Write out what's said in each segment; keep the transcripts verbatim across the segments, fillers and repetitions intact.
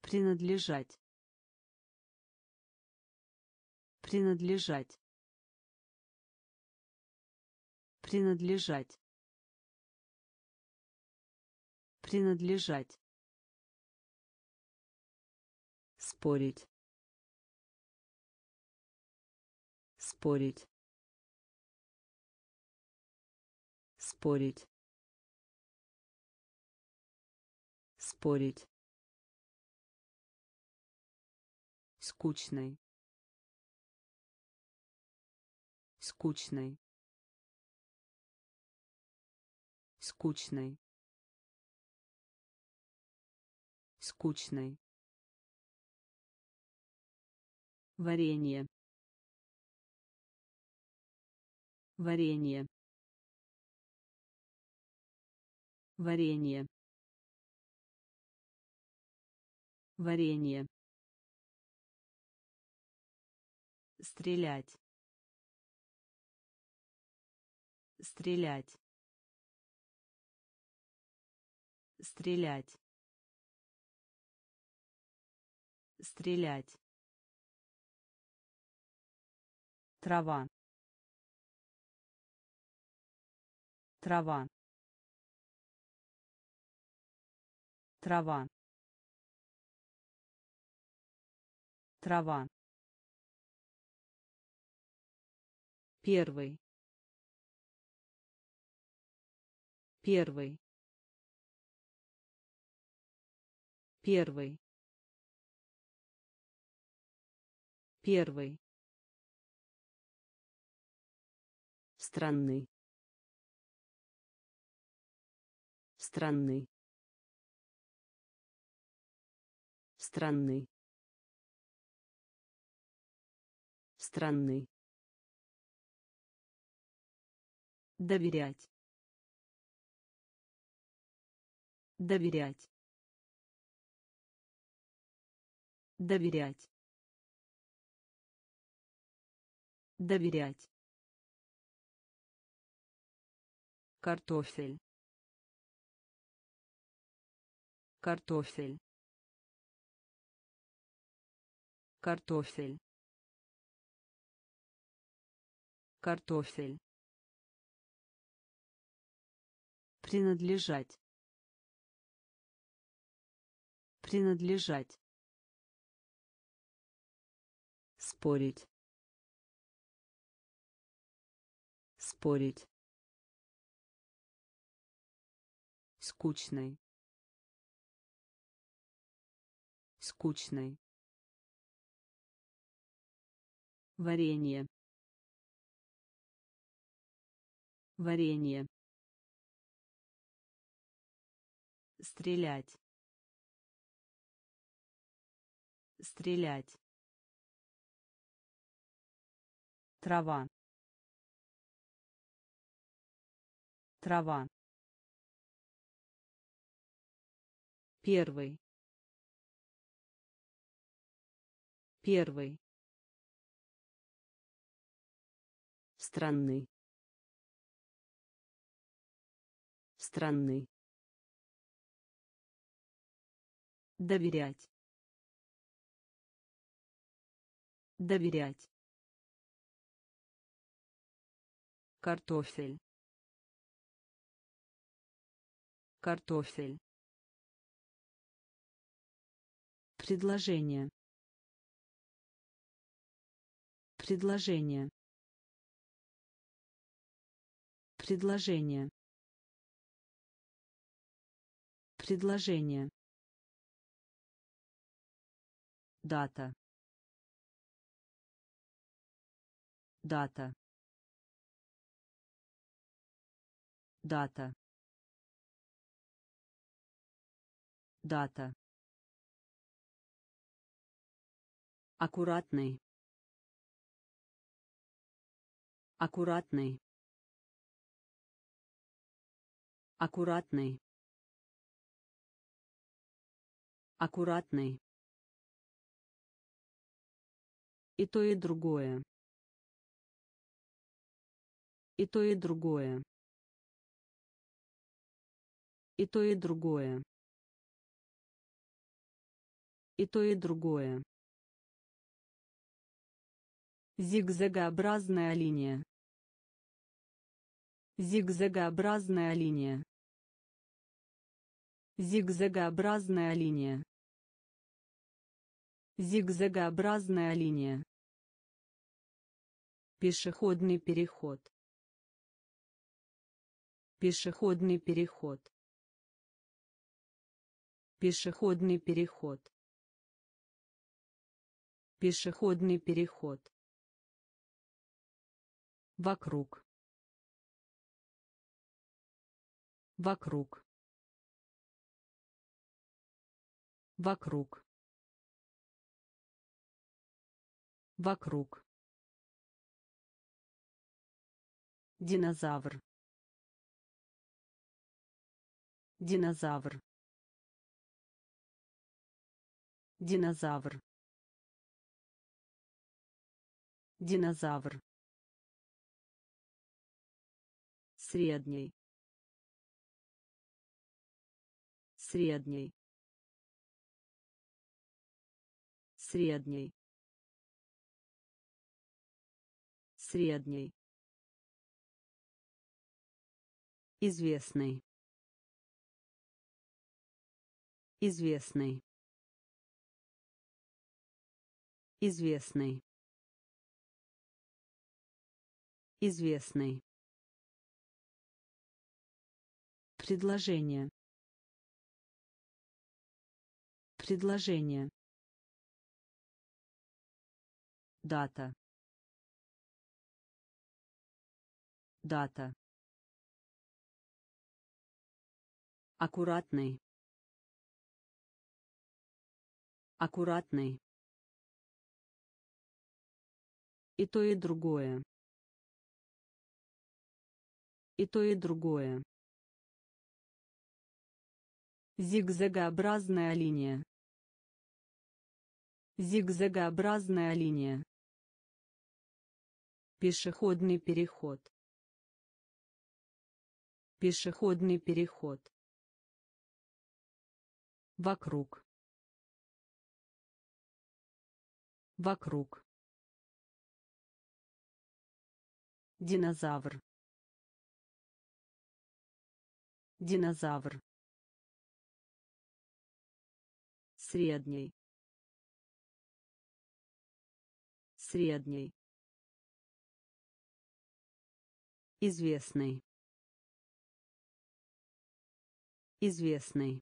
принадлежать, принадлежать, принадлежать, принадлежать, спорить, спорить, спорить, спорить, скучной, скучной, скучной, скучной, варенье, варенье, варенье, варенье, стрелять, стрелять, стрелять, стрелять, трава, трава, трава, трава, первый, первый, первый, первый, странный, странный, странный, странный, доверять, доверять, доверять, доверять, картофель, картофель, картофель, картофель, принадлежать, принадлежать, спорить, спорить, скучной, скучной, варенье, варенье, стрелять, стрелять, трава, трава, первый, первый, странный, странный, доверять, доверять, картофель, картофель, предложение, предложение, предложение, предложение, дата, дата, дата, дата, аккуратный, аккуратный, аккуратный, аккуратный, и то и другое, и то и другое, и то и другое, И то, и другое. Зигзагообразная линия. Зигзагообразная линия. Зигзагообразная линия. Зигзагообразная линия. Пешеходный переход. Пешеходный переход. Пешеходный переход. Пешеходный переход. Вокруг. Вокруг. Вокруг. Вокруг. Динозавр. Динозавр. Динозавр. Динозавр. Средний. Средний. Средний. Средний. Известный. Известный. Известный. Известный. Предложение. Предложение. Дата. Дата. Аккуратный. Аккуратный. И то, и другое. И то, и другое. Зигзагообразная линия. Зигзагообразная линия. Пешеходный переход. Пешеходный переход. Вокруг. Вокруг. Динозавр. Динозавр. Средний. Средний. Известный. Известный.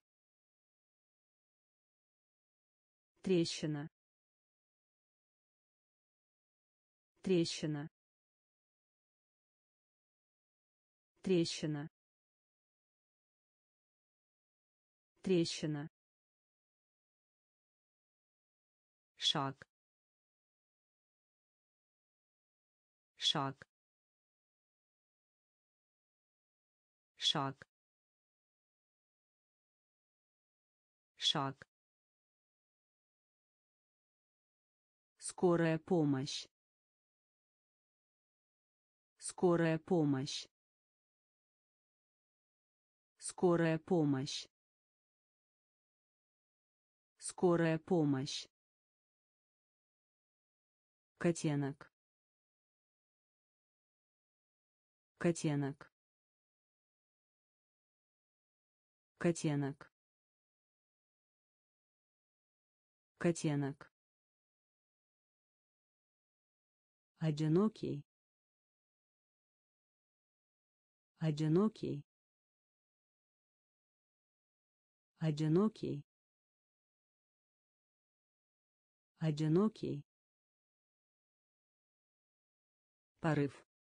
Трещина. Трещина. Трещина. Трещина. Шаг. Шаг. Шаг. Шаг. Скорая помощь. Скорая помощь. Скорая помощь. Скорая помощь. Котенок. Котенок. Котенок. Котенок. Одинокий. Одинокий. Одинокий. Одинокий. Порыв.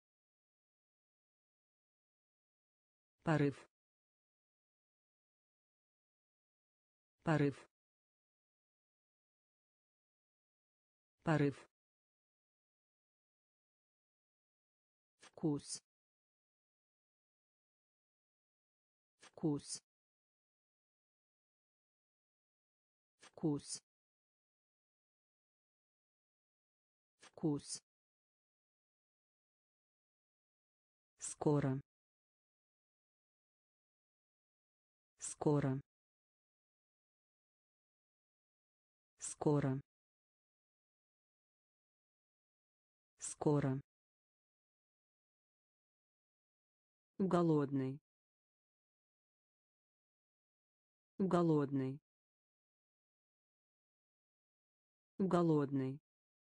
Порыв. Порыв. Порыв. Вкус. Вкус. Вкус. Вкус. Скоро. Скоро. Скоро. Скоро. Голодный. Голодный. Голодный.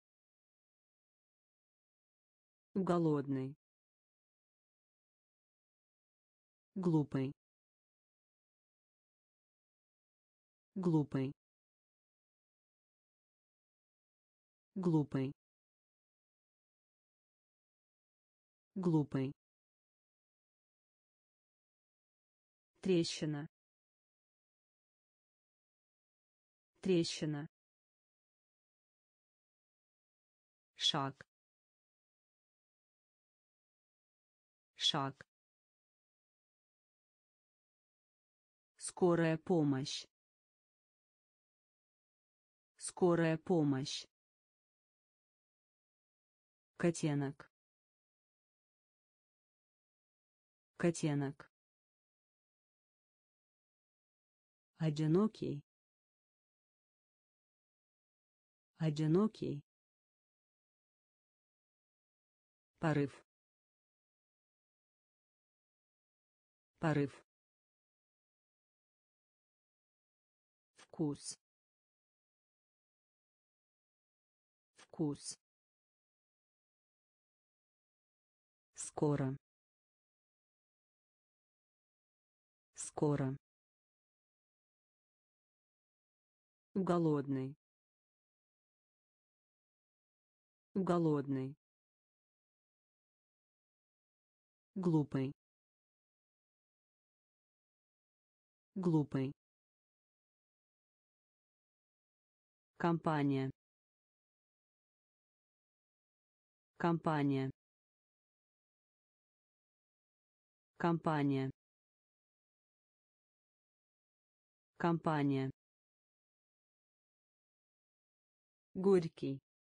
Голодный. Глупый. Глупый. Глупый. Глупый. Трещина. Трещина. Шаг. Шаг. Скорая помощь. Скорая помощь. Котенок. Котенок. Одинокий. Одинокий. Порыв. Порыв. Вкус. Вкус. Скоро. Скоро. Голодный. Голодный. Глупый. Глупый. Компания. Компания. Компания. Компания. Горький.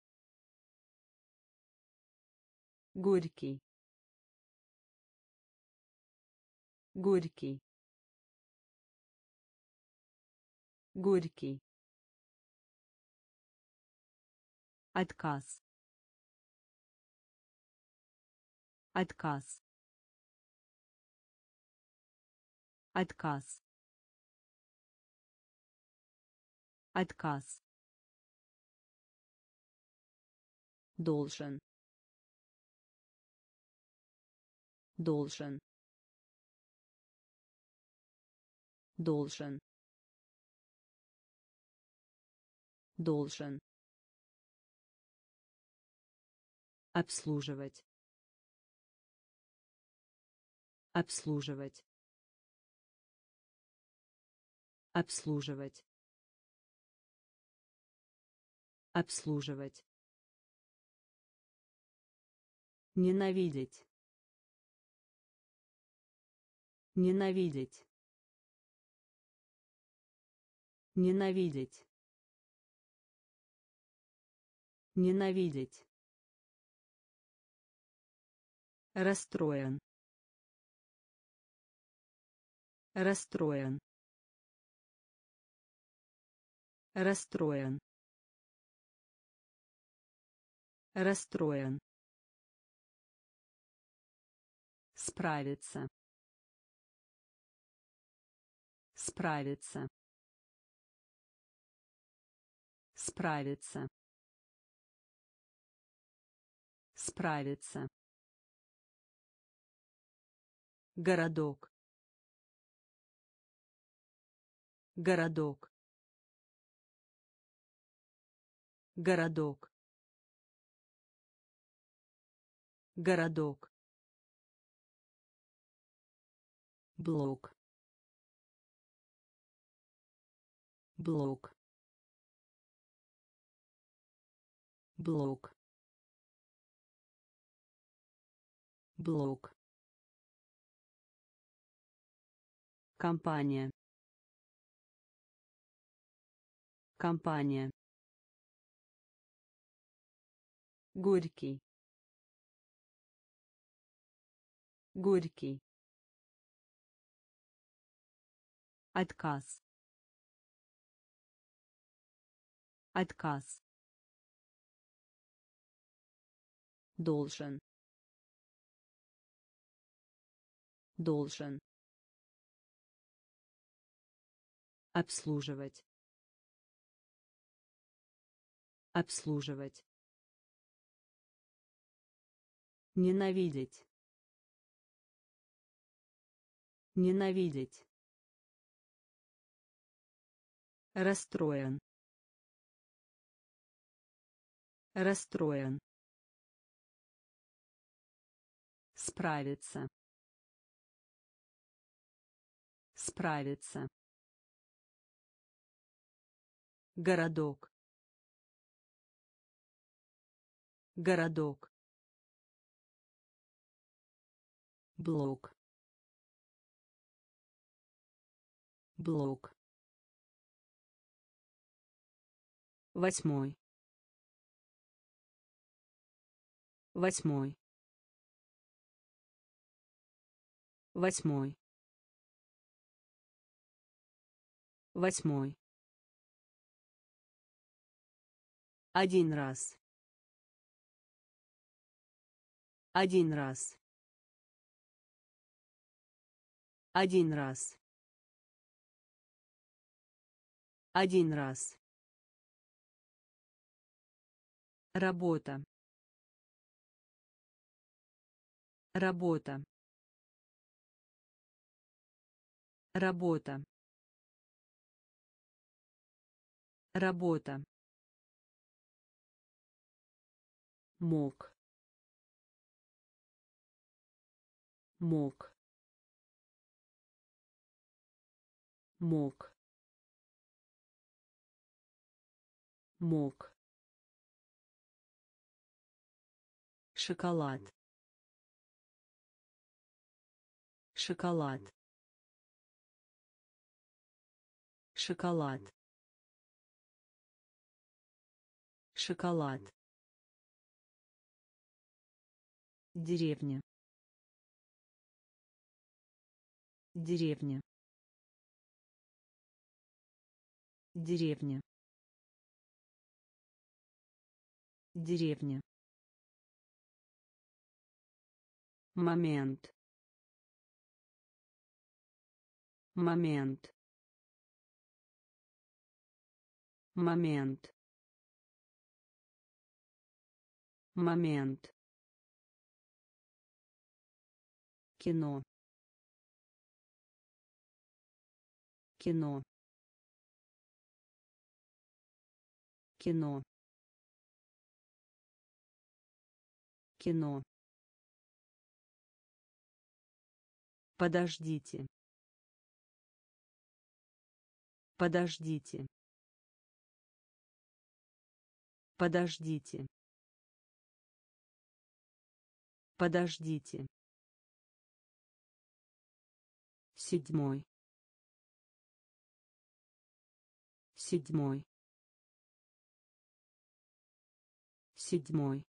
Горький. Горький. Горький. Отказ. Отказ. Отказ. Отказ. Должен. Должен. Должен. Должен. Обслуживать. Обслуживать. Обслуживать. Обслуживать. Ненавидеть. Ненавидеть. Ненавидеть. Ненавидеть. Расстроен. Расстроен. Расстроен. Расстроен. Справиться. Справиться. Справиться. Справиться. Городок. Городок. Городок. Городок. Блок. Блок. Блок. Блок. Компания. Компания. Горький. Горький. Отказ. Отказ. Должен. Должен. Обслуживать. Обслуживать. Ненавидеть. Ненавидеть. Расстроен. Расстроен. Справиться. Справиться. Городок. Городок. Блок. Блок. Восьмой. Восьмой. Восьмой. Восьмой. Один раз. Один раз. Один раз. Один раз. Работа. Работа. Работа. Работа. Мог. Мог. Мог. Мог. Шоколад. Шоколад. Шоколад. Шоколад. Деревня. Деревня. Деревня. Деревня. Момент. Момент. Момент. Момент. Кино. Кино. Кино. Кино. Подождите. Подождите. Подождите. Подождите. Седьмой. Седьмой. Седьмой.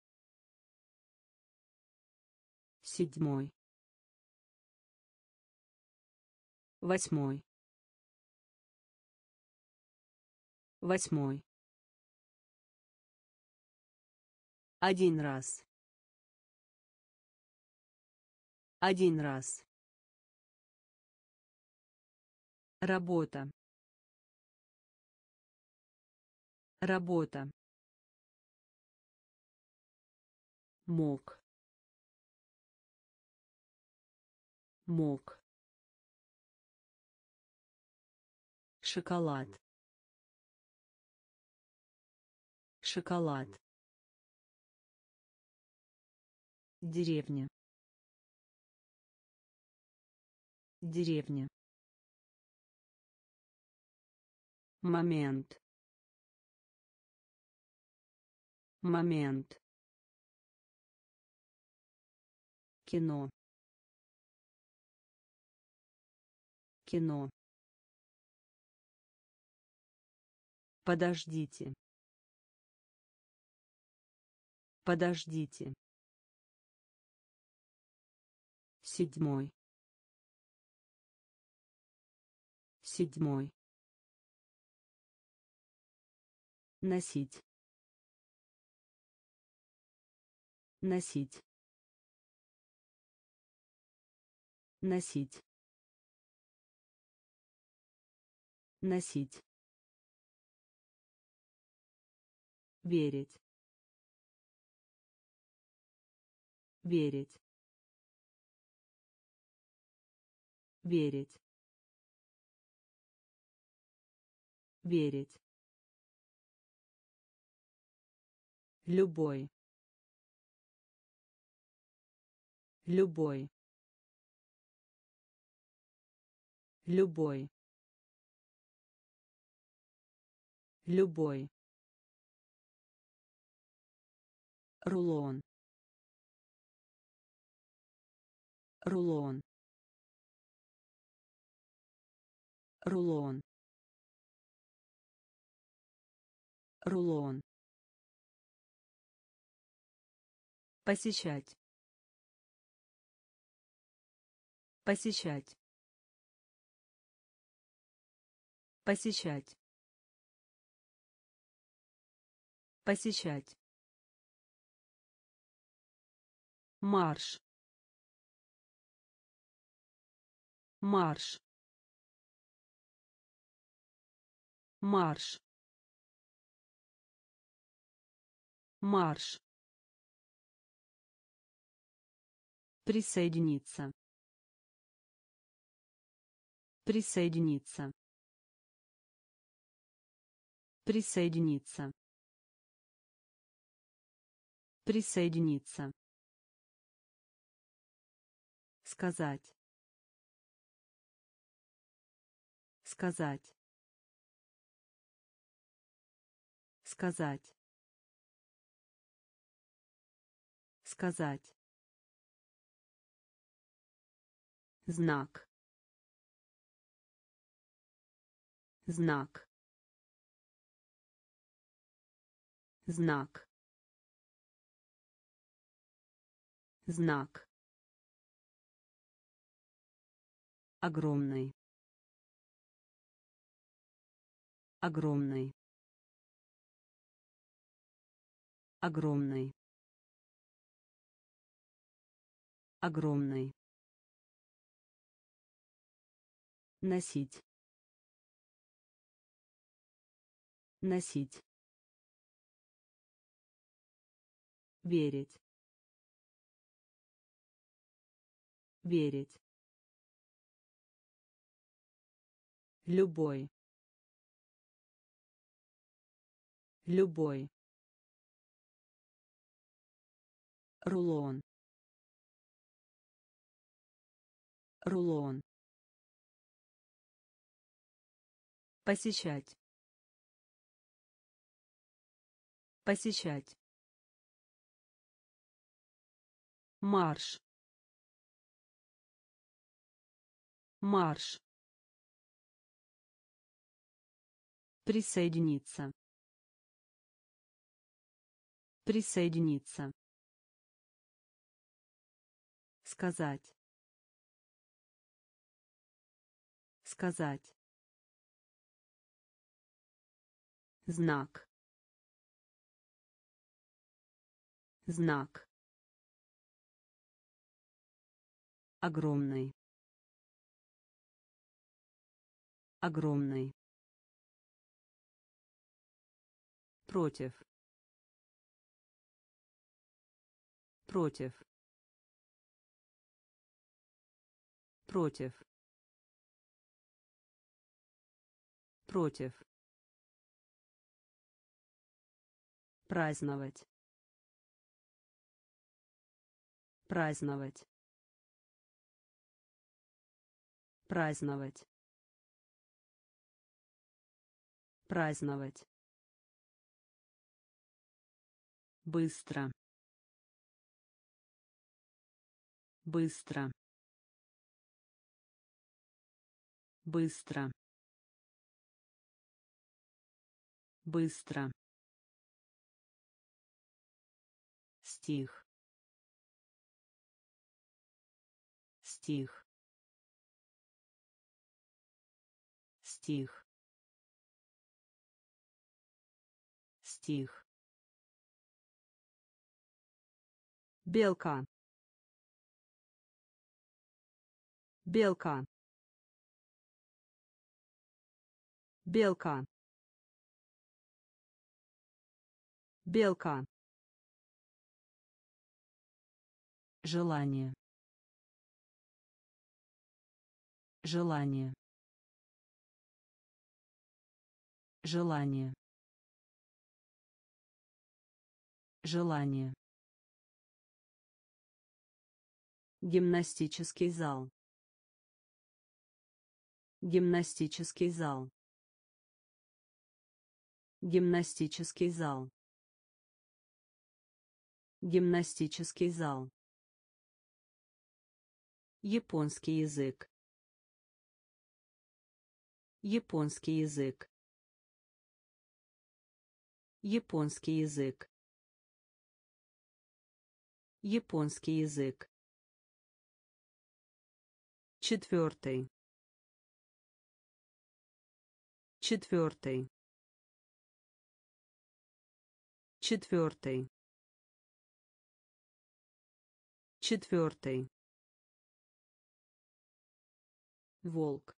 Седьмой. Восьмой. Восьмой. Один раз. Один раз. Работа. Работа. Мог. Мог. Шоколад. Шоколад. Деревня. Деревня. Момент. Момент. Кино. Кино. Подождите. Подождите. Седьмой. Седьмой. носить, носить, носить, носить, верить, верить, верить, верить, любой, любой, любой, любой, рулон, рулон, рулон, рулон, посещать, посещать, посещать, посещать, марш, марш, марш, марш, присоединиться, присоединиться, присоединиться, присоединиться, сказать, сказать, сказать, сказать, знак, знак, знак, знак, огромный, огромный, огромный, огромный, носить, носить, верить, верить, любой, любой, рулон, рулон, посещать, посещать, марш, марш, присоединиться, присоединиться, сказать, сказать, знак, знак, огромный, огромный, против, против, против, против, праздновать, праздновать, праздновать, праздновать, быстро, быстро, быстро, быстро, стих, стих, стих, стих, белка, белка, белка, белка, желание, желание, желание, желание, гимнастический зал, гимнастический зал, гимнастический зал, гимнастический зал, японский язык, японский язык, японский язык, японский язык, четвертый, четвертый, четвертый, четвертый, волк,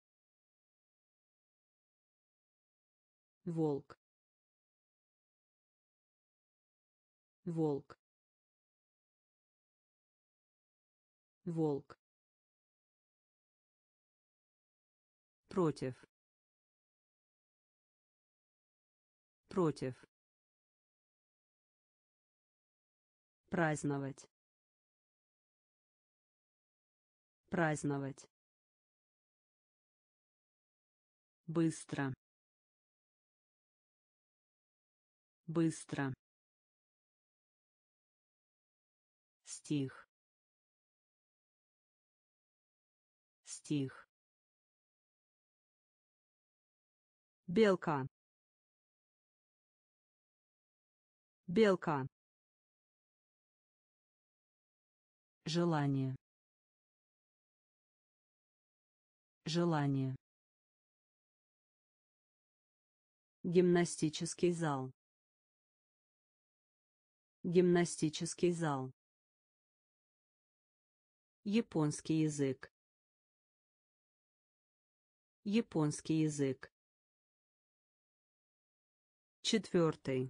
волк, волк, волк, против, против, праздновать, праздновать, быстро, быстро, стих, стих, белка, белка, желание, желание, гимнастический зал, гимнастический зал, японский язык, японский язык, четвертый,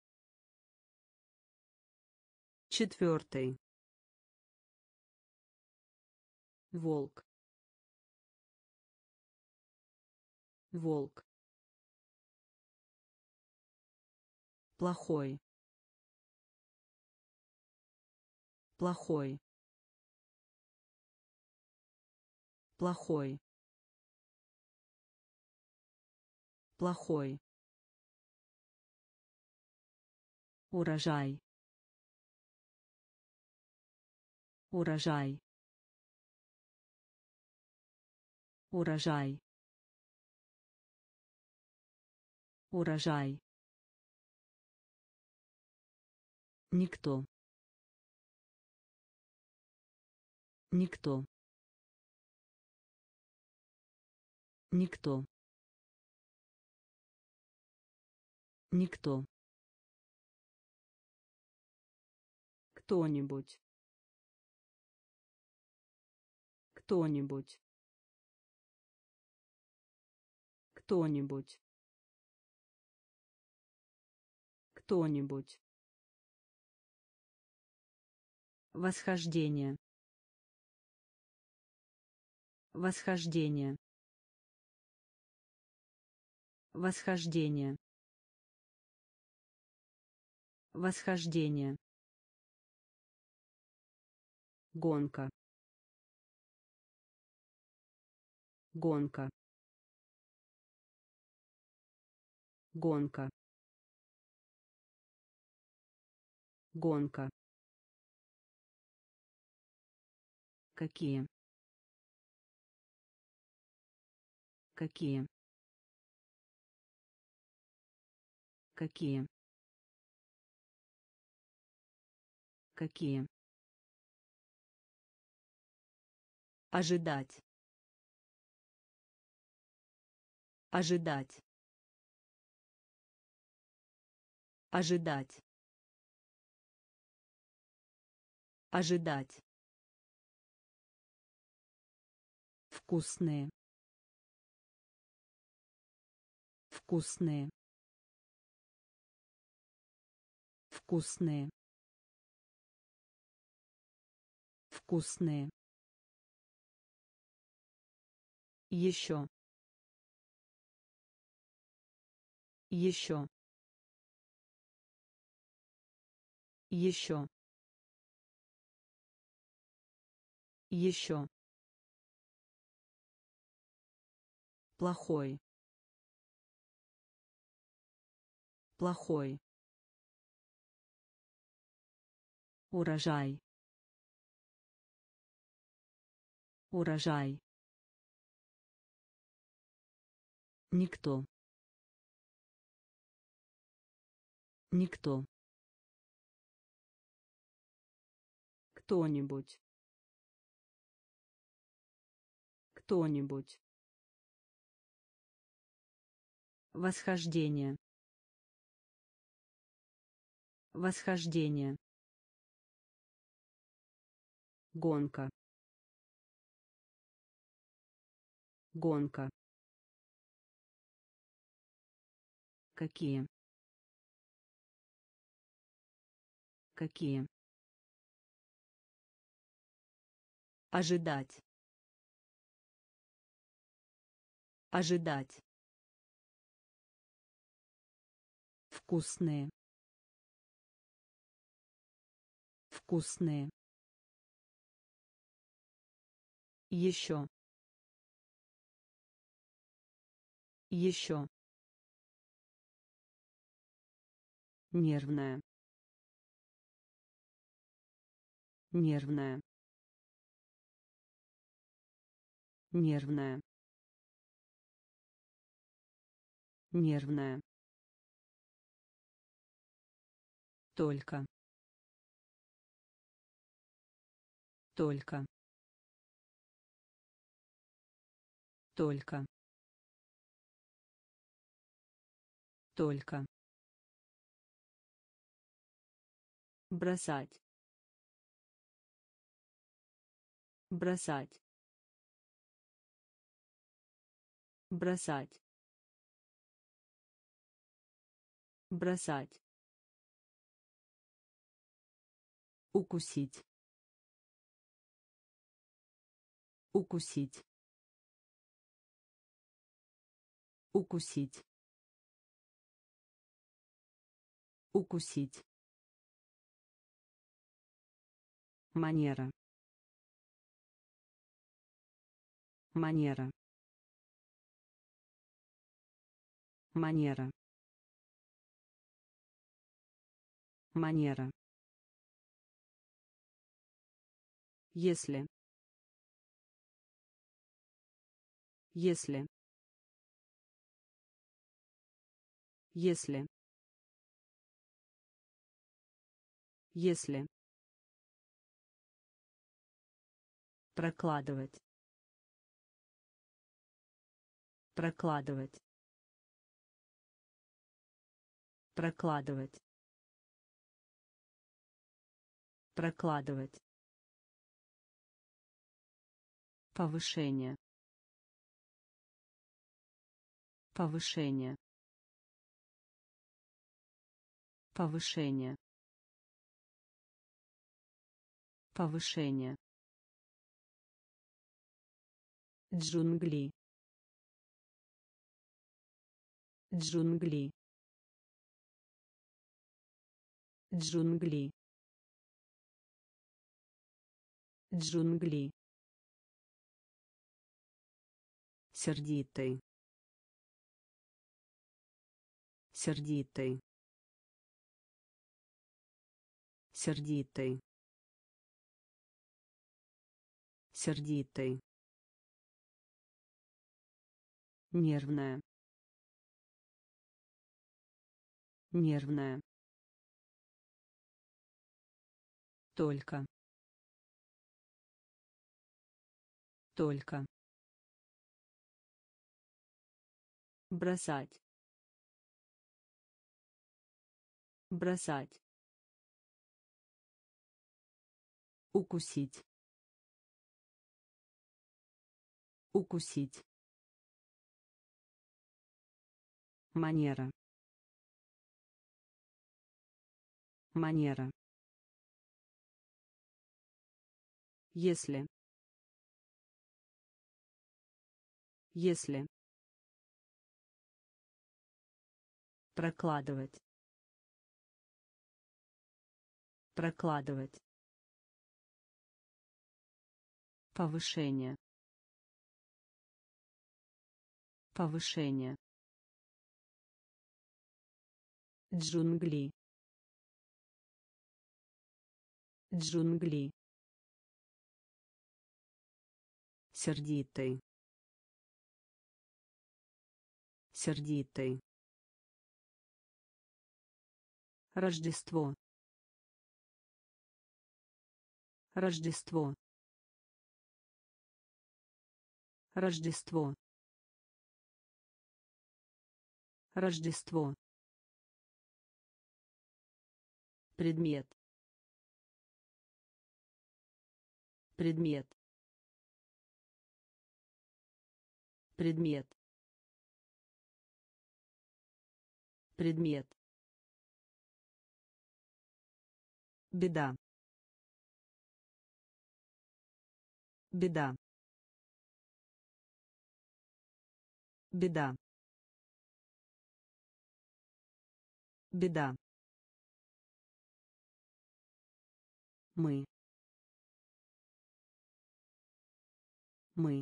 четвертый, волк, волк, плохой, плохой, плохой, плохой, урожай, урожай, урожай, урожай, никто, никто, никто, никто, кто-нибудь, кто-нибудь, кто-нибудь, кто-нибудь, восхождение, восхождение, восхождение, восхождение, гонка, гонка, гонка, гонка, какие, какие, какие, какие, ожидать, ожидать, Ожидать. Ожидать. Вкусные. Вкусные. Вкусные. Вкусные. Еще. Еще. Еще. Еще. Плохой. Плохой. Урожай. Урожай. Никто. Никто. Кто-нибудь. Кто-нибудь. Восхождение. Восхождение. Гонка. Гонка. Какие? Какие? Ожидать. Ожидать. Вкусные. Вкусные. Еще. Еще. Нервная. Нервная. Нервная. Нервная. Только. Только. Только. Только. Бросать. Бросать. Бросать. Бросать. Укусить. Укусить. Укусить. Укусить. Манера. Манера. Манера. Манера. Если. Если. Если. Если. Прокладывать. Прокладывать. Прокладывать. Прокладывать. Повышение. Повышение. Повышение. Повышение. Джунгли. Джунгли. Джунгли. Джунгли. Сердитый. Сердитый. Сердитый. Сердитый. Нервная. Нервная. Только. Только. Бросать. бросать, укусить, укусить, манера, манера, если, если, прокладывать, прокладывать, повышение, повышение, джунгли, джунгли, сердитый, сердитый, Рождество, Рождество, Рождество, Рождество, предмет, предмет, предмет, предмет, беда, беда, беда, беда, мы, мы,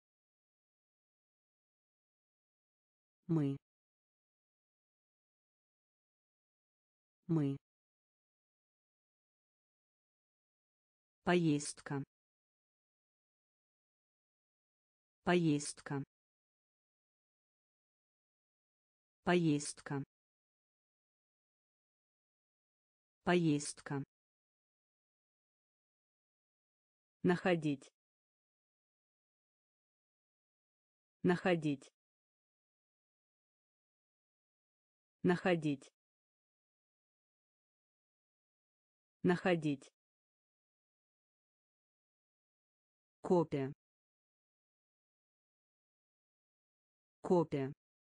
мы, мы, поездка, поездка, поездка, поездка, находить, находить, находить, находить, копия, копия,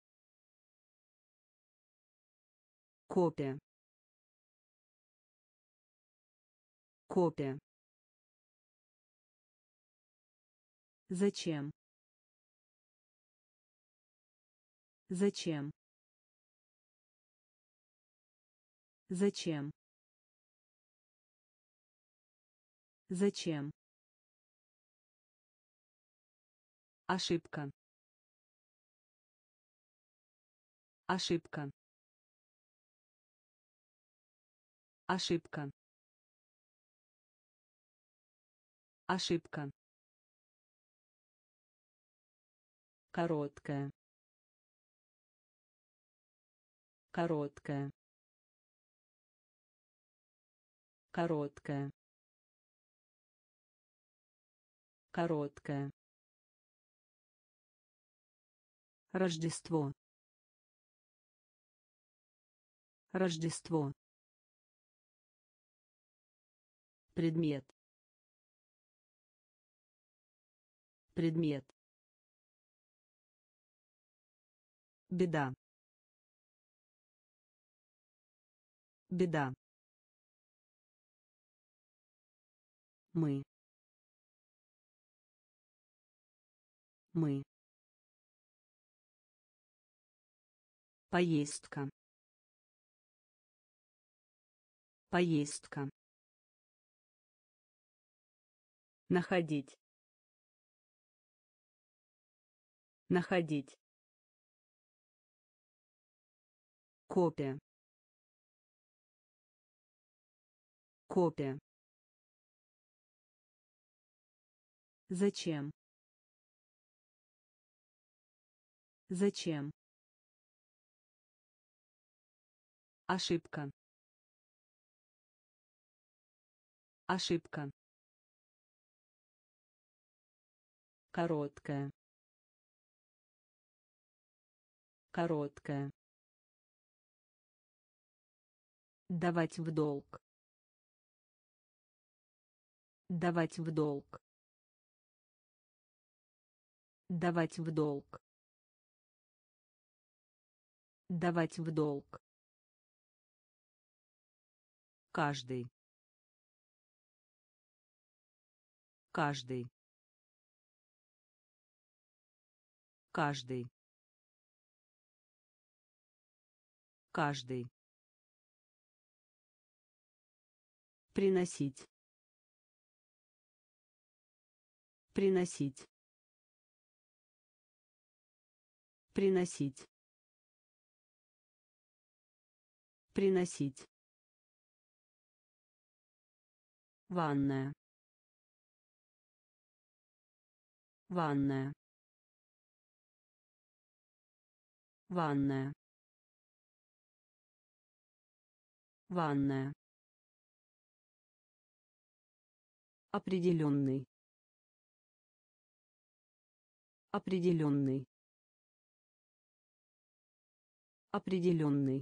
копия, копия, зачем, зачем, зачем, зачем, ошибка, ошибка, ошибка, ошибка, короткая, короткая, короткая, короткая, Рождество, Рождество, предмет, предмет, беда, беда, мы, мы, поездка, поездка, находить, находить, копия, копия, зачем, зачем, ошибка, ошибка, короткая, короткая, Давать в долг. Давать в долг. Давать в долг. Давать в долг. Каждый. Каждый. Каждый. Каждый. Приносить. Приносить. Приносить. Приносить. Ванная. Ванная. Ванная. Ванная. Определенный. Определенный. Определенный.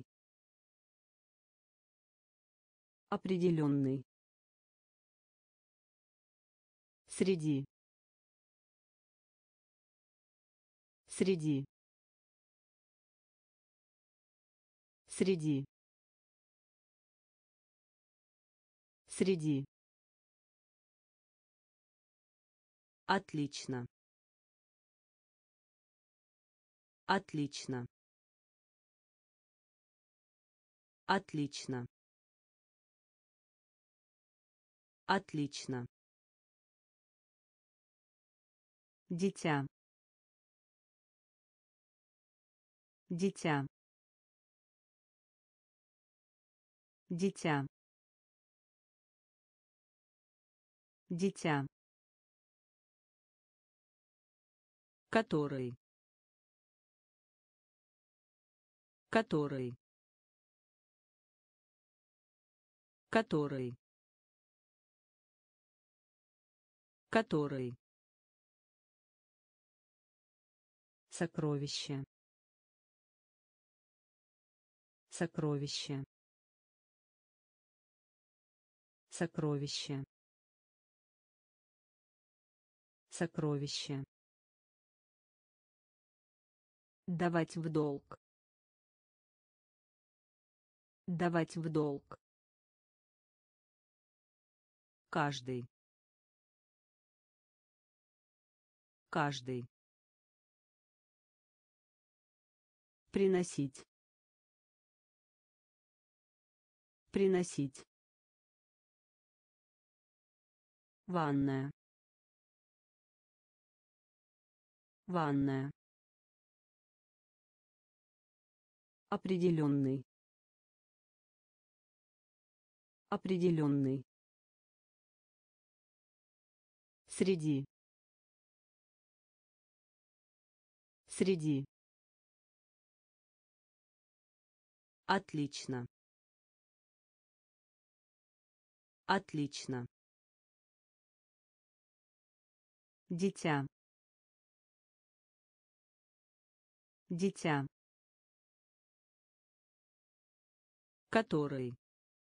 Определенный. Среди. Среди. Среди. Среди. Отлично. Отлично. Отлично. Отлично. Дитя. Дитя. Дитя. Дитя. Который. Который. Который. Который. Сокровище. Сокровище. Сокровище. Сокровище. Давать в долг. Давать в долг. Каждый. Каждый. Приносить. Приносить. Ванная. Ванная. Определенный. Определенный. Среди. Среди. Отлично. Отлично. Дитя. Дитя. Который.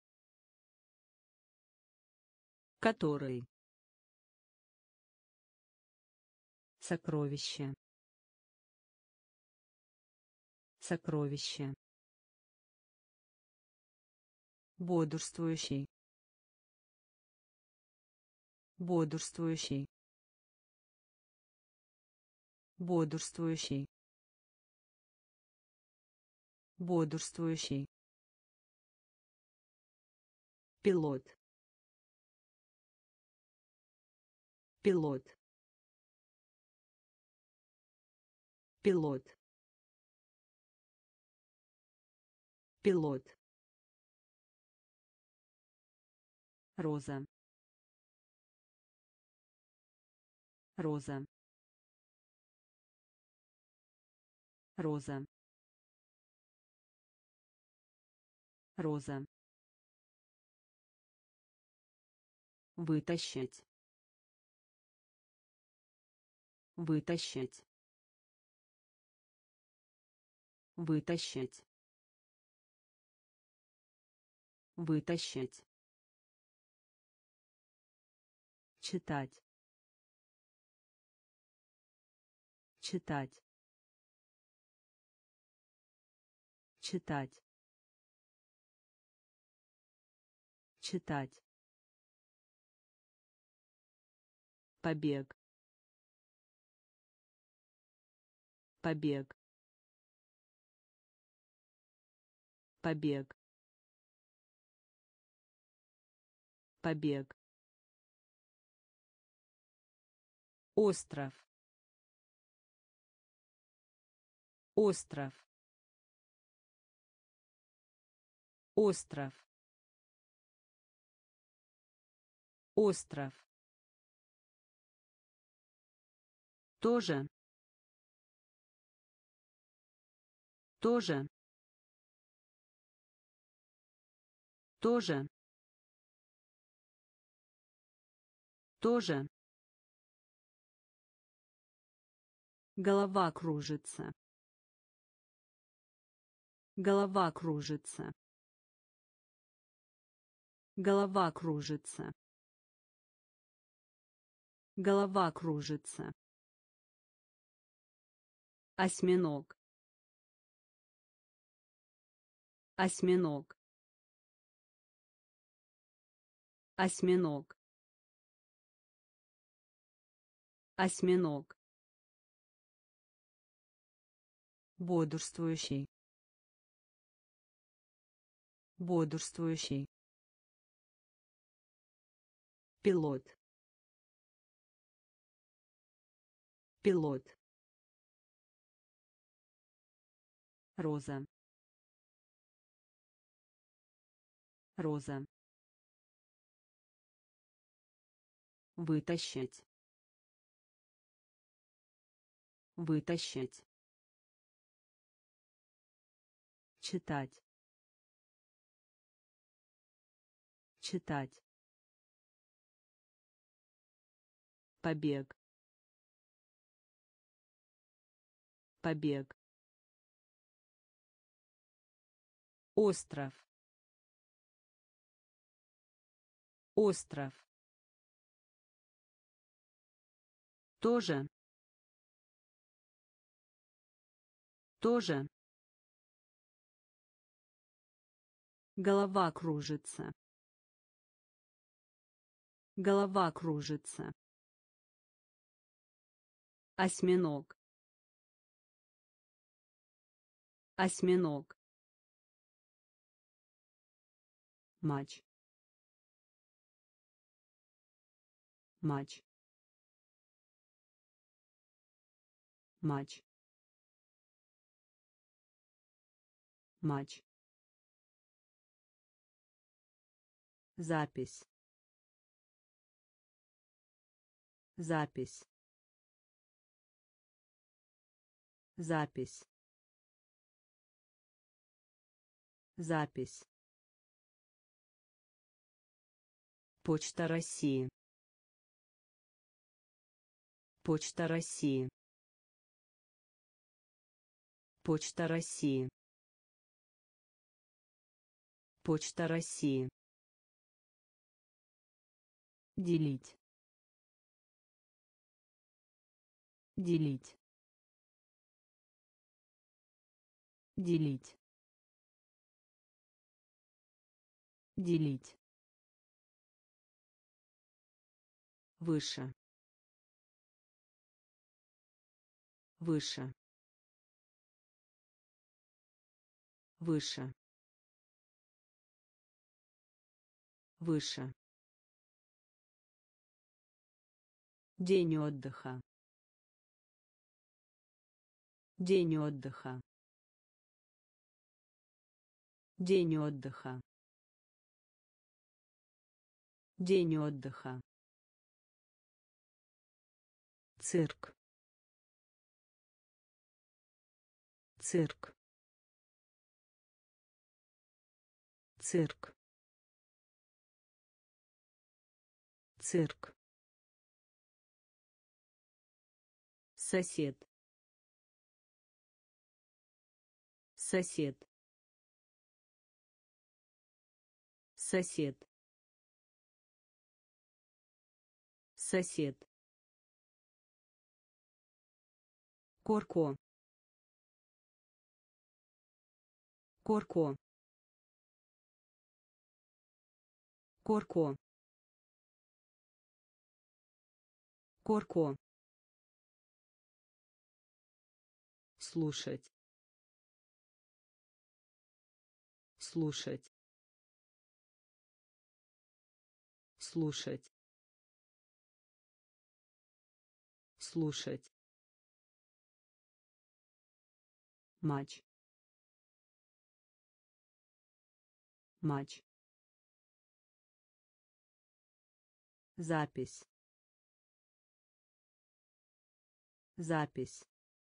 Который. Сокровище. Сокровище. Бодрствующий. Бодрствующий. Бодрствующий. Бодрствующий. Пилот. Пилот. Пилот. Пилот. Роза. Роза. Роза. Роза. Вытащить. Вытащить. Вытащить. Вытащить. Читать. Читать. Читать. Читать. Побег. Побег. Побег. Побег. Остров. Остров. Остров. Остров. Тоже. Тоже. Тоже. Тоже. Голова кружится. Голова кружится. Голова кружится. Голова кружится. Осьминог. Осьминог. Осьминог. Осьминог. Бодрствующий. Бодрствующий. Пилот. Пилот. Роза. Роза. Вытащить. Вытащить. Читать. Читать. Побег. Побег. Остров. Остров. Тоже. Тоже. Голова кружится. Голова кружится. Осьминог. Осьминог. Матч. Матч. Матч. Матч. Запись. Запись. Запись. Запись. Почта России. Почта России. Почта России. Почта России. Делить. Делить. Делить. Делить. Выше. Выше. Выше. Выше. День отдыха. День отдыха. День отдыха. День отдыха. Цирк. Цирк. Цирк. Цирк. Сосед. Сосед. Сосед. Сосед. Корко. Корко. Корко. Корко. Слушать. Слушать. Слушать. Слушать. Матч. Матч. Запись. Запись.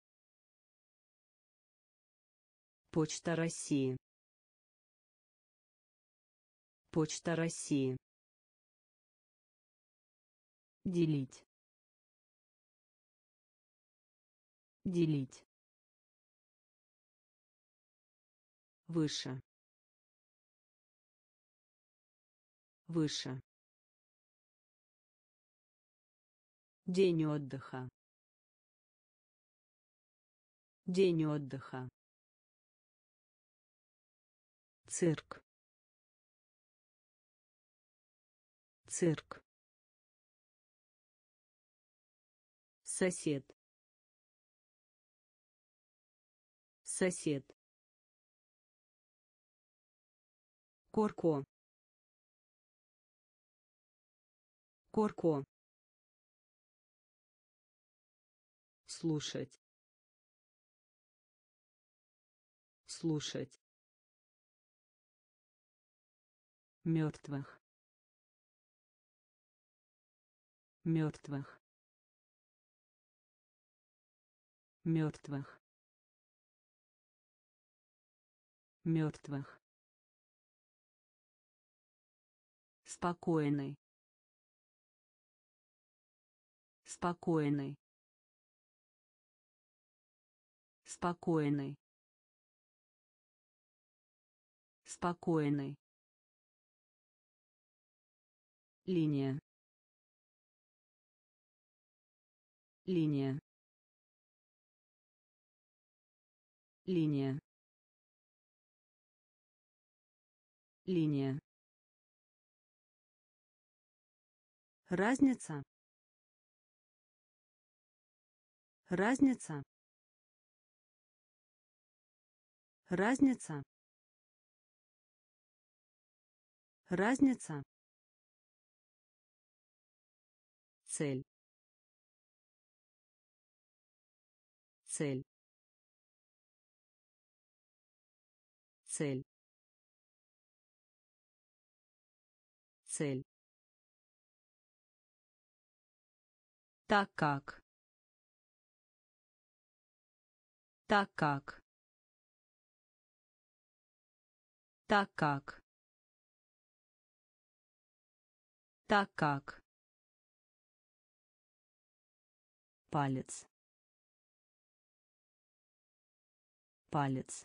Почта России. Почта России. Делить. Делить. Выше. Выше. День отдыха. День отдыха. Цирк. Цирк. Сосед. Сосед. Корко. Корко. Слушать. Слушать. Мертвых. Мертвых. Мертвых. Мертвых. Спокойный. Спокойный. Спокойный. Спокойный. Линия. Линия. Линия. Линия. Разница. Разница. Разница. Разница. Цель. Цель. Цель. Цель. Так как. Так как. Так как. Так как. Палец. Палец.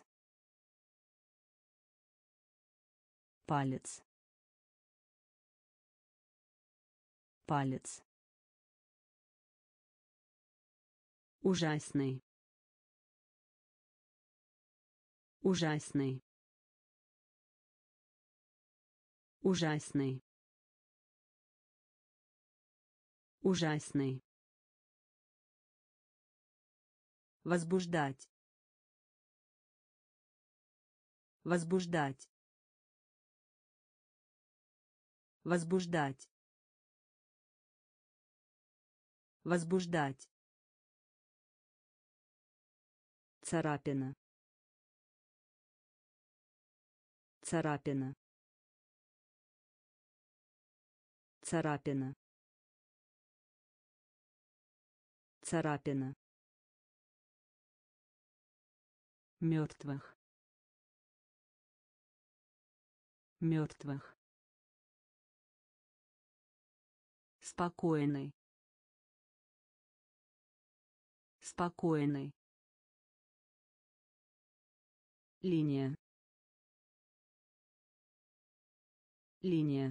Палец. Палец. Ужасный. Ужасный. Ужасный. Ужасный. Возбуждать. Возбуждать. Возбуждать. Возбуждать. Царапина. Царапина. Царапина. Царапина. Мертвых. Мертвых. Спокойный. Спокойный. Линия. линия,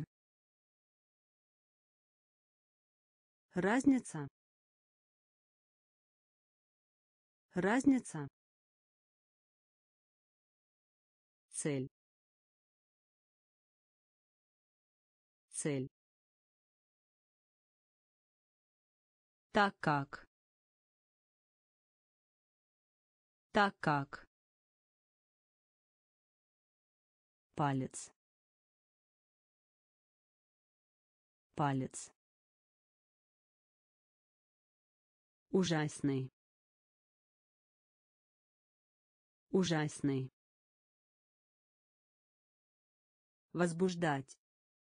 разница, разница, цель, цель, так как, так как, палец, палец, ужасный, ужасный, возбуждать,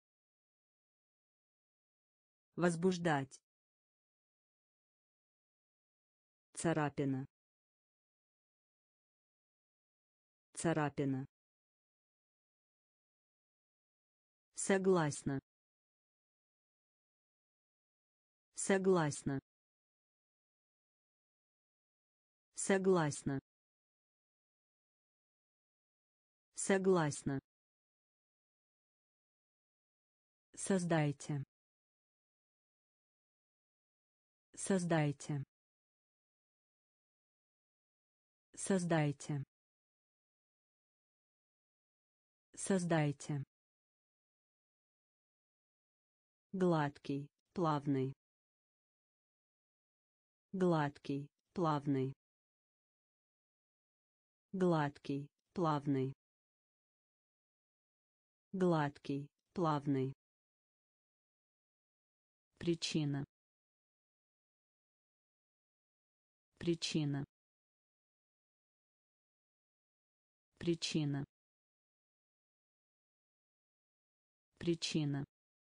возбуждать, царапина, царапина, согласна, согласна, согласна, согласна, создайте, создайте, создайте, создайте, гладкий, плавный, гладкий, плавный, гладкий, плавный, гладкий, плавный, причина, причина, причина, причина,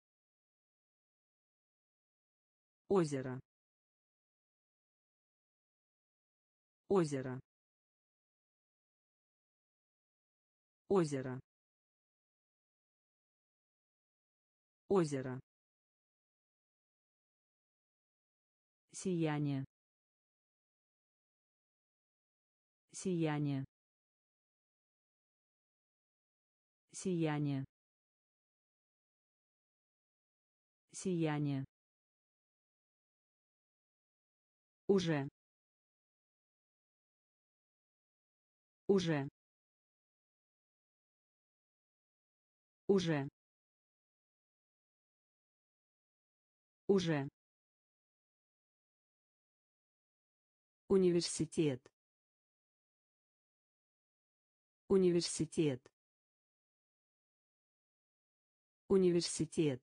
озеро, озеро, озеро, озеро, сияние, сияние, сияние, сияние, уже, уже, уже, уже, университет, университет, университет,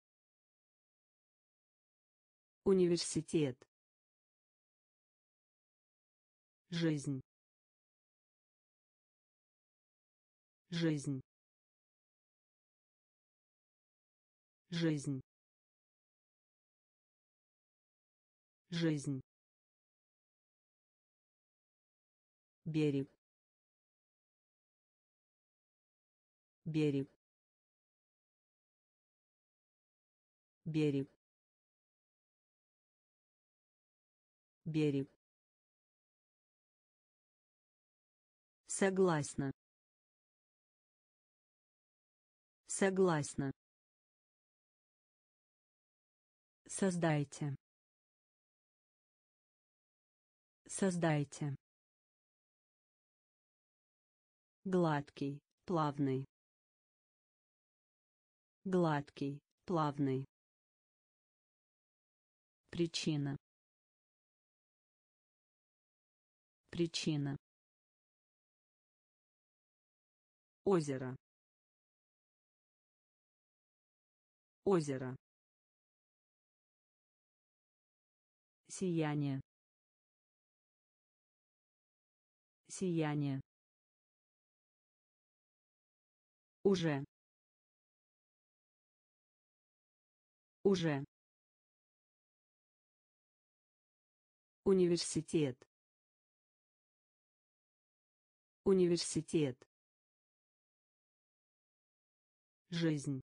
университет, жизнь, жизнь, жизнь, жизнь, берег, берег, берег, берег, согласна, согласна, создайте, создайте, гладкий, плавный, гладкий, плавный, причина, причина, озеро, озеро, сияние, сияние, уже, уже, университет, университет, жизнь,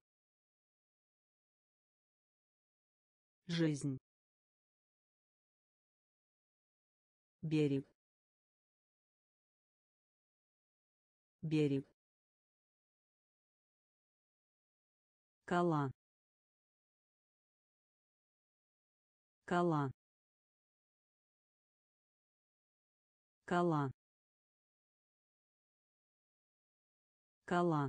жизнь, берег, берег, кола, кола, кола, кола,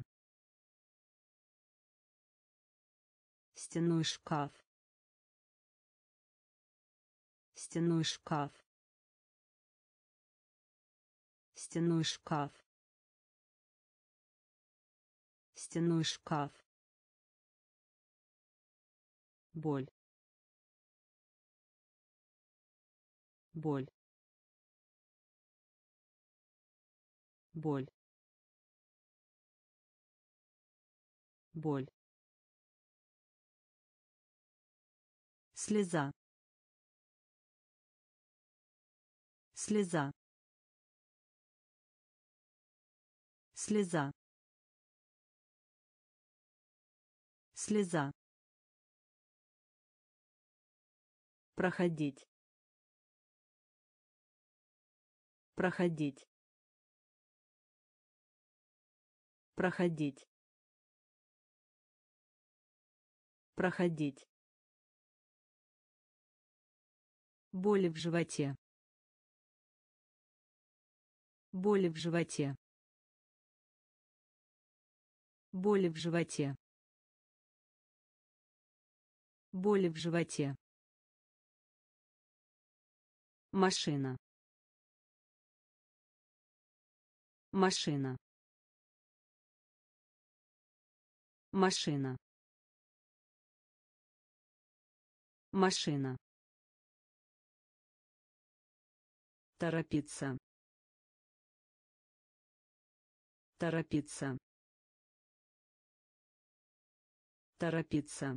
стенной шкаф, стенной шкаф, стенной шкаф, стенной шкаф, боль, боль, боль, боль, слеза, слеза, слеза, слеза, проходить, проходить, проходить, проходить, боли в животе, боли в животе, боли в животе, боли в животе, машина, машина, машина, машина, торопиться, торопиться, торопиться,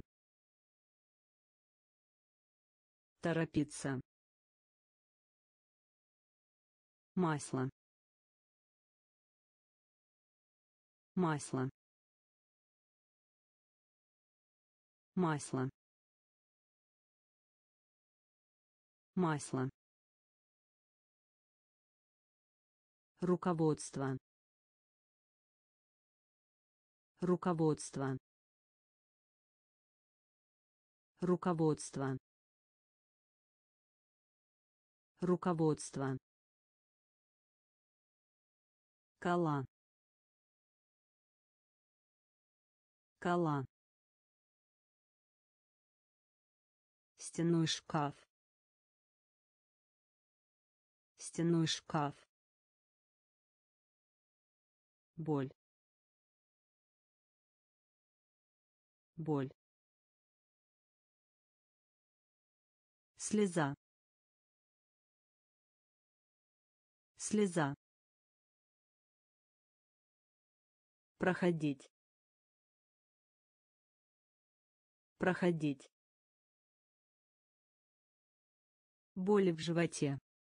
торопиться, масло, масло, масло, масло, руководство, руководство, руководство, руководство, кола, кола, стенной шкаф, стенной шкаф, боль, боль, слеза, слеза, проходить, проходить, боли в животе,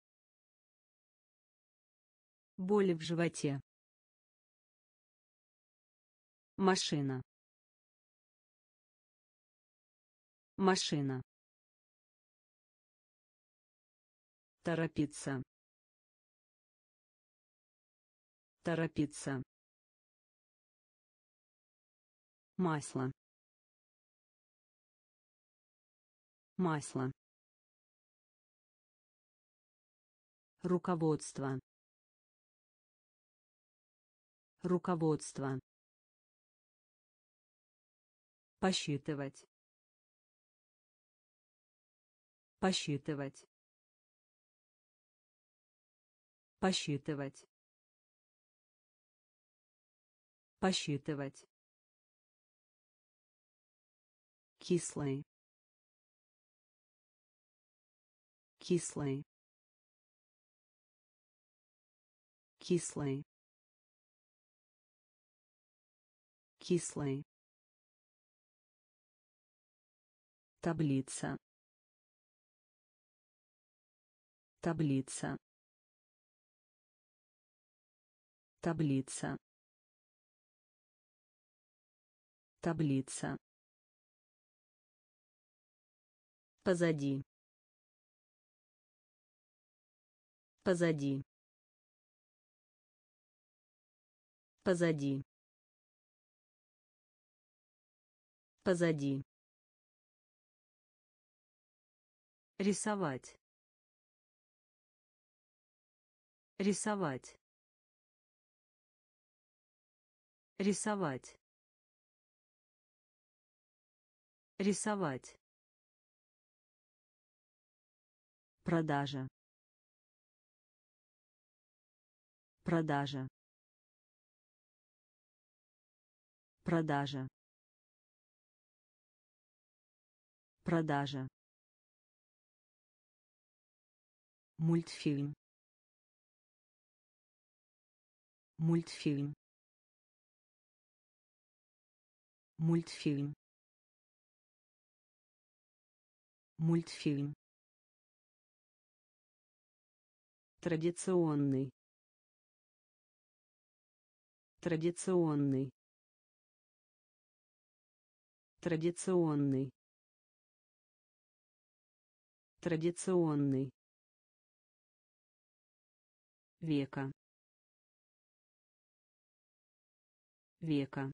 боли в животе, машина, машина, торопиться, торопиться, масло, масло, руководство, руководство, посчитывать, посчитывать, посчитывать, посчитывать, кислый, кислый, кислый, кислый, таблица, таблица, таблица, таблица, позади, позади, позади, Позади. Рисовать. Рисовать. Рисовать. Рисовать. Продажа. Продажа. Продажа. Продажа. Мультфильм. Мультфильм. Мультфильм. Мультфильм. Традиционный. Традиционный. Традиционный. Традиционный. Века. Века.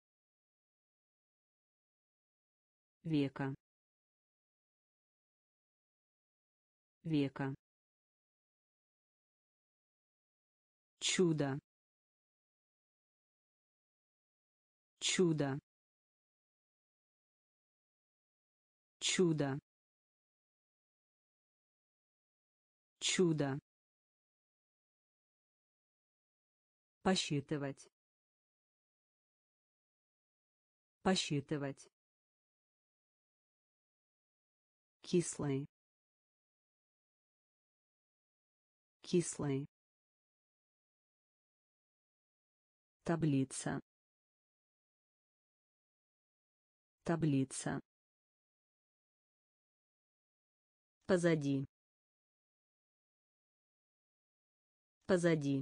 Века. Века. Чудо. Чудо. Чудо. Чудо. Посчитывать. Посчитывать. Кислый. Кислый. Таблица. Таблица. Позади. Позади.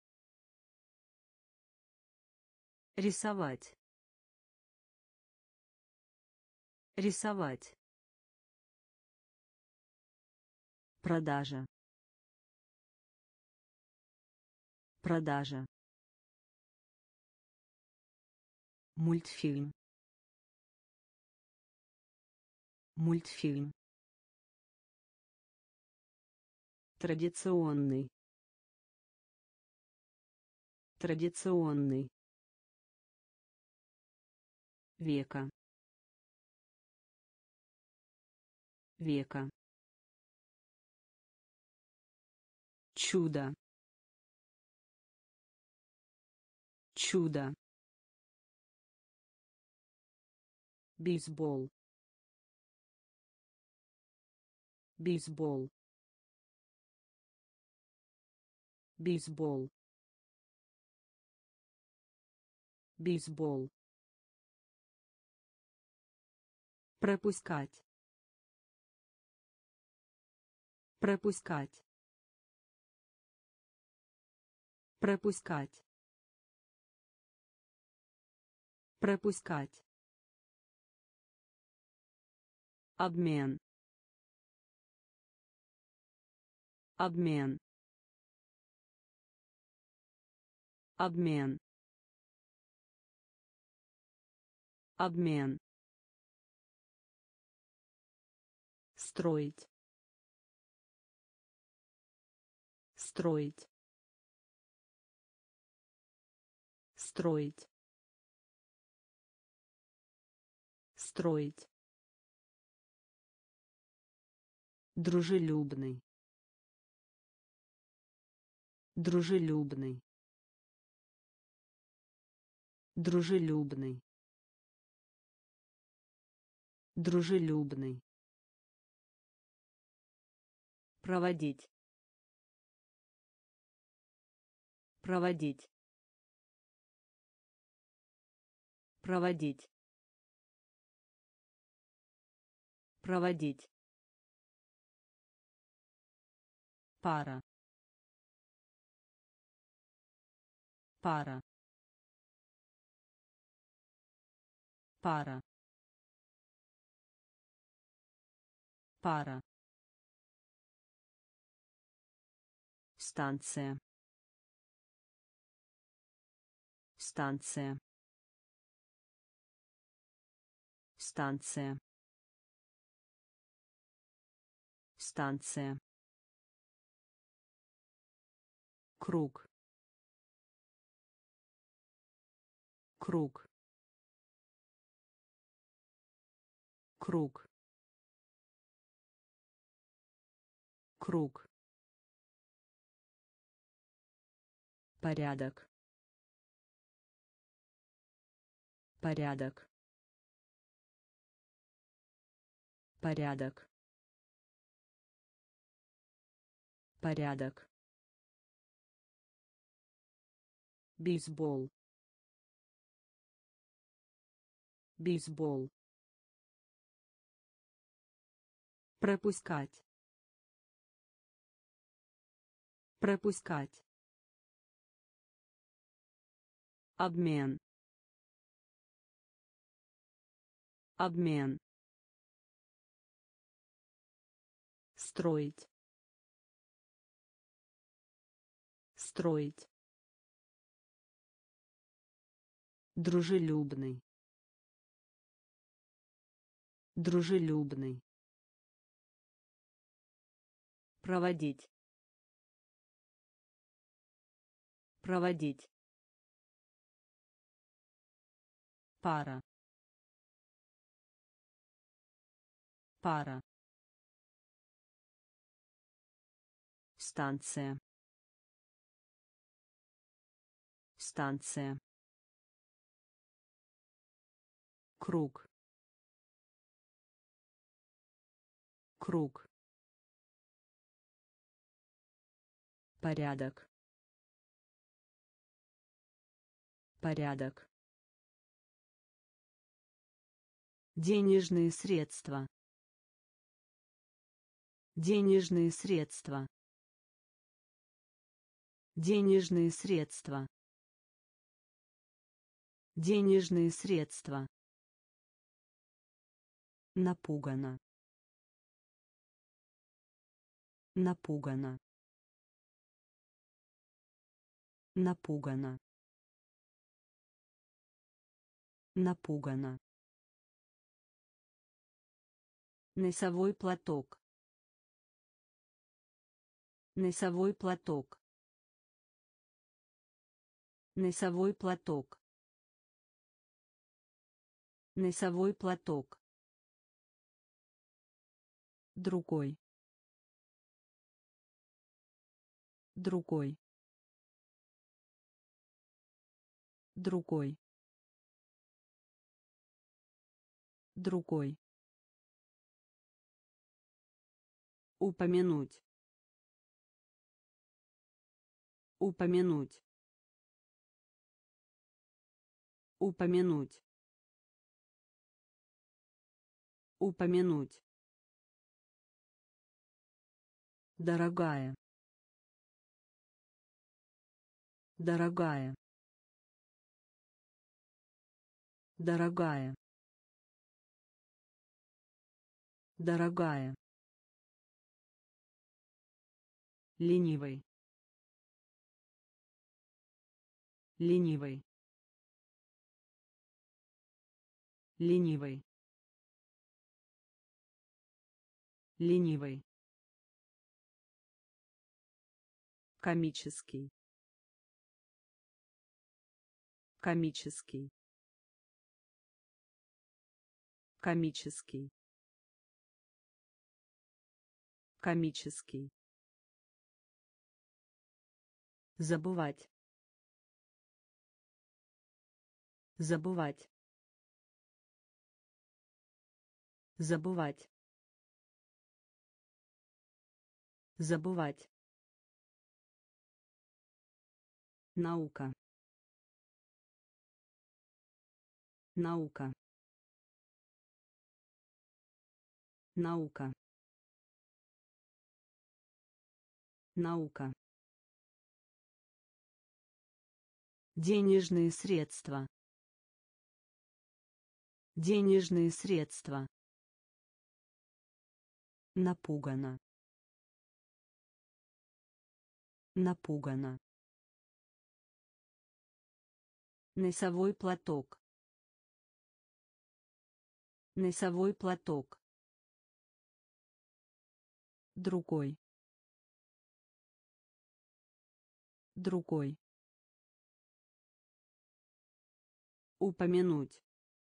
Рисовать. Рисовать. Продажа. Продажа. Мультфильм. Мультфильм. Традиционный. Традиционный. Века. Века. Чудо. Чудо. Бейсбол. Бейсбол. Бейсбол. Бейсбол. Пропускать. Пропускать. Пропускать. Пропускать. Обмен. Обмен. Обмен. Обмен. Строить. Строить. Строить. Строить. Дружелюбный. Дружелюбный. Дружелюбный. Дружелюбный. Проводить. Проводить. Проводить. Проводить. Пара. Пара. Пара. Пара. Станция. Станция. станция, станция, круг, круг, круг, круг, порядок, порядок, порядок, порядок, бейсбол, бейсбол, пропускать, пропускать, обмен, обмен, строить, строить, дружелюбный, дружелюбный, проводить, проводить, пара, пара, станция, станция, круг, круг, порядок, порядок, денежные средства, денежные средства, денежные средства, денежные средства, напугано, напугано, напугано, напугано, носовой платок, носовой платок, носовой платок, носовой платок, другой, другой, другой, другой, упомянуть, упомянуть, упомянуть, упомянуть, дорогая, дорогая, дорогая, дорогая, ленивый, ленивый, ленивый, ленивый, комический, комический, комический, комический, забывать, забывать, забывать, забывать, наука, наука, наука, наука, денежные средства, денежные средства, напугано, напугано, носовой платок, Носовой платок. Другой. Другой. Упомянуть.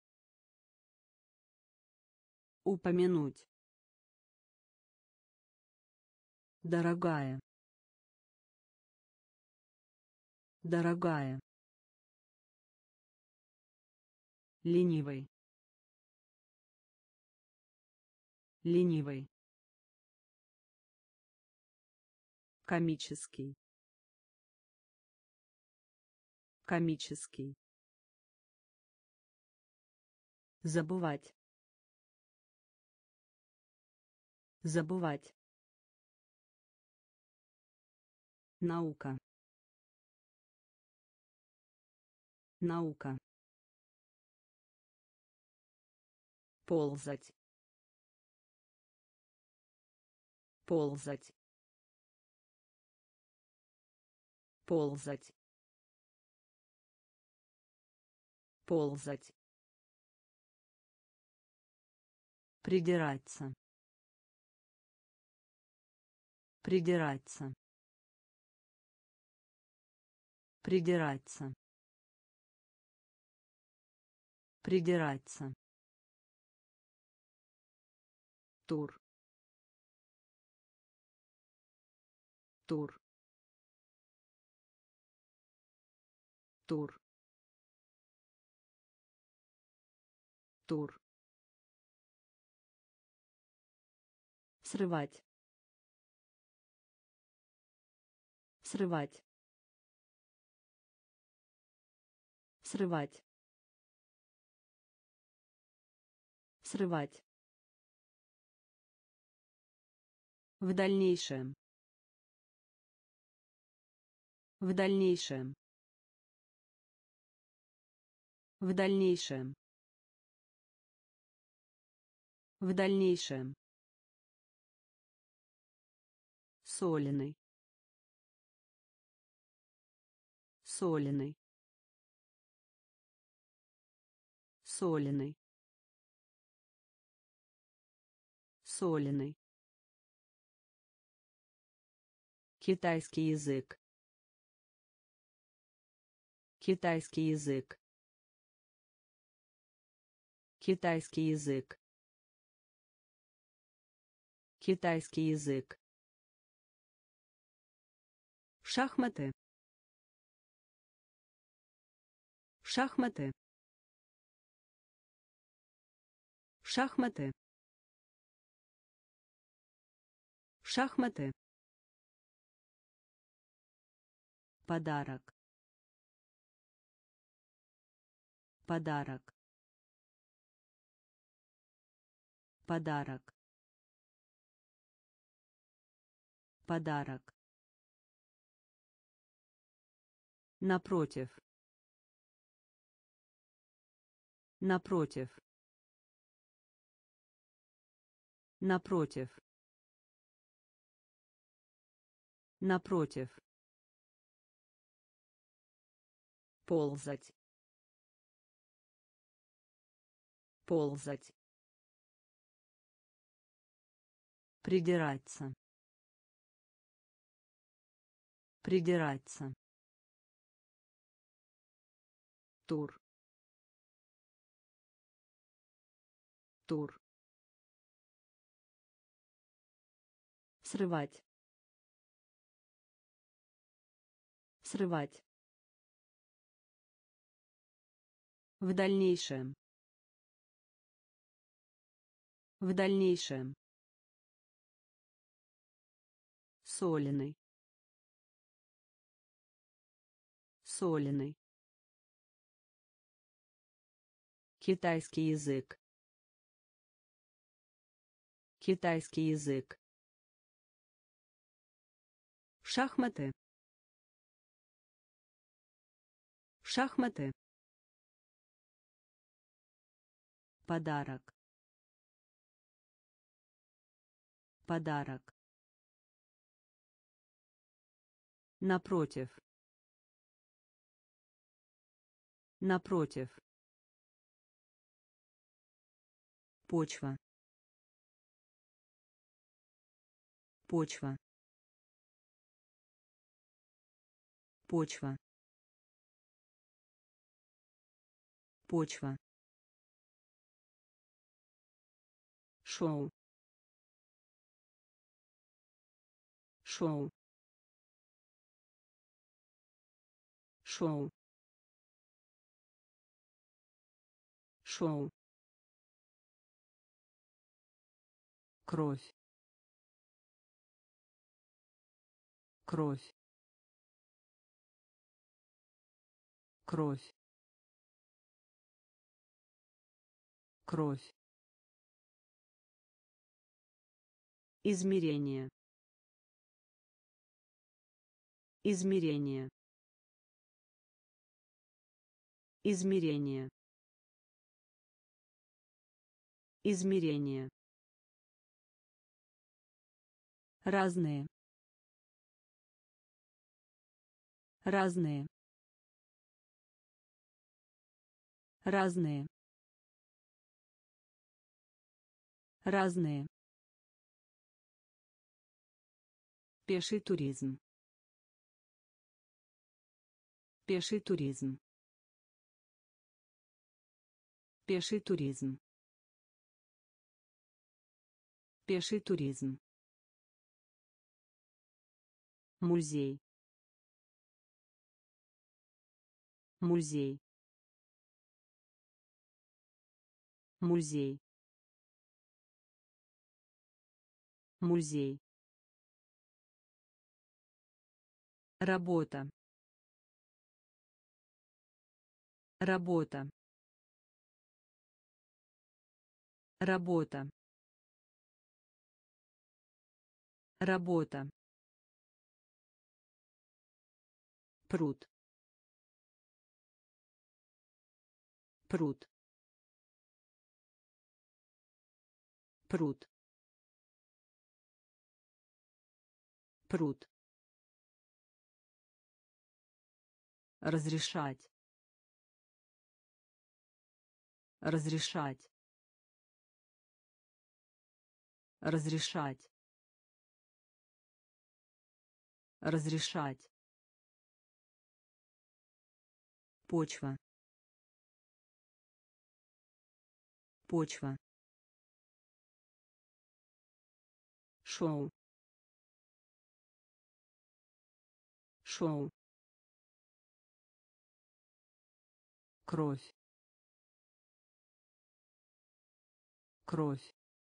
Упомянуть. Дорогая. Дорогая. Ленивый. Ленивый. Комический. Комический. Забывать. Забывать. Наука. Наука. Ползать. Ползать. Ползать. Ползать. Придираться. Придираться. Придираться. Придираться. Тур. Тур. Тур. Тур. Срывать. Срывать. Срывать. Срывать. В дальнейшем. В дальнейшем. В дальнейшем. В дальнейшем. Соленый. Соленый. Соленый. Соленый. Китайский язык. Китайский язык. Китайский язык. Китайский язык. Шахматы. Шахматы. Шахматы. Шахматы. Подарок. Подарок. Подарок. Подарок. Напротив. Напротив. Напротив. Напротив. Ползать. Ползать. Придираться. Придираться. Тур. Тур. Срывать. Срывать. В дальнейшем. В дальнейшем. Соленый. Соленый. Китайский язык. Китайский язык. Шахматы. Шахматы. Подарок. Подарок. Напротив. Напротив. Почва. Почва. Почва. Почва. Шоу. Шоу. Шоу. Шоу. Кровь. Кровь. Кровь. Кровь. Измерение. Измерение. Измерение. Измерение. Разные. Разные. Разные. Разные. Пеший туризм. Пеший туризм. Пеший туризм. Пеший туризм. Музей. Музей. Музей. Музей. Работа. Работа. Работа. Работа. Пруд. Пруд. Пруд. Пруд. Разрешать. Разрешать. Разрешать. Разрешать. Почва. Почва. Шоу. Шоу. Кровь. Кровь.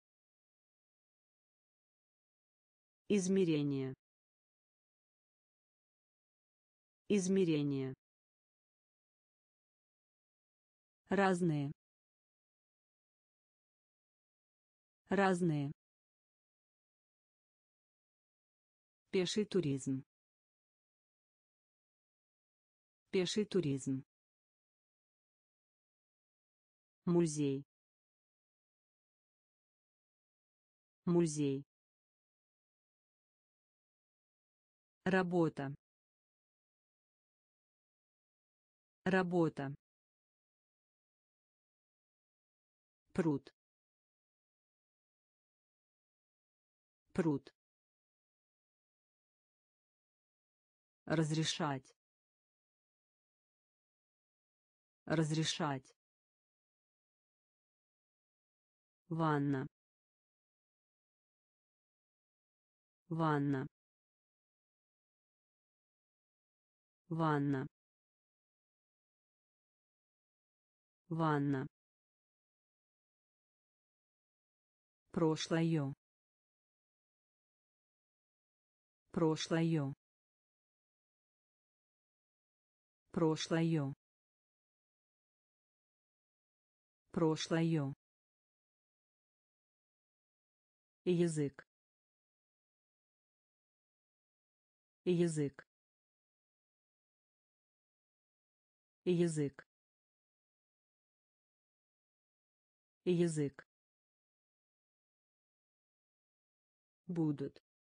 Измерение. Измерение. Разные. Разные. Пеший туризм. Пеший туризм. Музей. Музей. Работа. Работа. Пруд. Пруд. Разрешать. Разрешать. Ванна. Ванна. Ванна. Ванна. Прошлое. Прошлое. Прошлое. Прошлое. Язык. Язык. Язык. Язык. Будут.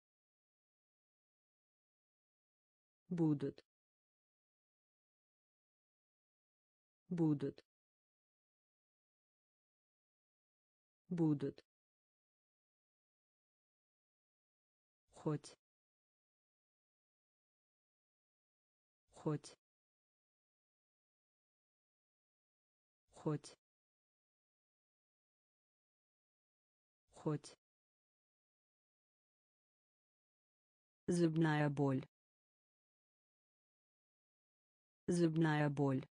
Будут. Будут. будут, хоть, хоть, хоть, хоть, зубная боль, зубная боль,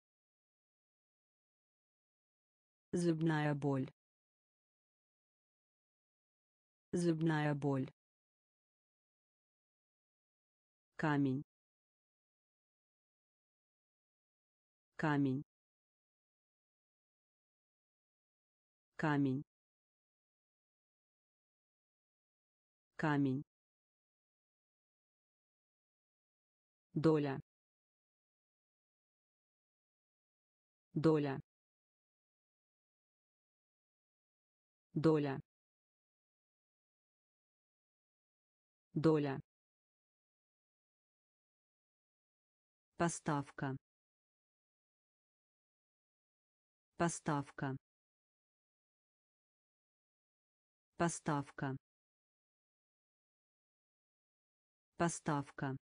зубная боль, зубная боль, камень, камень, камень, камень, доля, доля, доля, доля, поставка, поставка, поставка, поставка,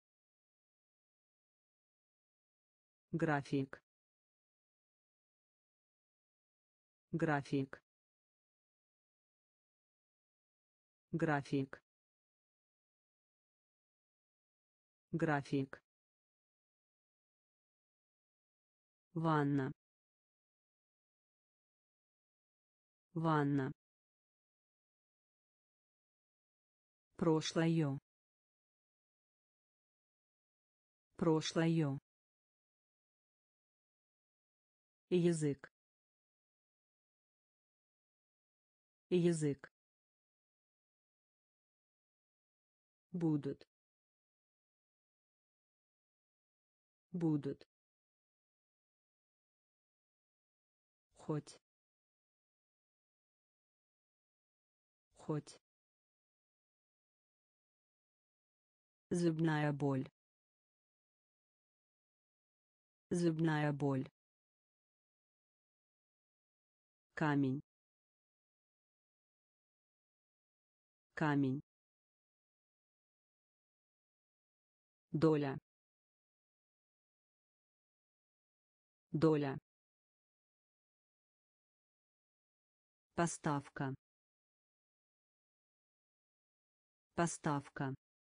график, график, график, график, ванна, ванна, прошлое, прошлое, язык, язык, будут, будут, хоть, хоть, зубная боль, зубная боль, камень, камень, доля, доля, поставка, поставка,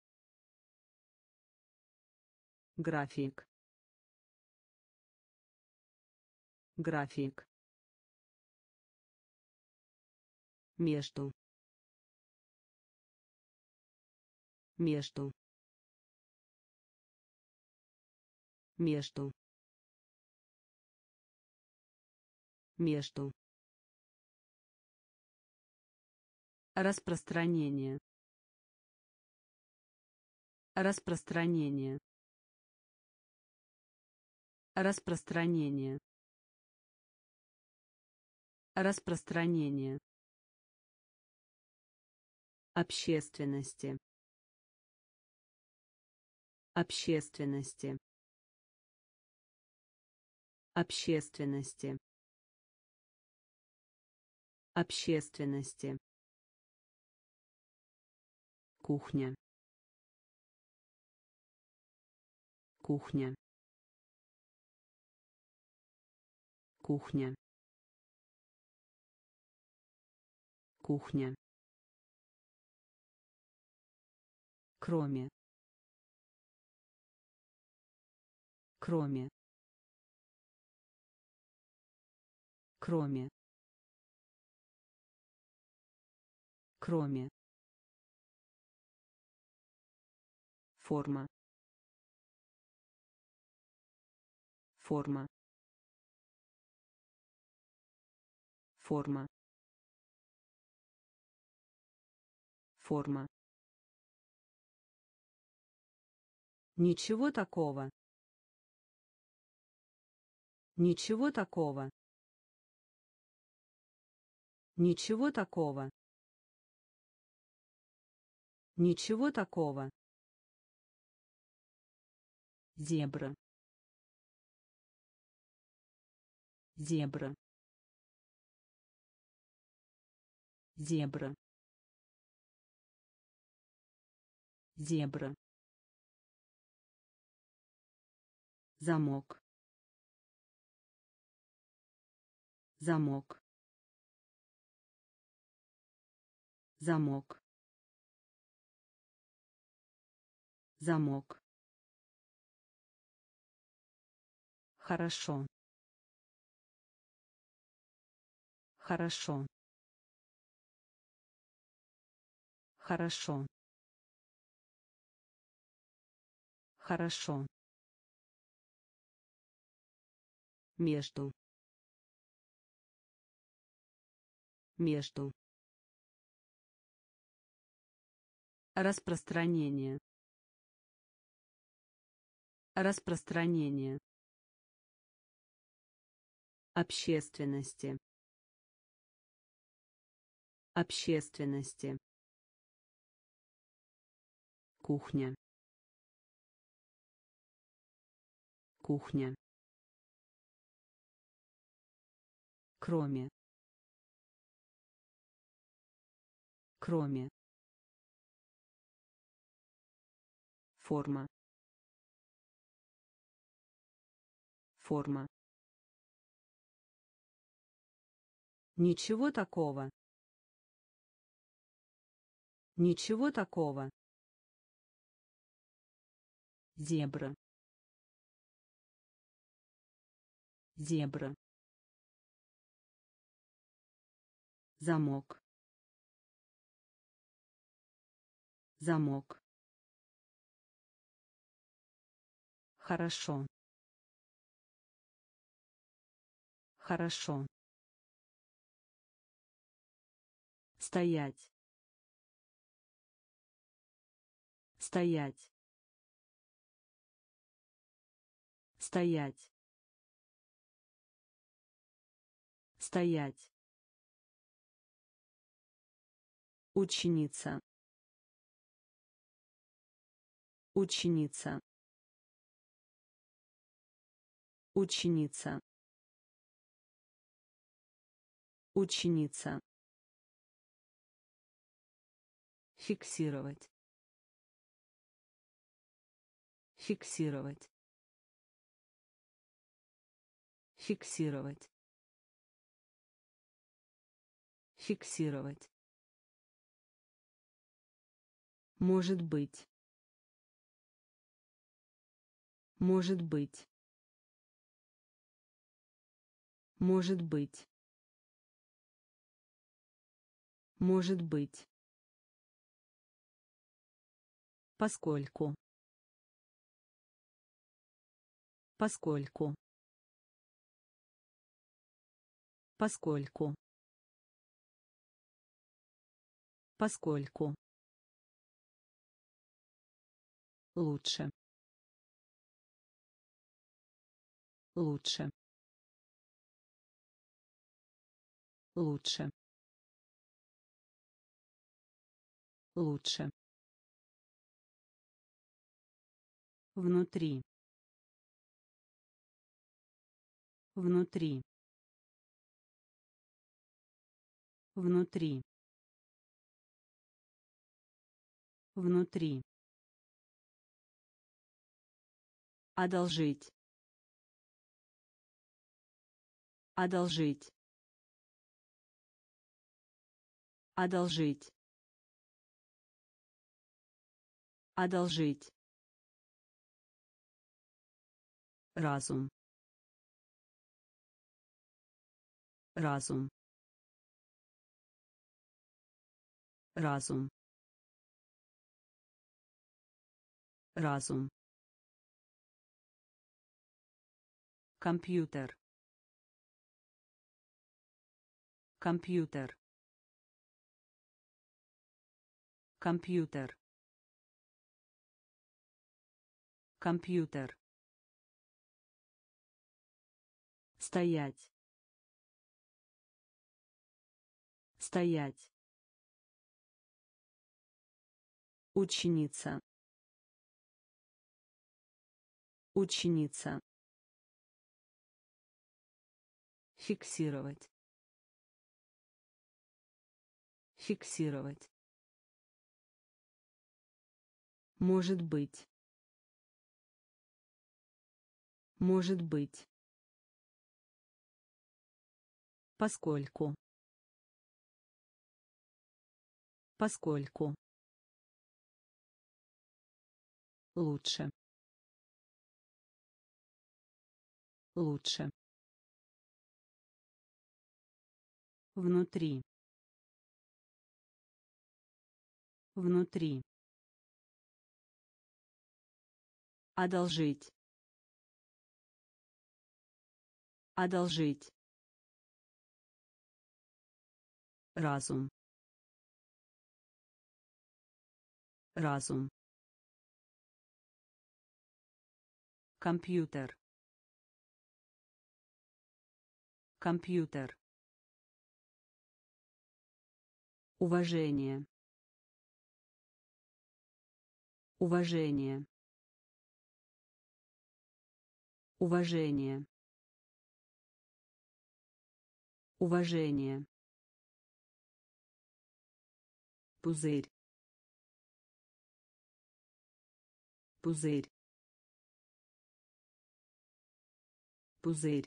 график, график, между, между, между, между, распространение, распространение, распространение, распространение, общественности, общественности, общественности, общественности, кухня, кухня, кухня, кухня, кроме, кроме, кроме, кроме, форма, форма, форма, форма, ничего такого, ничего такого, ничего такого, ничего такого, зебра, зебра, зебра, зебра, замок, замок, замок, замок. Хорошо. Хорошо. Хорошо. Хорошо. Между. Между. Распространение. Распространение. Общественности. Общественности. Кухня. Кухня. Кроме. Кроме. Форма. Форма. Ничего такого. Ничего такого. Зебра. Зебра. Замок. Замок. Хорошо. Хорошо. Стоять. Стоять. Стоять. Стоять. Ученица. Ученица. Ученица. Ученица. Фиксировать. Фиксировать. Фиксировать. Фиксировать. Может быть. Может быть. Может быть. Может быть. Поскольку. Поскольку. Поскольку. Поскольку. Лучше. Лучше. Лучше. Лучше. Внутри. Внутри. Внутри. Внутри. Одолжить. Одолжить. Одолжить. Одолжить. Разум. Разум. Разум. Разум. Компьютер. Компьютер. Компьютер. Компьютер. Стоять. Стоять. Ученица. Ученица. Фиксировать. Фиксировать. Может быть. Может быть. Поскольку. Поскольку. Лучше. Лучше. Внутри. Внутри. Одолжить. Одолжить. Разум. Разум. Компьютер. Компьютер. Уважение. Уважение. Уважение. Уважение. Пузырь. Пузырь. Пузырь.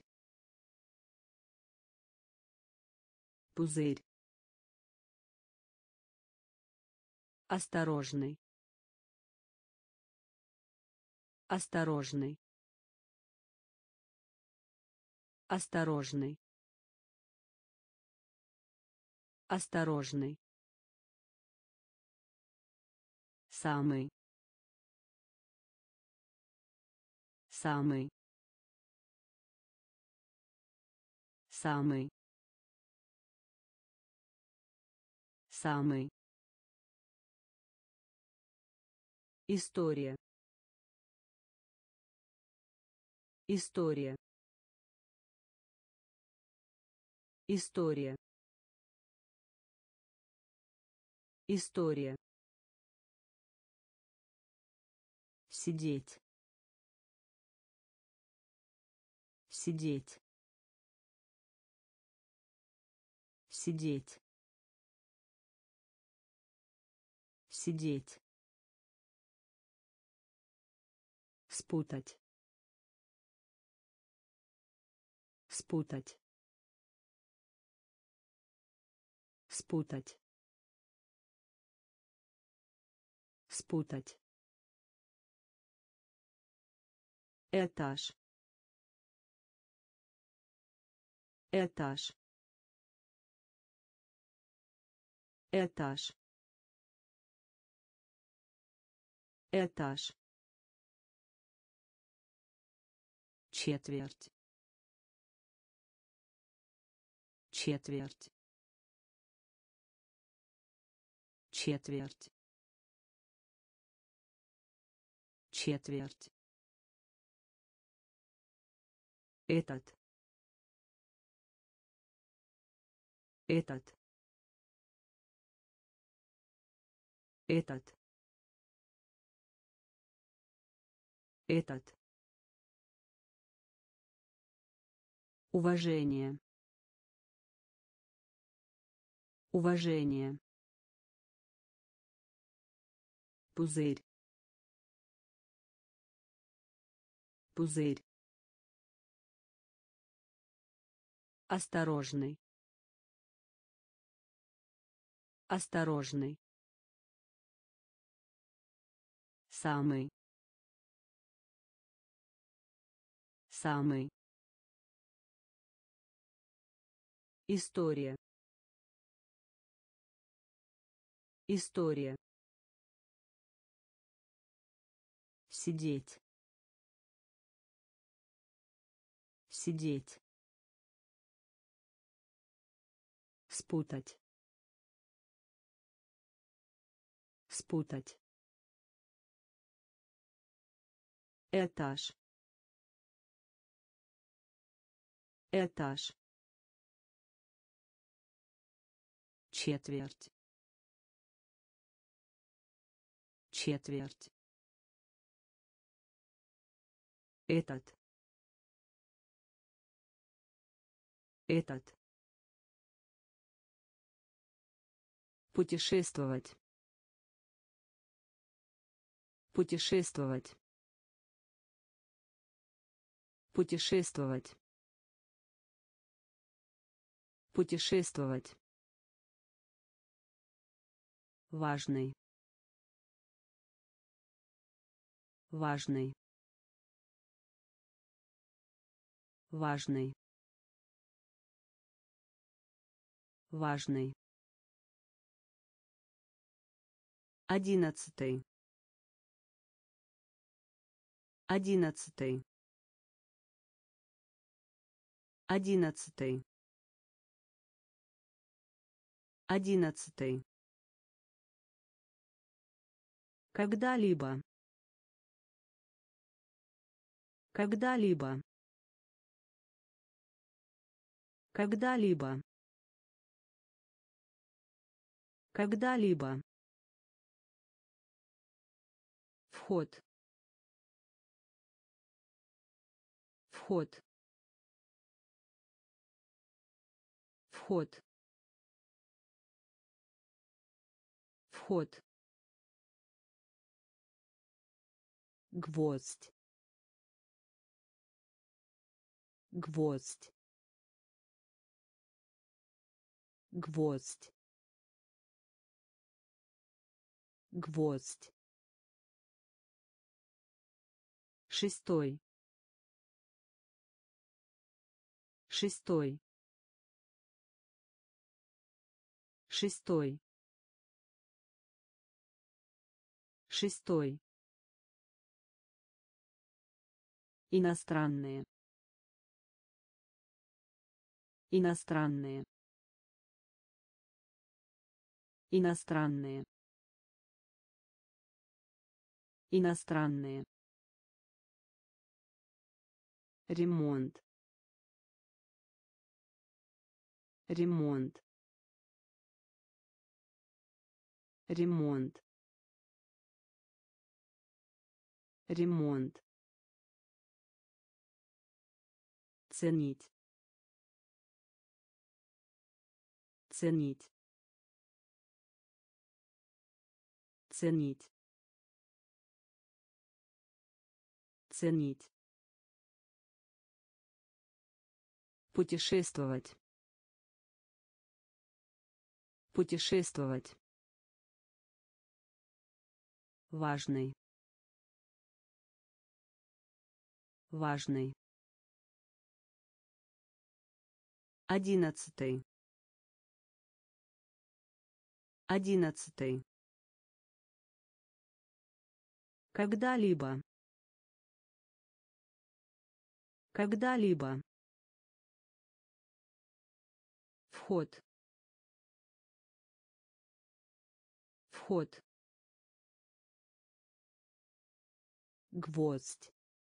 Пузырь. Осторожный. Осторожный. Осторожный. Осторожный. Самый. Самый. Самый. Самый. История. История. История. История. Сидеть. Сидеть. Сидеть. Сидеть. Спутать. Спутать. Спутать. Спутать. Этаж. Этаж. Этаж. Этаж. Четверть. Четверть. Четверть. Четверть. Этот. Этот. Этот. Этот. Уважение. Уважение. Пузырь. Пузырь. Осторожный. Осторожный. Самый. Самый. История. История. Сидеть. Сидеть. Спутать. Спутать. Этаж. Этаж. Четверть. Четверть. Этот. Этот. Путешествовать. Путешествовать. Путешествовать. Путешествовать. Важный. Важный. Важный. Важный. Одиннадцатый. Одиннадцатый. Одиннадцатый. Одиннадцатый. Когда-либо. Когда-либо. Когда-либо. Когда-либо. Вход. Вход. Вход. Вход. Гвоздь. Гвоздь. Гвоздь. Гвоздь. Шестой. Шестой. Шестой. Шестой. Иностранные. Иностранные. Иностранные. Иностранные. Ремонт. Ремонт. Ремонт. Ремонт. Ценить. Ценить. Ценить. Ценить. Путешествовать. Путешествовать. Важный. Важный. Одиннадцатый. Одиннадцатый. Когда-либо. Когда-либо. Вход. Вход. Гвоздь.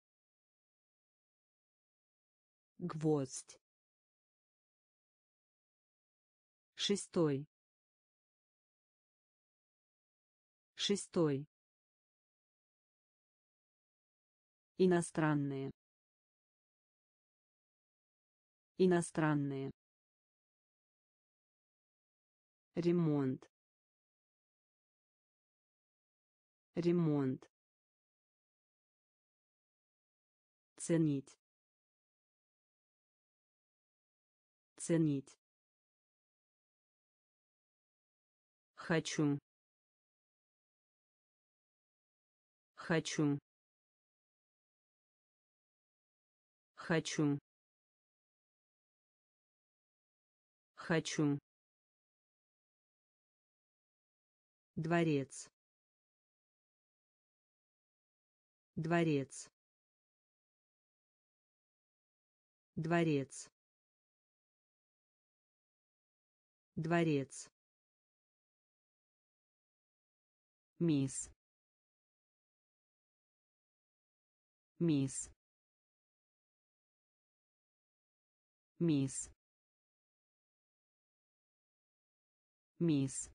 Гвоздь. Шестой. Шестой. Иностранные. Иностранные. Ремонт. Ремонт. Ценить. Ценить. Хочу. Хочу. Хочу. Хочу. Дворец. Дворец. Дворец. Дворец. Мисс. Мисс. Мисс. Мисс.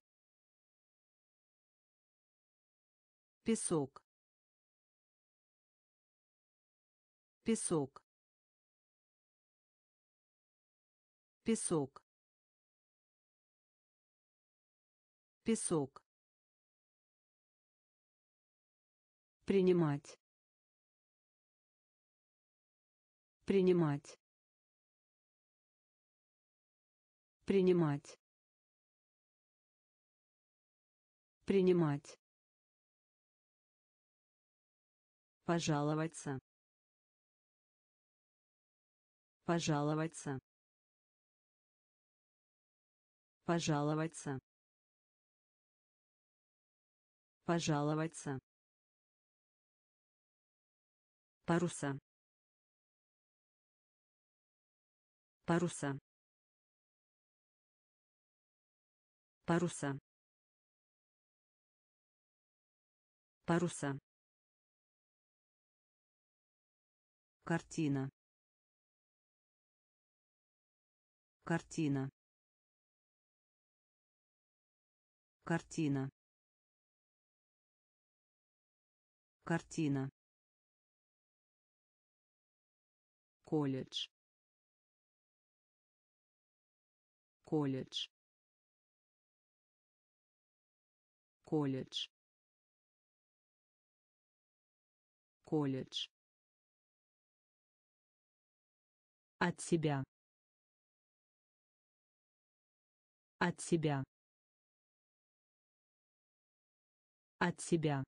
Песок. Песок. Песок. Песок. Принимать. Принимать. Принимать. Принимать. Пожаловаться. Пожаловаться. Пожаловаться. Пожаловаться. Паруса. Паруса. Паруса. Паруса. Картина. Картина. Картина. Картина. Колледж. Колледж. Колледж. Колледж. От себя. От себя. От себя.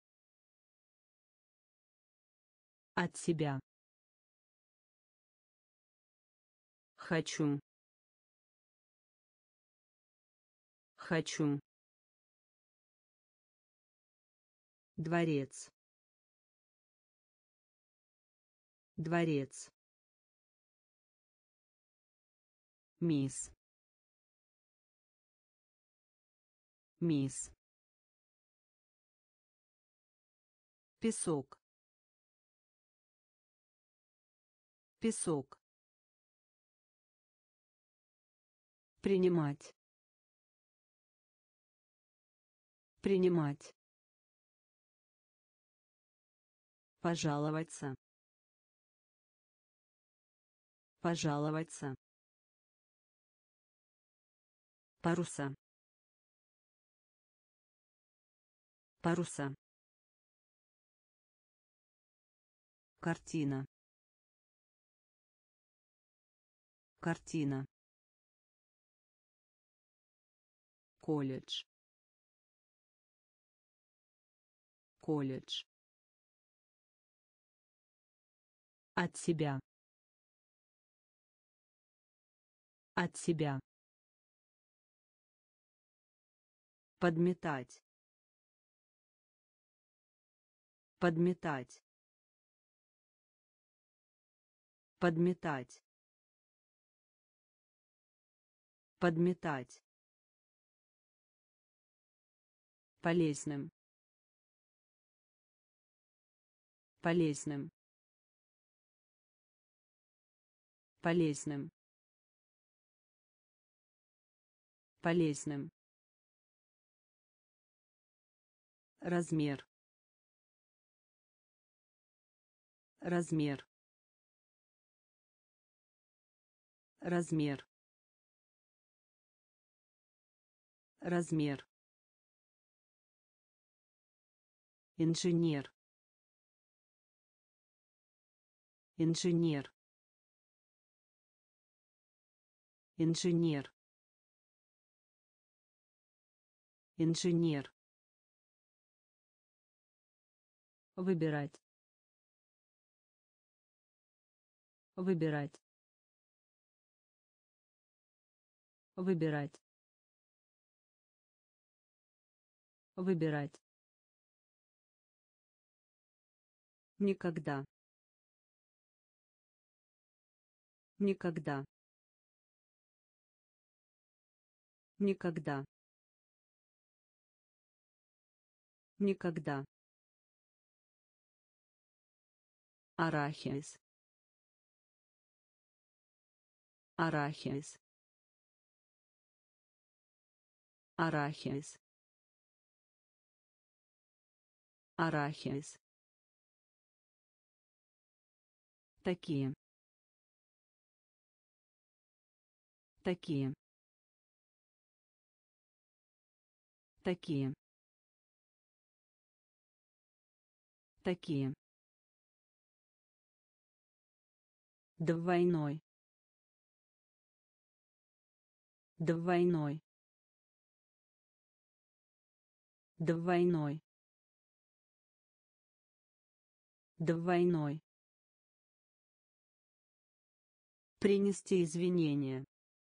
От себя. Хочу. Хочу. Дворец. Дворец. Мисс. Мисс. Песок. Песок. Принимать. Принимать. Пожаловаться. Пожаловаться. Паруса. Паруса. Картина. Картина. Колледж. Колледж. От себя. От себя. Подметать. Подметать. Подметать. Подметать. Полезным. Полезным. Полезным. Полезным. Размер. Размер. Размер. Размер. Инженер. Инженер. Инженер. Инженер. Выбирать. Выбирать. Выбирать. Выбирать. Никогда. Никогда. Никогда. Никогда. Арахис. Арахис. Арахис. Арахис. Такие. Такие. Такие. Такие. Двойной. Двойной. Двойной. Двойной. Принести извинения.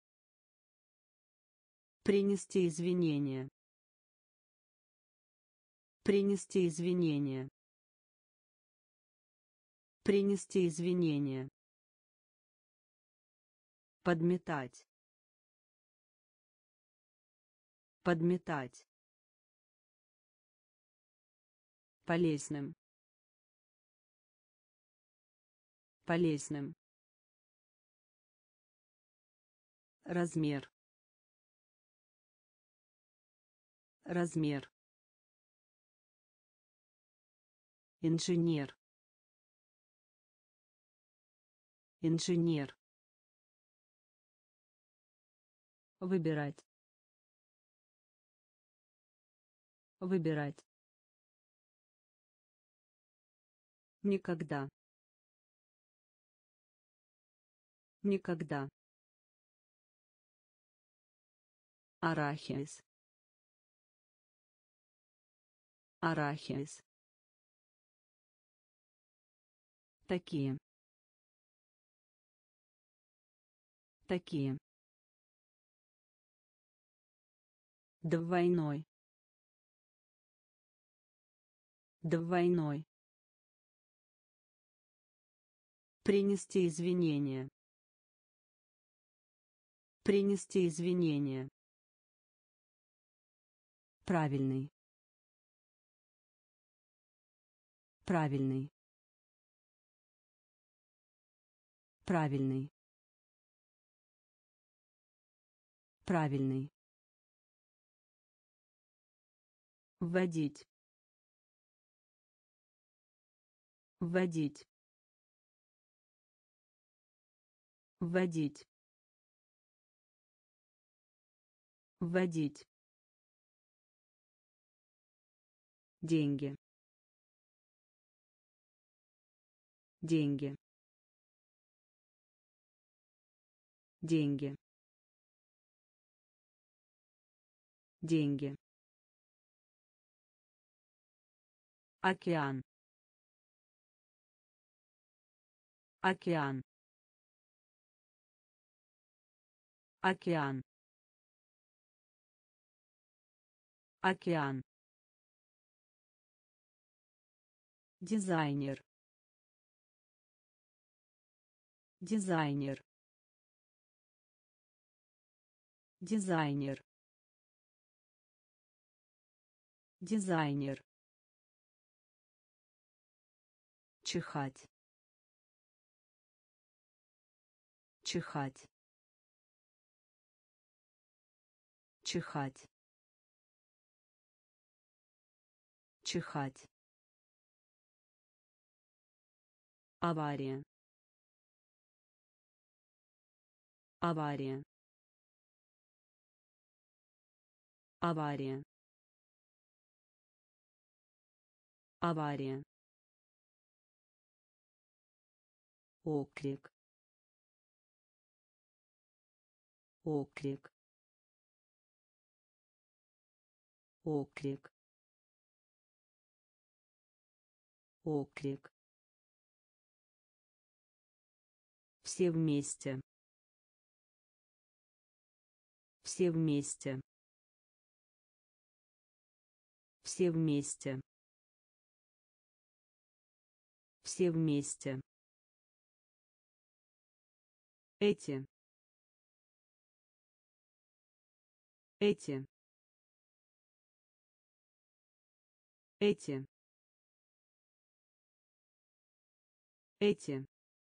Принести извинения. Принести извинения. Принести извинения. Подметать. Подметать. Полезным. Полезным. Размер. Размер. Инженер. Инженер. Выбирать. Выбирать. Никогда. Никогда. Арахис. Арахис. Такие. Такие. Двойной. Двойной. Принести извинения. Принести извинения. Правильный. Правильный. Правильный. Правильный. Вводить. Вводить. Вводить. Вводить. Деньги. Деньги. Деньги. Деньги. Океан. Океан. Океан. Океан. Дизайнер. Дизайнер. Дизайнер. Дизайнер. Чихать. Чихать. Чихать. Чихать. Авария. Авария. Авария. Авария. Оклик. Оклик. Оклик. Оклик. Все вместе. Все вместе. Все вместе. Все вместе. Эти. Эти. Эти. Эти.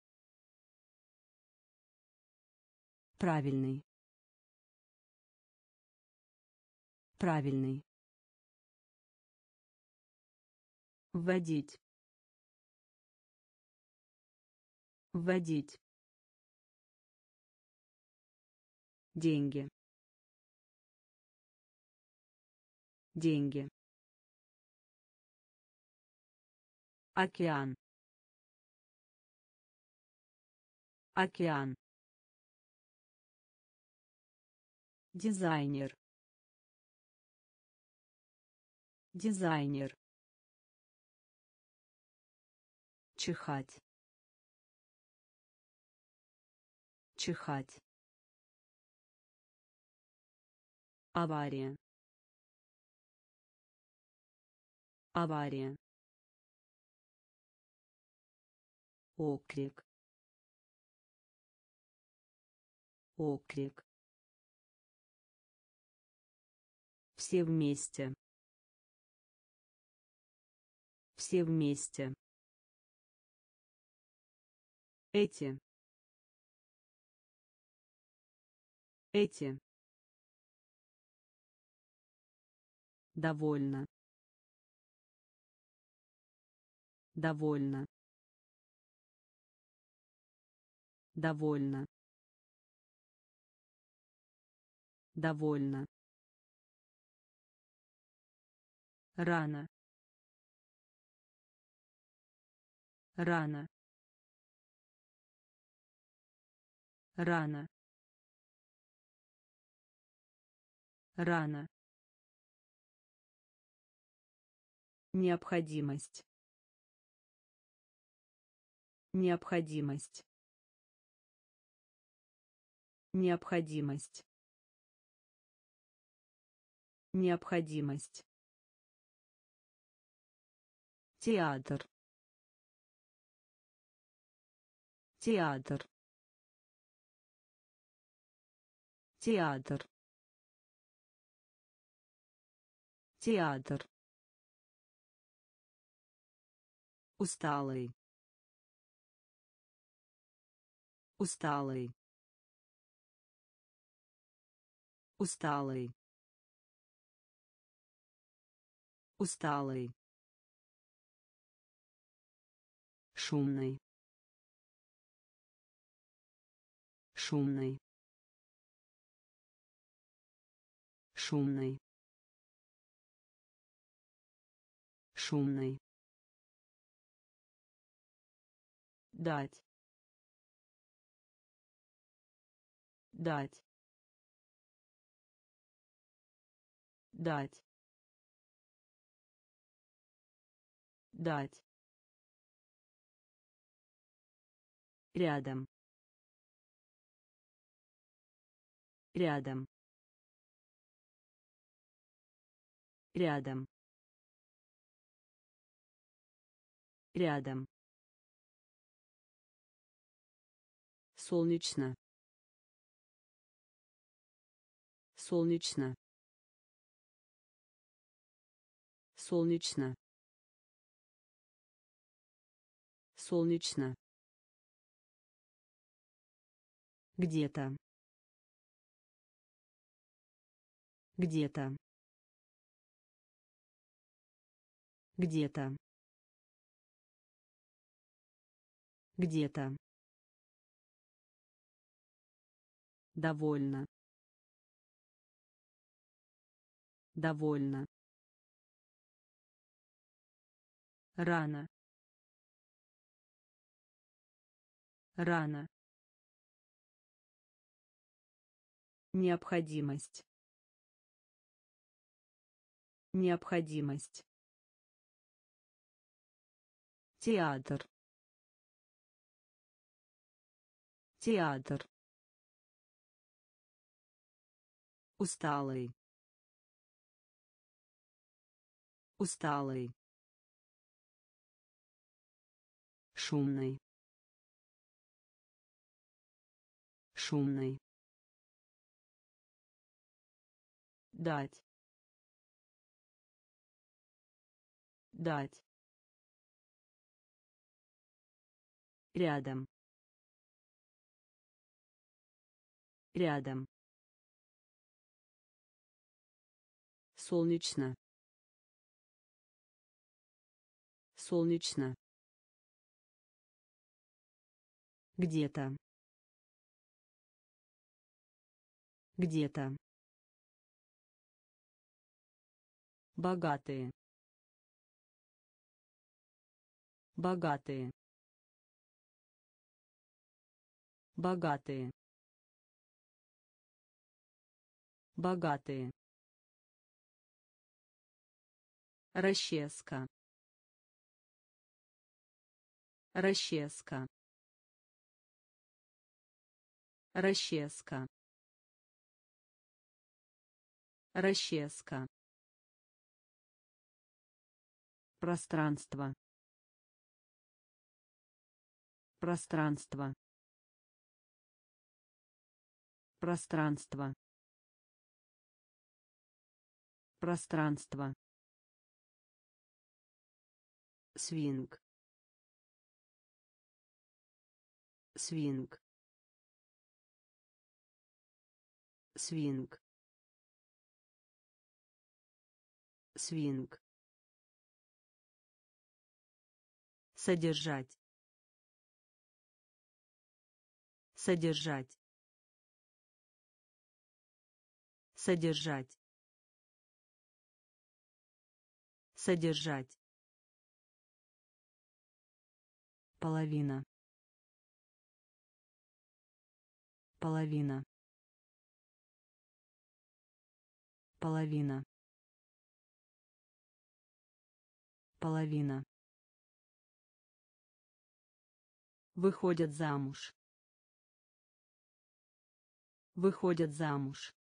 Правильный. Правильный. Вводить. Вводить. Деньги. деньги, океан, океан, дизайнер, дизайнер, чихать, чихать, авария, авария, оклик, оклик, все вместе, все вместе, эти, эти, довольно, довольно, довольно, довольно, рано, рано, рано, рано, необходимость, необходимость, необходимость, необходимость, театр, театр, театр, театр, усталый, усталый, усталый, усталый, шумный, шумный, шумный, шумный, дать, дать, дать, дать, рядом, рядом, рядом, рядом, солнечно, солнечно, солнечно, солнечно, где-то, где-то, где-то, где-то, довольно, довольно, рано, рано, необходимость, необходимость, театр, театр, усталый, усталый, шумный, шумный, дать, дать, рядом, рядом, солнечно, солнечно, где-то, где-то, Богатые. Богатые. Богатые. Богатые. Расческа. Расческа. Расческа. Расческа. Пространство. Пространство. Пространство. Пространство. Свинг. Свинг. Свинг. Свинг. Содержать. Содержать. Содержать. Содержать. Половина. Половина. Половина. Половина. Выходят замуж. Выходят замуж.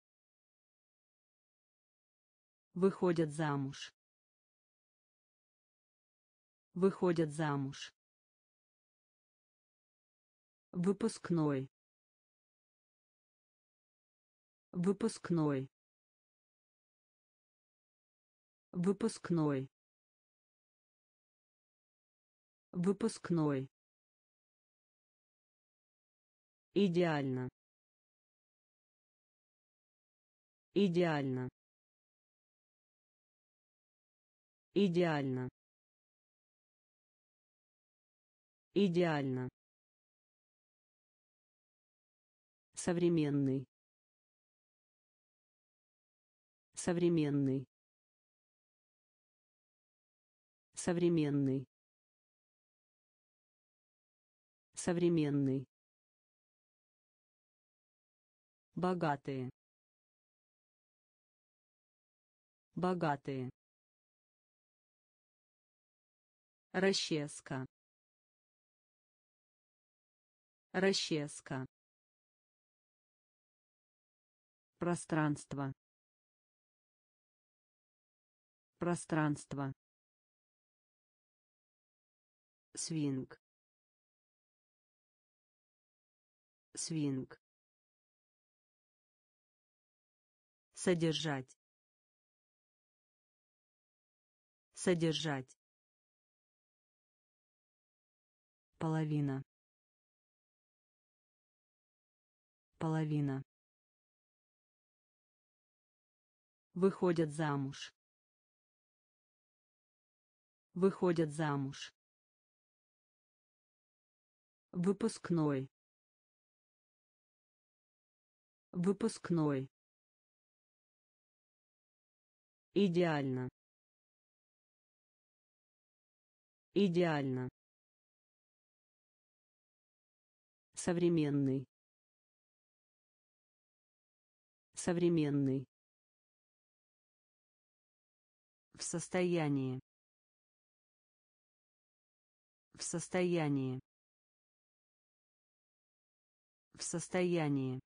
Выходят замуж. Выходят замуж. Выпускной. Выпускной. Выпускной. Выпускной. Идеально. Идеально. Идеально. Идеально. Современный. Современный. Современный. Современный. Богатые. Богатые. Расческа. Расческа. Пространство. Пространство. Свинг. Свинг. Содержать. Содержать. Половина. Половина. Выходят замуж. Выходят замуж. Выпускной. Выпускной. Идеально. Идеально. Современный. Современный. В состоянии. В состоянии. В состоянии.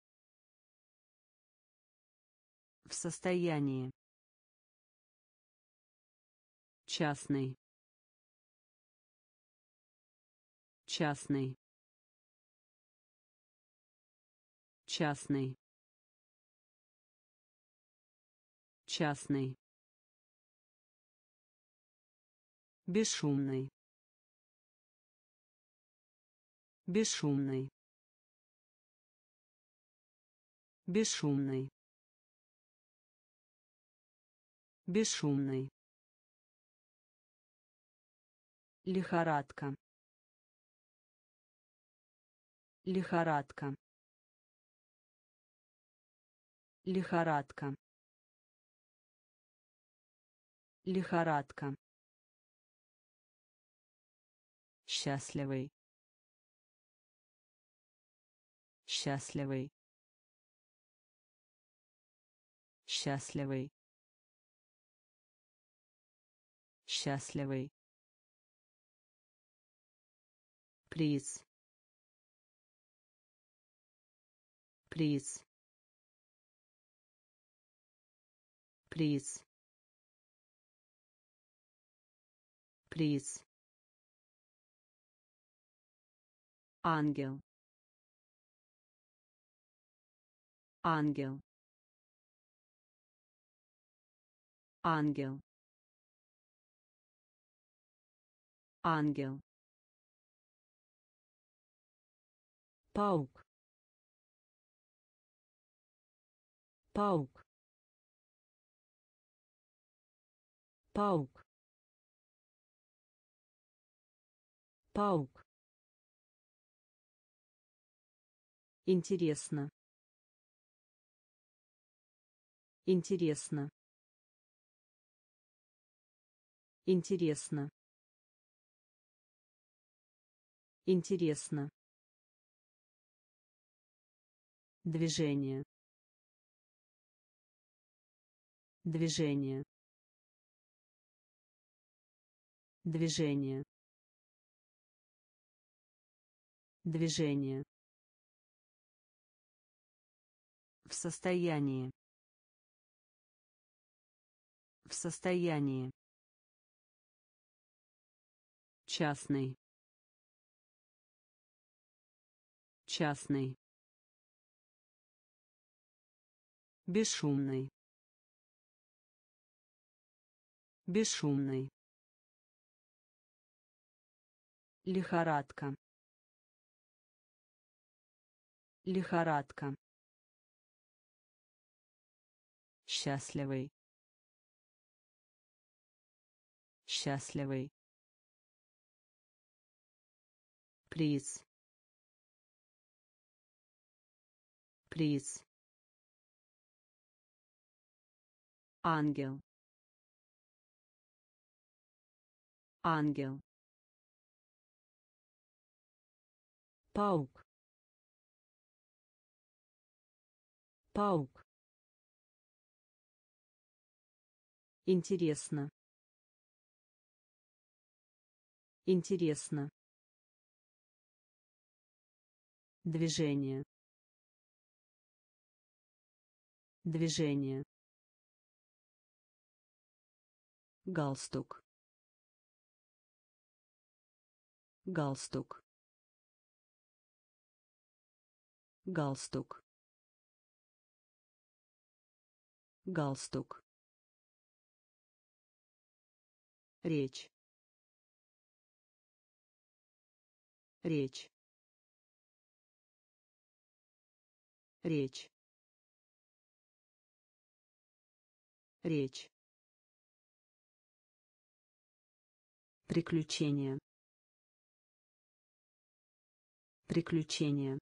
В состоянии. Частный. Частный. Частный. Частный. Бесшумный. Бесшумный. Бесшумный. Бесшумный. Лихорадка. Лихорадка. Лихорадка. Лихорадка. Счастливый. Счастливый. Счастливый. Счастливый. Приз. Приз. Приз. Приз. Ангел. Ангел. Ангел. Ангел. Паук. Паук. Паук. Паук. Интересно. Интересно. Интересно. Интересно. Движение. Движение. Движение. Движение. В состоянии. В состоянии. Частный. Частный. Бесшумный. Бесшумный. Лихорадка. Лихорадка. Счастливый. Счастливый. Приз. Приз. Ангел. Ангел. Паук. Паук. Интересно. Интересно. Движение. Движение. Галстук. Галстук. Галстук. Галстук. Речь. Речь. Речь. Речь. Приключения. Приключения.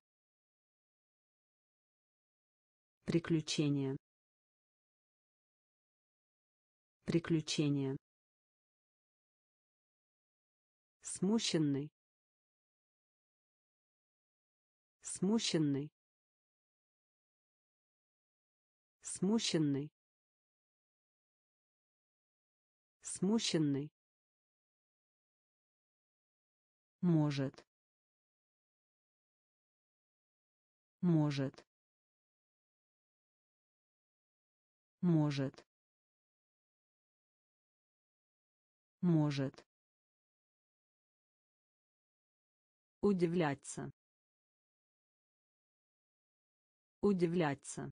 Приключения. Приключения. Смущенный. Смущенный. Смущенный. Смущенный. Может. Может. Может. Может. Удивляться. Удивляться.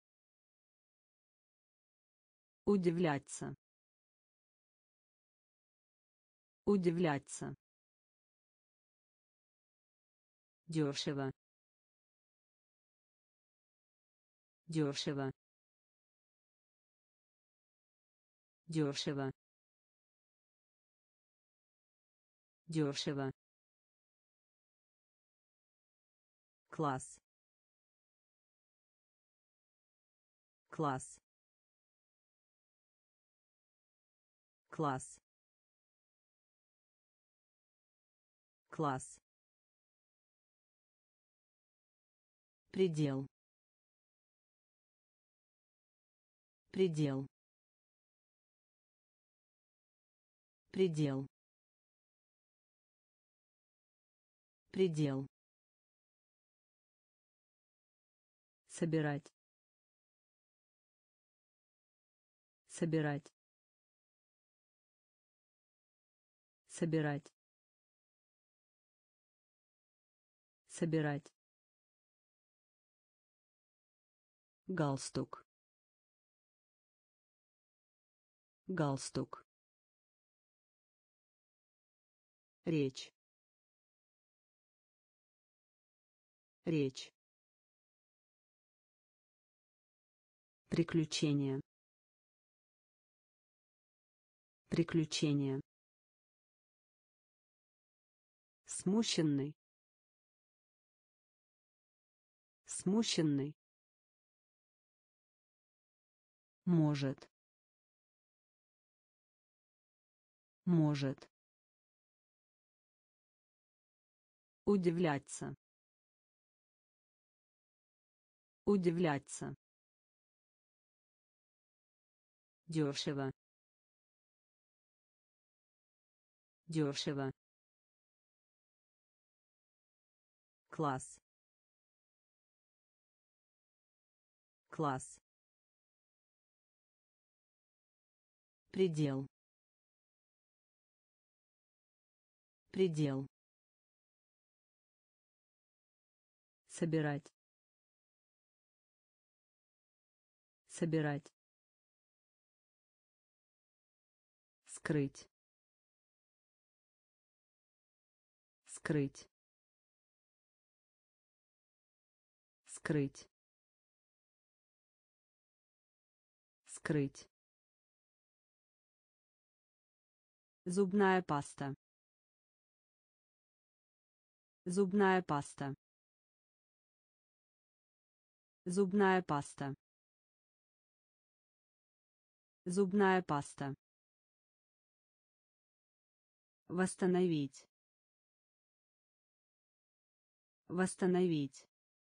Удивляться. Удивляться. Дешево. Дешево. Дешево. Дешево. Класс. Класс. класс, класс, предел, предел, предел, предел, собирать, собирать, собирать, собирать, галстук, галстук, речь, речь, приключения, приключения, смущенный, смущенный, может, может, удивляться, удивляться, дешево, дешево, класс, класс, предел, предел, собирать, собирать, скрыть, скрыть, скрыть, скрыть, зубная паста, зубная паста, зубная паста, зубная паста, восстановить, восстановить,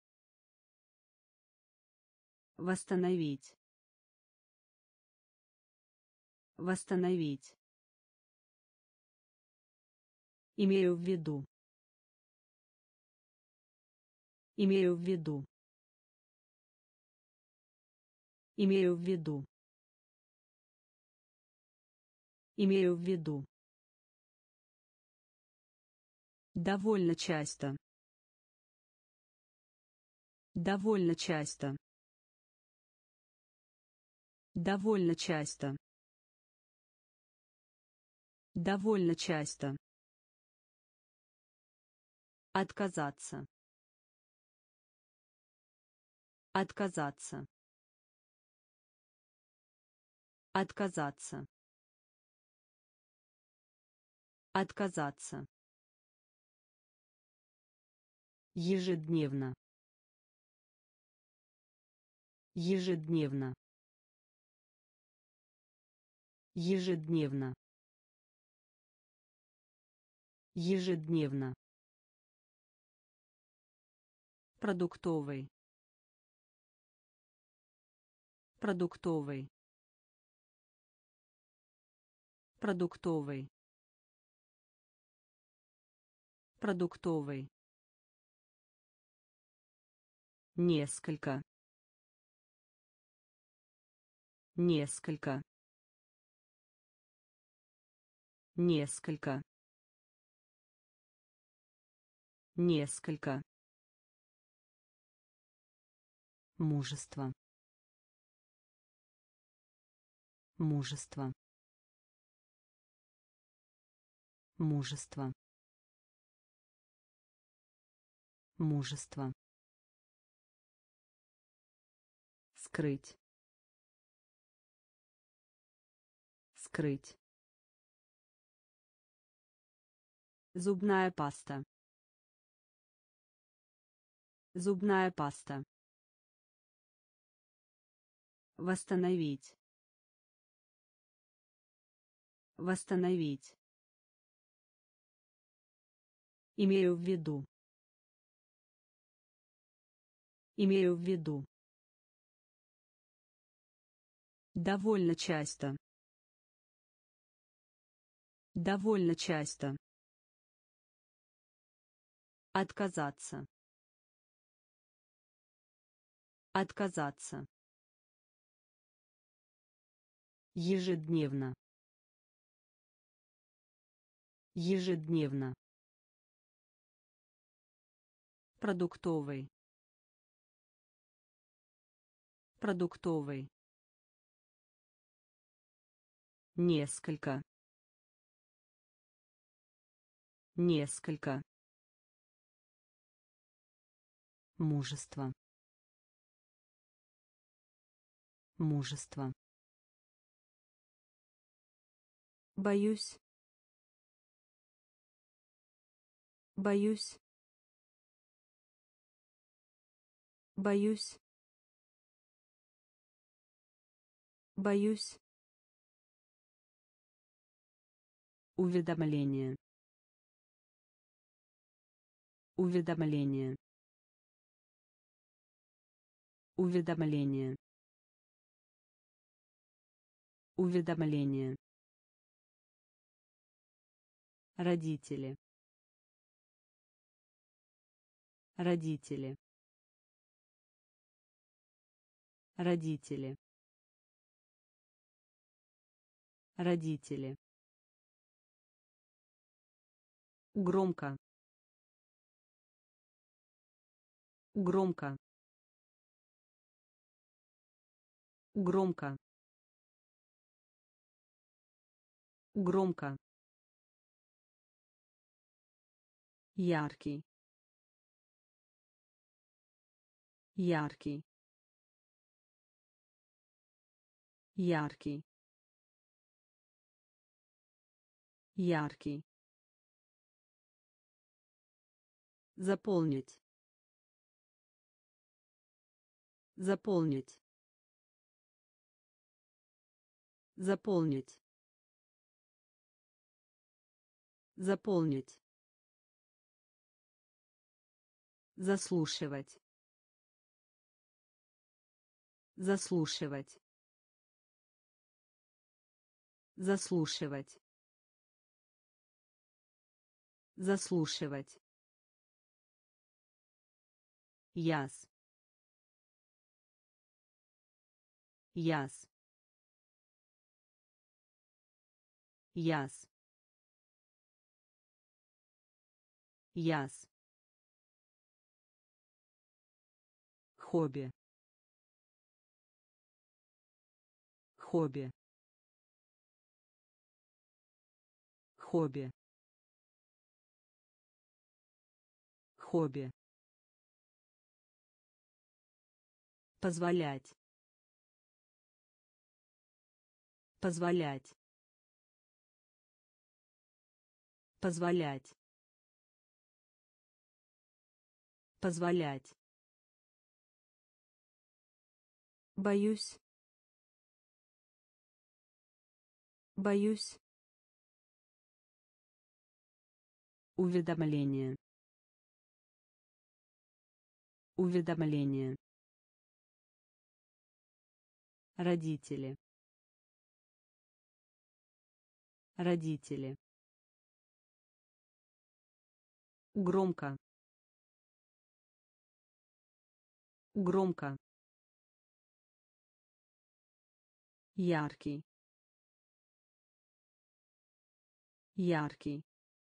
восстановить, восстановить, имею в виду, имею в виду, имею в виду, имею в виду, довольно часто, довольно часто, довольно часто, довольно часто, отказаться, отказаться, отказаться, отказаться, ежедневно, ежедневно, ежедневно, ежедневно, продуктовый, продуктовый, продуктовый, продуктовый, несколько, несколько, несколько, несколько, мужество, мужество, мужество, мужество, скрыть, скрыть, зубная паста, зубная паста, восстановить, Восстановить. Имею в виду. Имею в виду. Довольно часто. Довольно часто. Отказаться. Отказаться. Ежедневно. Ежедневно. Продуктовый. Продуктовый. Несколько. Несколько. Мужество. Мужество. Боюсь. Боюсь. Боюсь. Боюсь. Уведомление. Уведомление. Уведомление. Уведомление. Родители. Родители. Родители. Родители. Громко. Громко. Громко. Громко. Яркий. Яркий. Яркий. Яркий. Заполнить. Заполнить. Заполнить. Заполнить. Заслушивать. Заслушивать. Заслушивать. Заслушивать. Яс. Яс. Яс. Яс. Хобби. Хобби. Хобби. Хобби. Позволять. Позволять. Позволять. Позволять. Боюсь. Боюсь. Уведомление. Уведомление. Родители. Родители. Громко. Громко. Яркий. Яркий.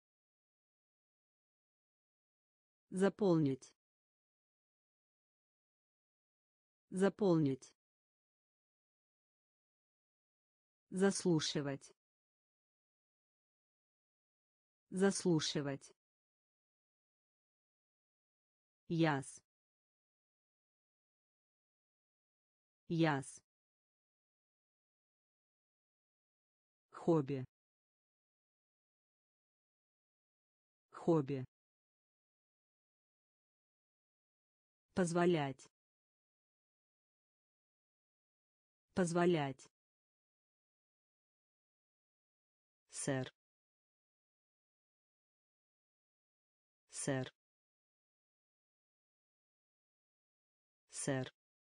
Заполнить. Заполнить. Заслушивать. Заслушивать. Яс. Яс. Хобби. Хобби. Позволять. Позволять. сэр, сэр, сэр,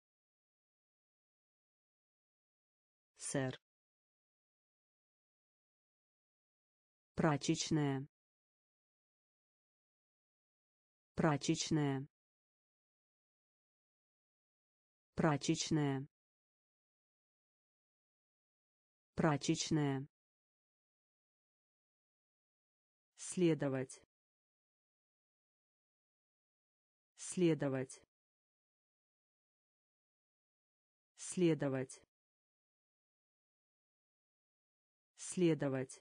сэр, прачечная, прачечная, прачечная, прачечная, следовать, следовать, следовать, следовать,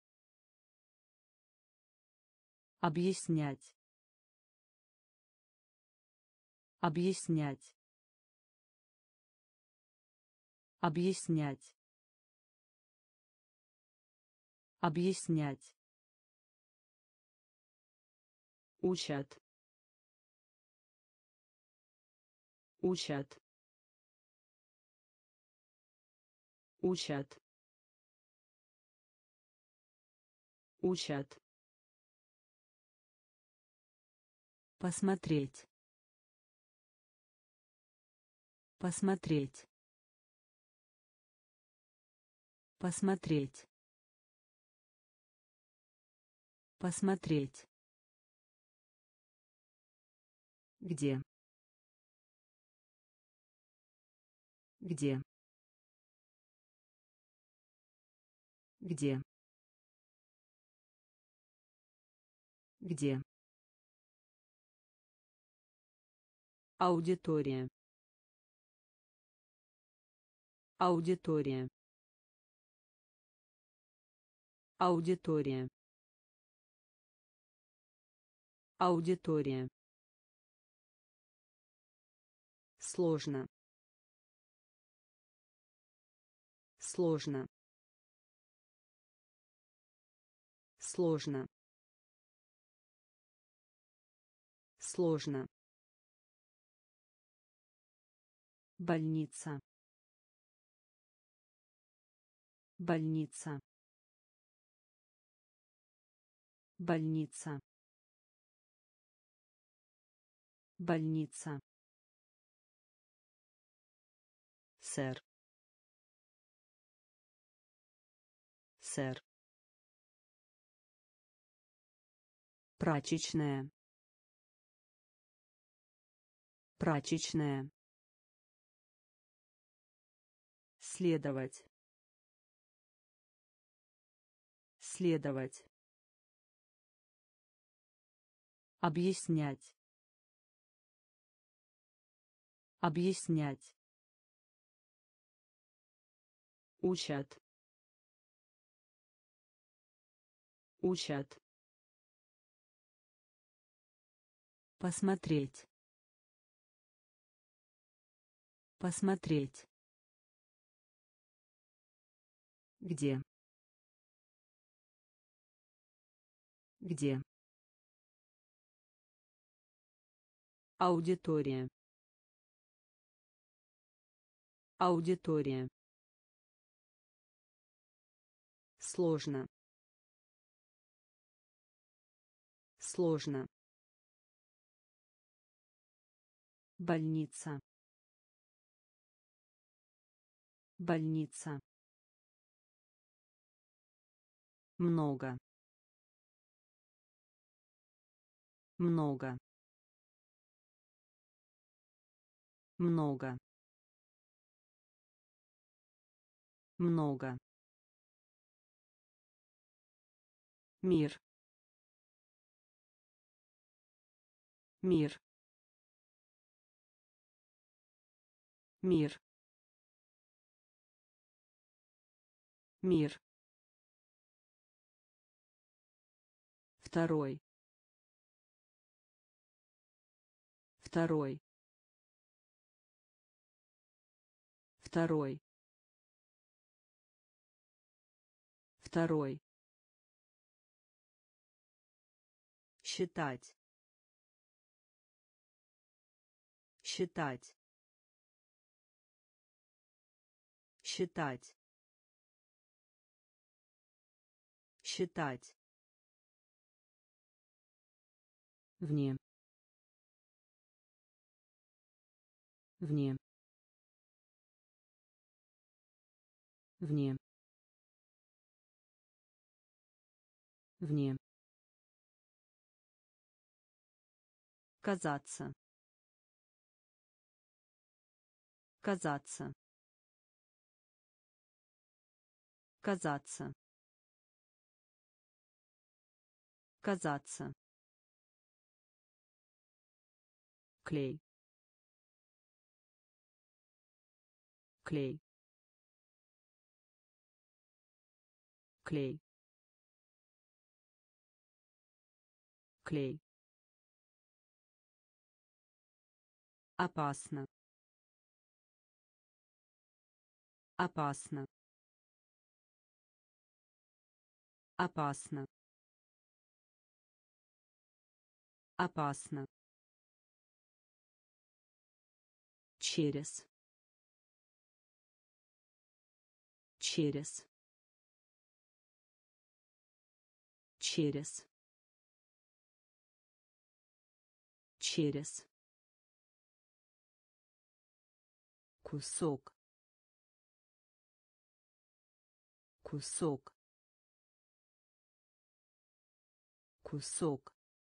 объяснять, объяснять, объяснять, объяснять, учат, учат, учат, учат, посмотреть, посмотреть, посмотреть, посмотреть, где, где, где, где, аудитория, аудитория, аудитория, аудитория, сложно, сложно, сложно, сложно, больница, больница, больница, больница, сэр, сэр, прачечная, прачечная, следовать, следовать, объяснять, объяснять, учат, учат, посмотреть, посмотреть, где, где, аудитория, аудитория, сложно, сложно, больница, больница, много, много, много, много, мир, мир, мир, мир, второй, второй, второй, второй, считать, считать, считать, считать, вне, вне, вне, вне, казаться, казаться, казаться, казаться, клей, клей, клей, клей, опасно, опасно, опасно, опасно, через, через, через, через, кусок, кусок, кусок,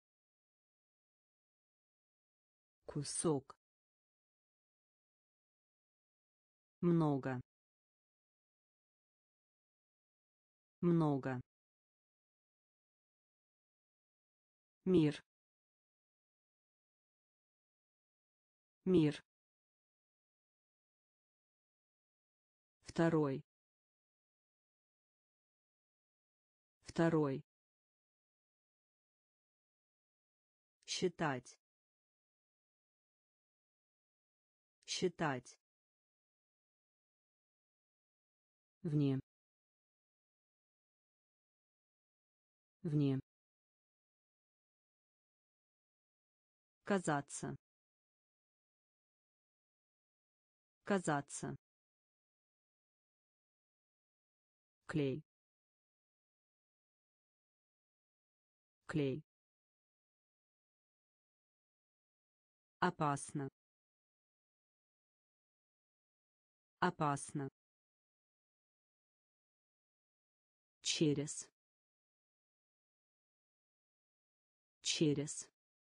кусок, много, много, мир, мир, второй, второй, считать, считать, вне, вне, казаться, казаться, клей, клей, опасно, опасно, через, через,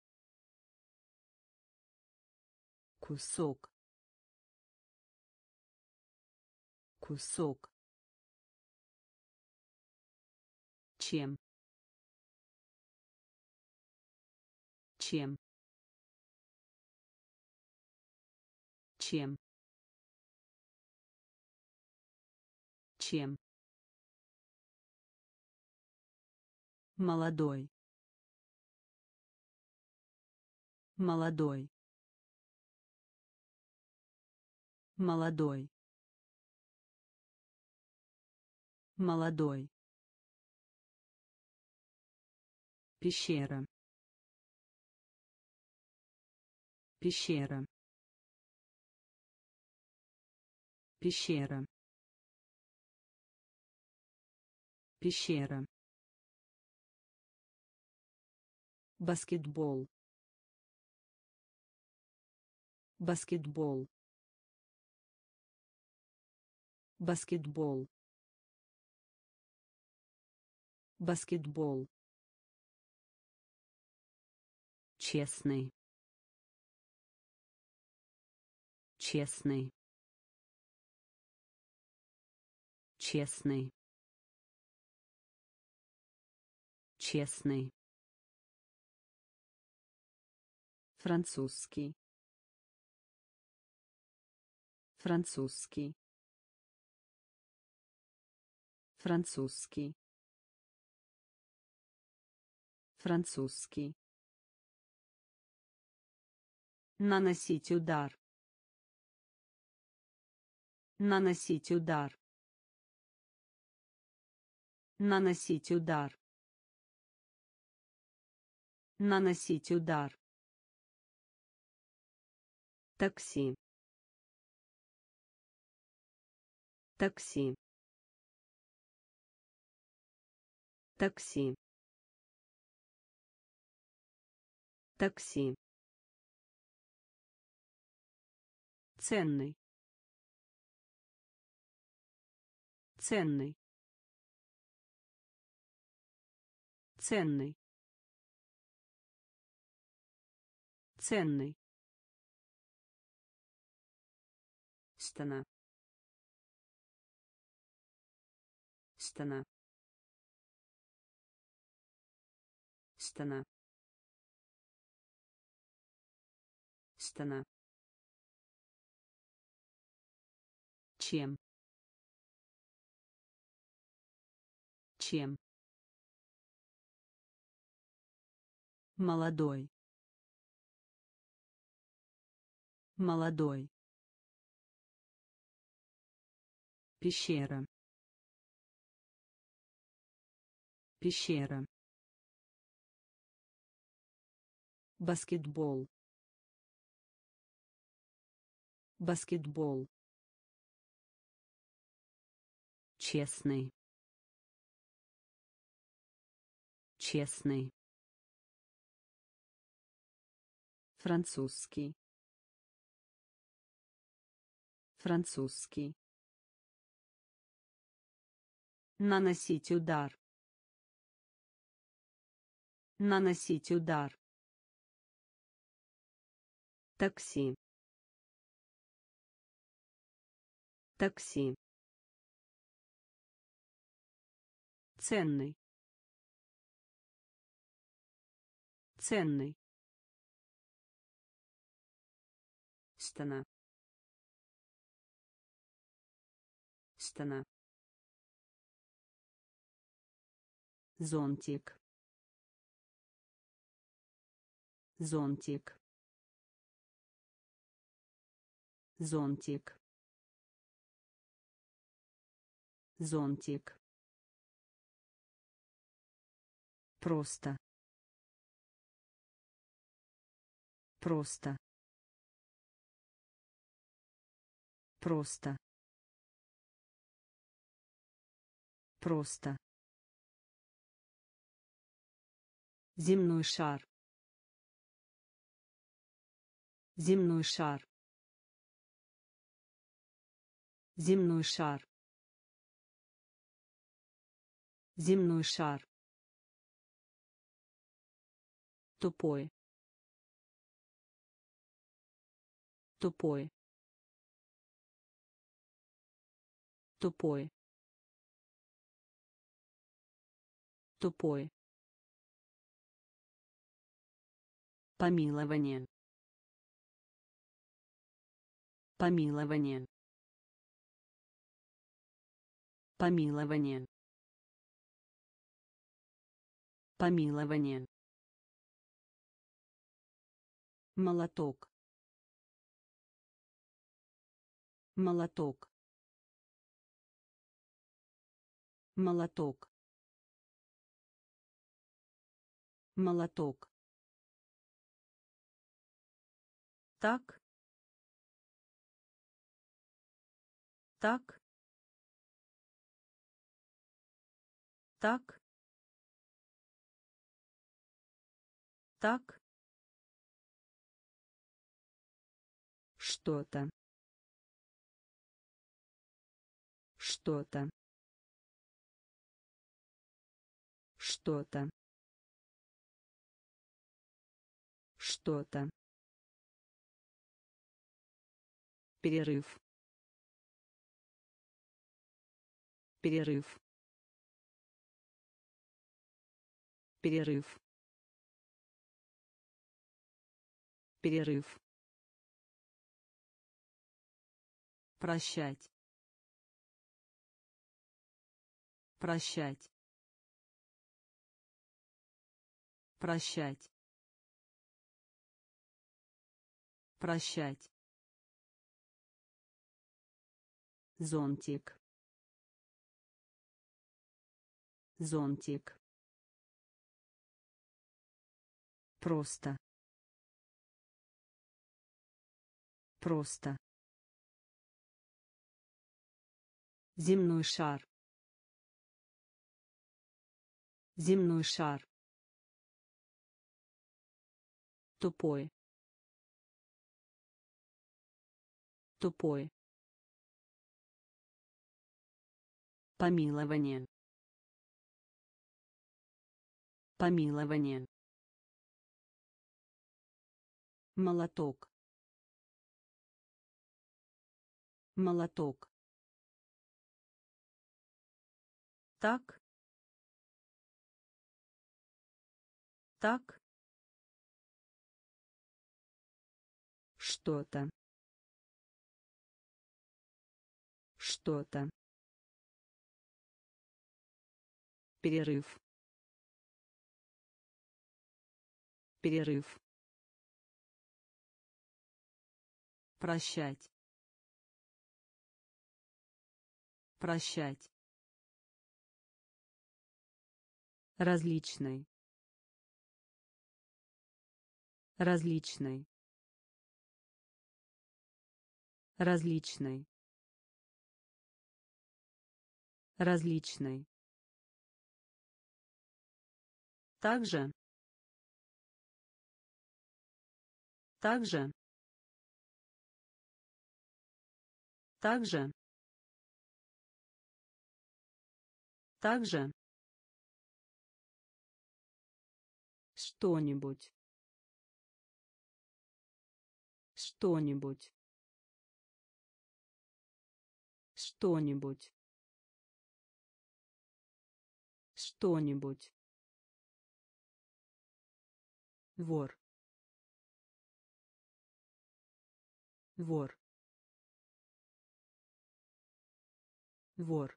кусок, кусок, чем, чем, чем, чем, молодой, молодой, молодой, молодой, пещера, пещера, пещера, пещера, баскетбол, баскетбол, баскетбол, баскетбол, честный, честный, честный, честный, французский, французский, французский, французский, наносить удар, наносить удар, наносить удар, наносить удар, такси, такси, такси, такси, ценный, ценный, ценный, ценный, стена, стена, стена, стена, чем, чем, молодой, молодой, пещера, пещера, баскетбол, баскетбол, честный, честный, французский, французский, наносить удар, наносить удар, такси, такси, ценный, ценный, стена, стена, зонтик, зонтик, зонтик, зонтик, просто, просто, просто, просто, земной шар, земной шар, земной шар, земной шар, тупой, тупой, тупой, тупой, помилование, помилование, помилование, помилование, молоток, молоток, молоток, молоток, так, так, так, так, что-то, что-то, что-то, что-то, перерыв, перерыв, перерыв, перерыв, прощать, прощать, прощать, прощать, зонтик, зонтик, просто, просто, земной шар, Земной шар. Тупой. Тупой. Помилование. Помилование. Молоток. Молоток. Так. Так. Что-то. Что-то. Перерыв. Перерыв. Прощать. Прощать. Различный. Различный. Различный. Различный. Также. Также. Также. Также. Что-нибудь. Что-нибудь. Что-нибудь. Что-нибудь. Вор. Вор. Вор.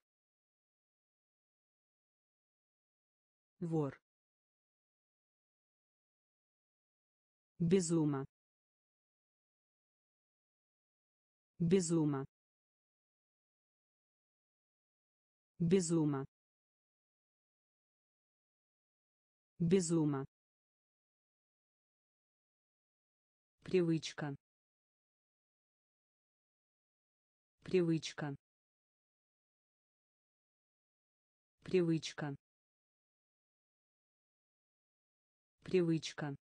Вор. Безума. Безума. Безума. Безума. Привычка. Привычка. Привычка. Привычка.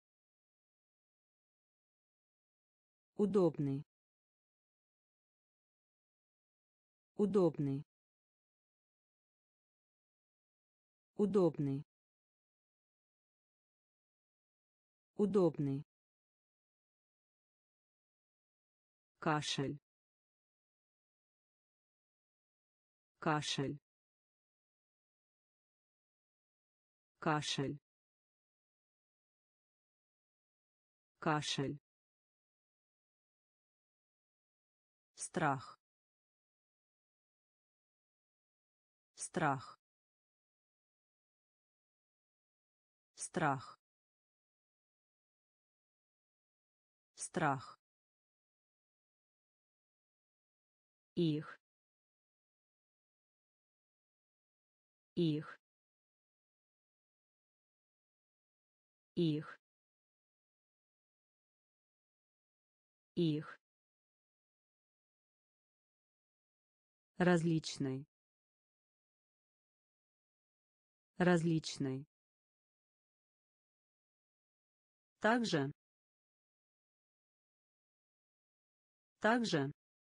Удобный. Удобный. Удобный. Удобный. Кашель. Кашель. Кашель. Кашель. Страх. Страх. Страх. Страх. Их. Их. Их. Их. Различный. Различный. Также. Также.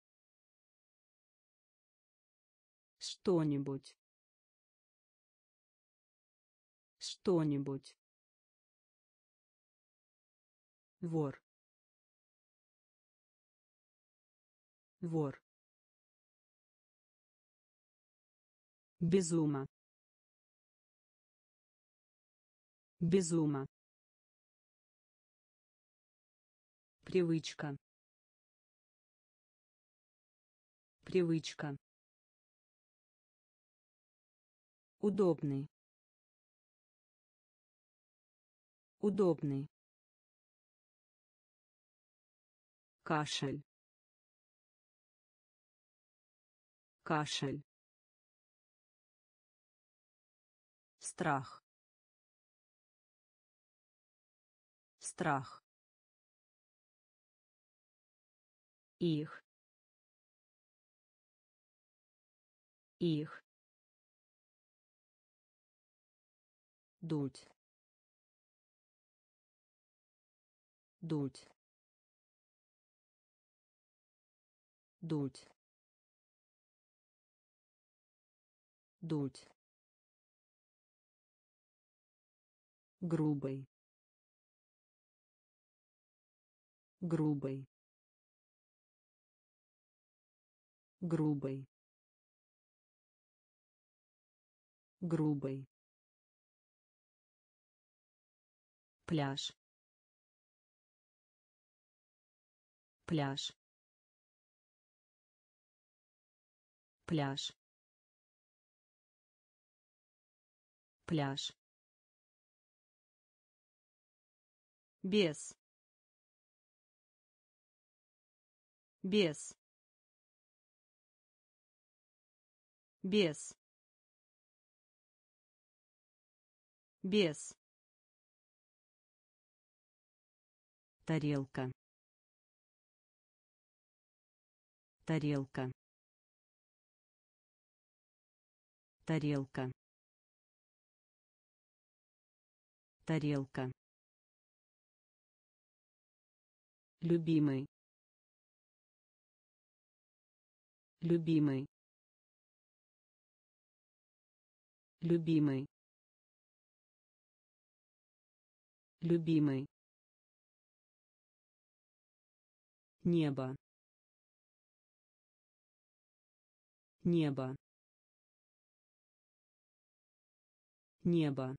Что-нибудь. Что-нибудь. Вор. Вор. Безума. Безума. Привычка. Привычка. Удобный. Удобный. Кашель. Кашель. Страх. Страх. Их. Их. дуть, дуть, дуть, дуть, грубый, грубый, грубый, грубый, пляж, пляж, пляж, пляж, без, без, без, без, тарелка, тарелка, тарелка, тарелка, любимый, любимый, любимый, любимый, небо, небо, небо,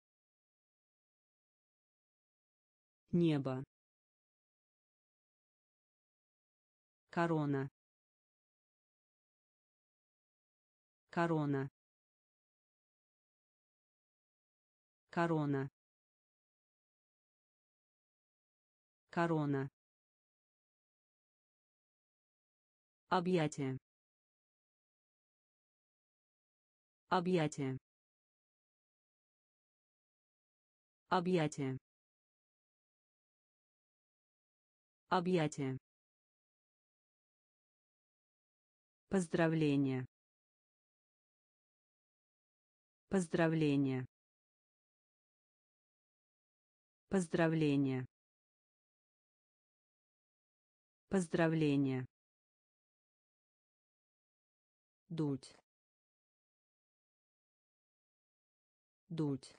небо, корона, корона, корона, корона, объятие, объятие, объятие, объятие, поздравление, поздравление, поздравление, поздравление, дуть, дуть,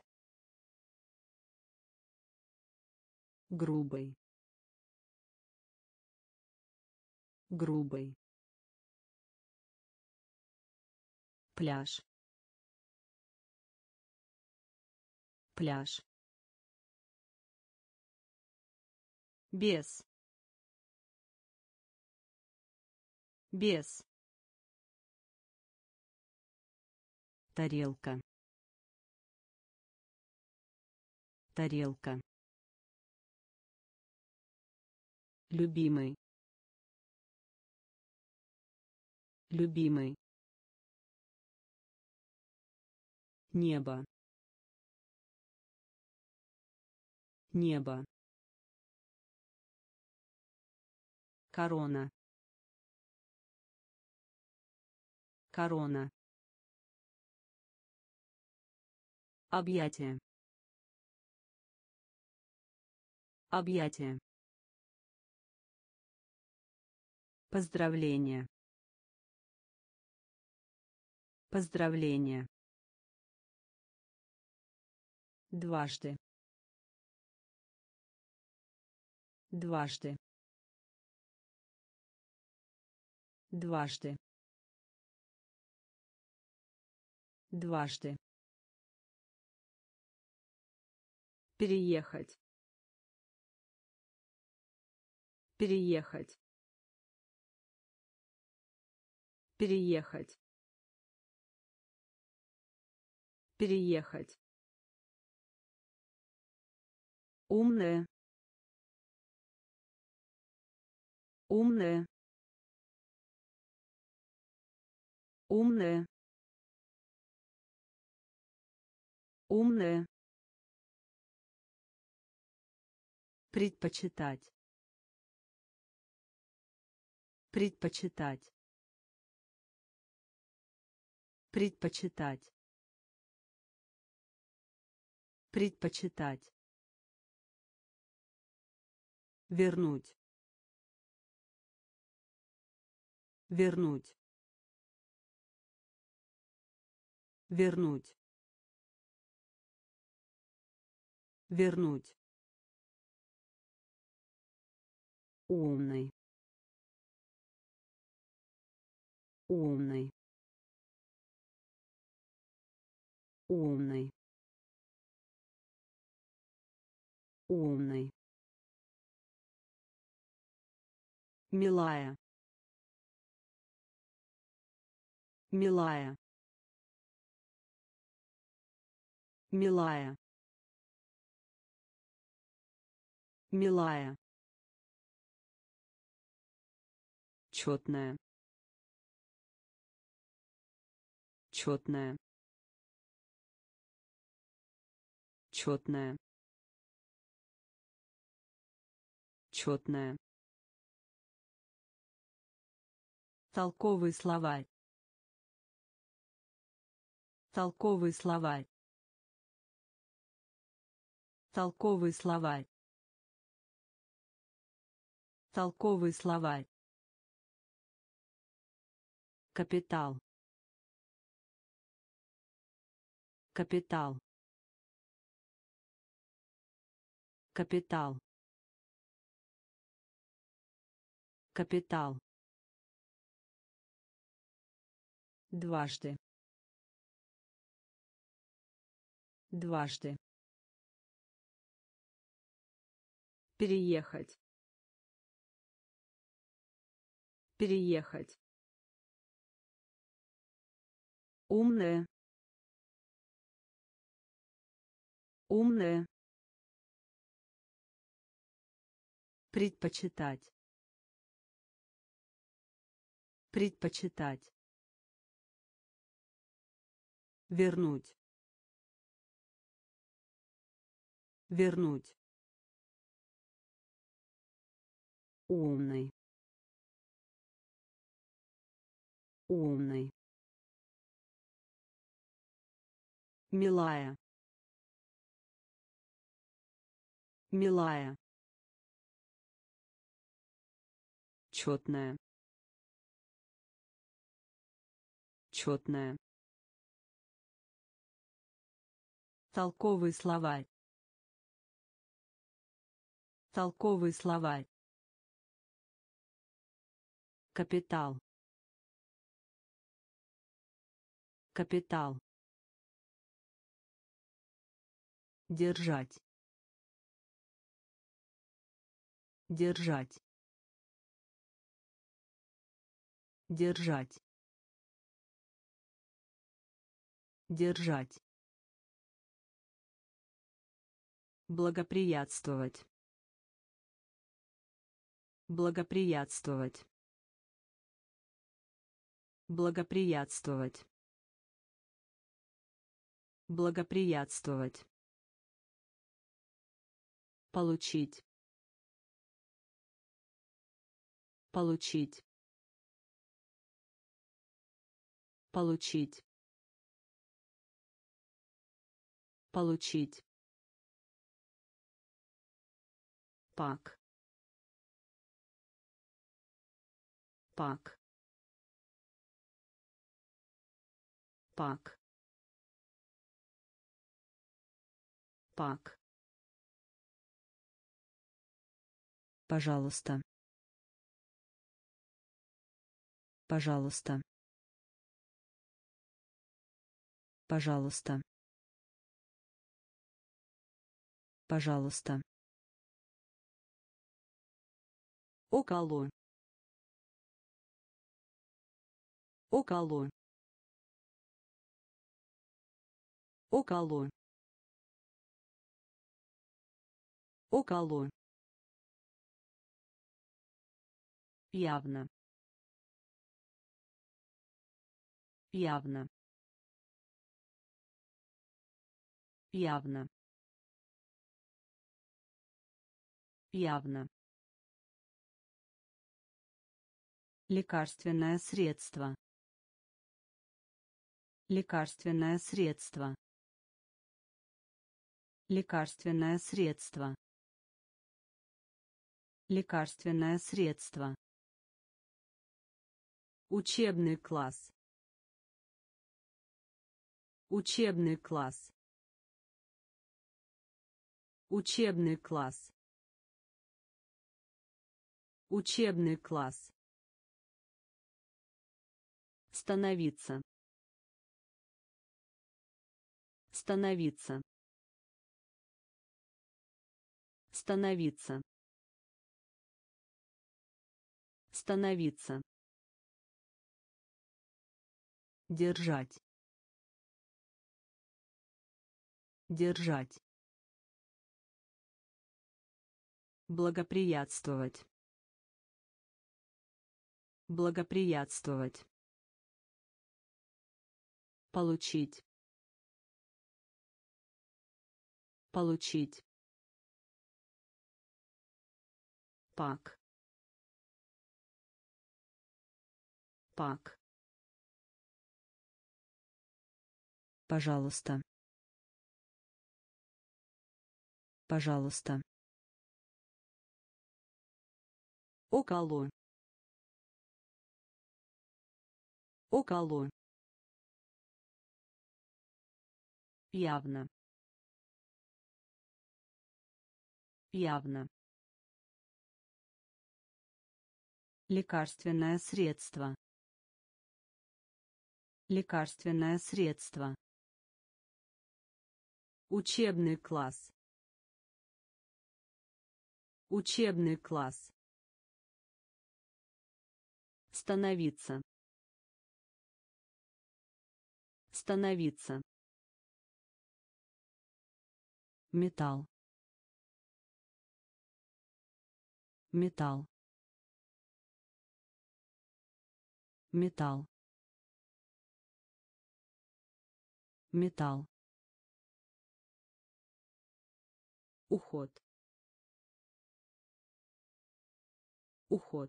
грубый, грубый, пляж, пляж, без, без, тарелка, тарелка, любимый, любимый, небо, небо, корона, корона, объятие, объятие, поздравление, поздравление, дважды, дважды, дважды, дважды, переехать, переехать, переехать, переехать, умная, умная, умная, умная, предпочитать, предпочитать, предпочитать, Предпочитать. Вернуть. Вернуть. Вернуть. Вернуть. Умный. Умный. Умный. Умный. Милая. Милая. Милая. Милая. Четная. Четная. Четная. Четная. Толковый словарь. Толковый словарь. Толковый словарь. Толковый словарь. Капитал. Капитал. Капитал. Капитал. Дважды. Дважды. Переехать. Переехать. Умная. Умная. Предпочитать. Предпочитать. Вернуть. Вернуть. Умный. Умный. Милая. Милая. Четная. Четная. Толковый словарь. Толковый словарь. Капитал. Капитал. Держать. Держать. Держать. Держать. Благоприятствовать. Благоприятствовать. Благоприятствовать. Благоприятствовать. Получить. Получить. Получить. Получить. Пак. Пак. Пак. Пак. Пожалуйста. Пожалуйста. Пожалуйста. Пожалуйста. Около. Около. Около. Около. Явно. Явно. Явно. Явно. Лекарственное средство. Лекарственное средство. Лекарственное средство. Лекарственное средство. Учебный класс. Учебный класс. Учебный класс. Учебный класс. Становиться. Становиться. Становиться. Становиться. Держать. Держать. Благоприятствовать. Благоприятствовать. Получить. Получить. Пак. Пак. Пожалуйста. Пожалуйста. Около. Около. Явно. Явно. Лекарственное средство. Лекарственное средство. Учебный класс. Учебный класс. Становиться. Становиться. Металл. Металл. Металл. Металл. Уход. Уход.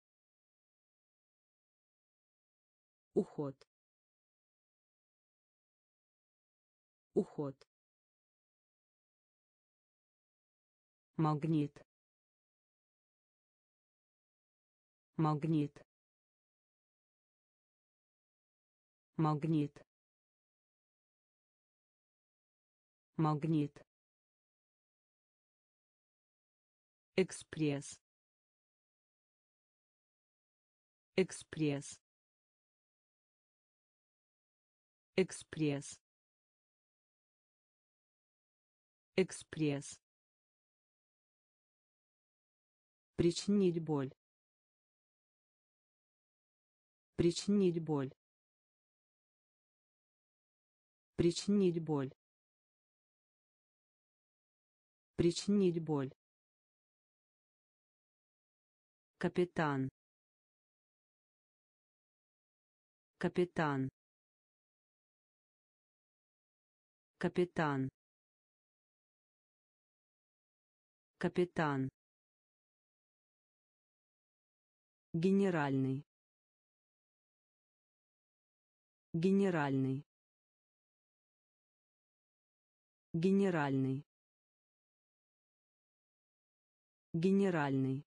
Уход. Уход. Магнит. Магнит. Магнит. Магнит. Экспресс. Экспресс. Экспресс. Экспресс. Причинить боль. Причинить боль. Причинить боль. Причинить боль. Капитан. Капитан. Капитан. Капитан. Генеральный. Генеральный. Генеральный. Генеральный.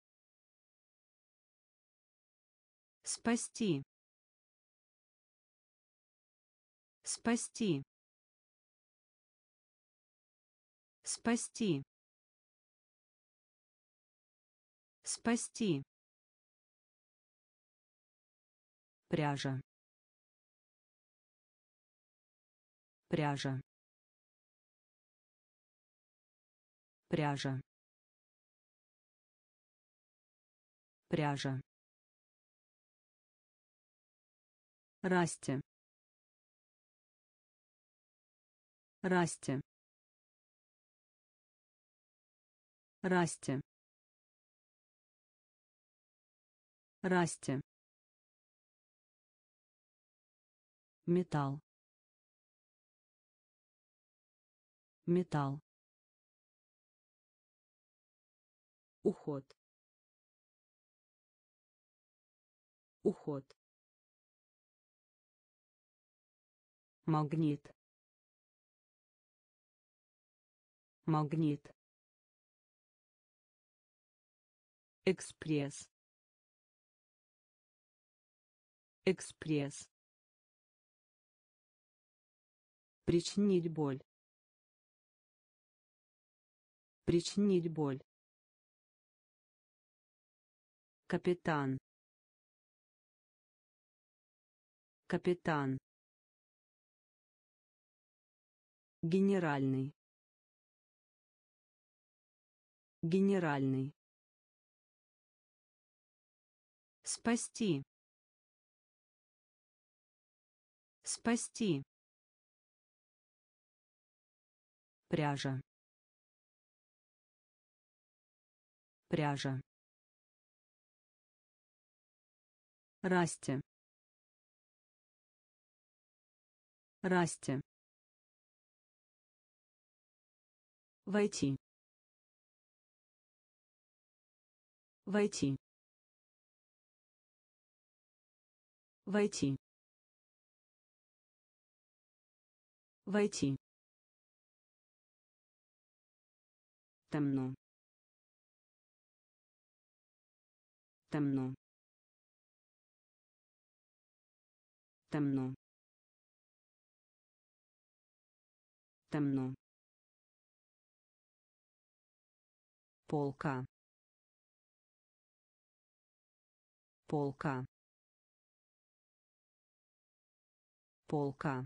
Спасти. Спасти. Спасти. Спасти. Пряжа. Пряжа. Пряжа. Пряжа. Расти. Расти. Расти. Расти. Металл. Металл. Уход. Уход. Магнит. магнит, экспресс, экспресс, причинить боль, причинить боль, капитан, капитан, генеральный, генеральный, спасти, спасти, пряжа, пряжа, расти, расти, войти, войти, войти, войти, темно, темно, темно, темно, полка, полка, полка,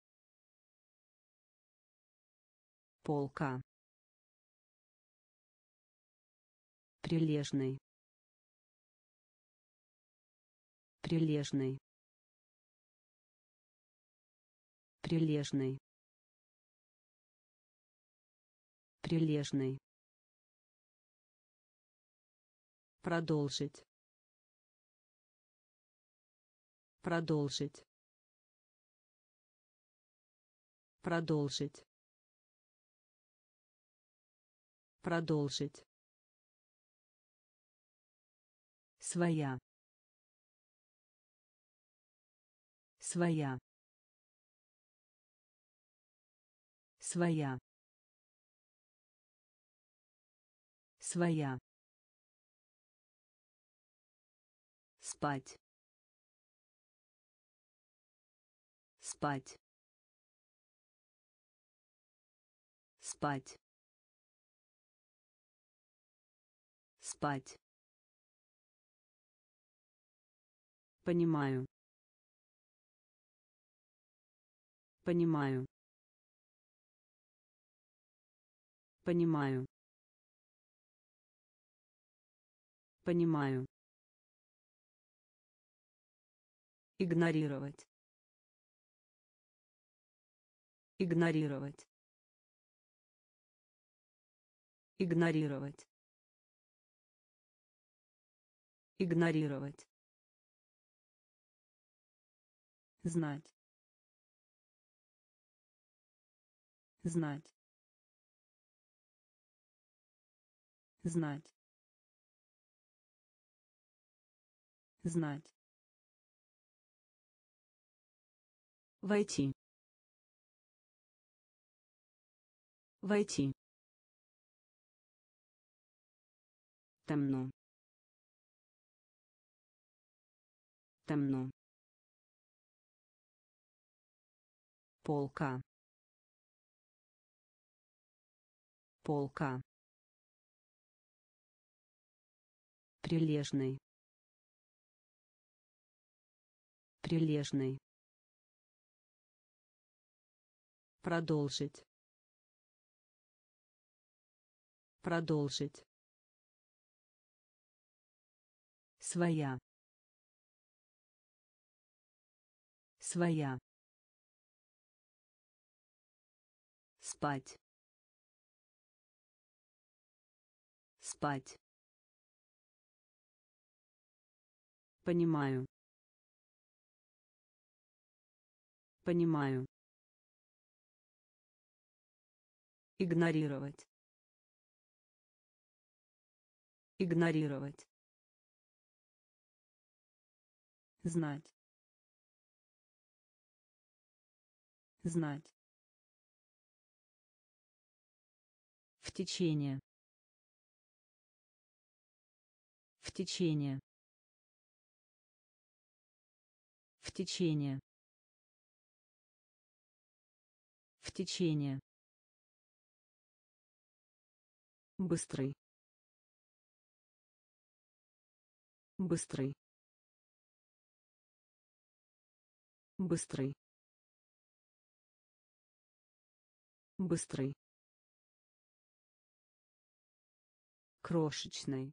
полка, прилежный, прилежный, прилежный, прилежный, продолжить, продолжить, продолжить, продолжить, своя, своя, своя, своя, спать, спать, спать, спать, понимаю, понимаю, понимаю, понимаю, игнорировать, игнорировать, игнорировать, игнорировать, знать, знать, знать, знать, войти, войти, темно, темно, полка, полка, прилежный, прилежный, продолжить, продолжить, своя, своя, спать, спать, понимаю, понимаю, игнорировать, игнорировать, знать, знать, течение. В течение. В течение. В течение. Быстрый. Быстрый. Быстрый. Быстрый. Крошечный.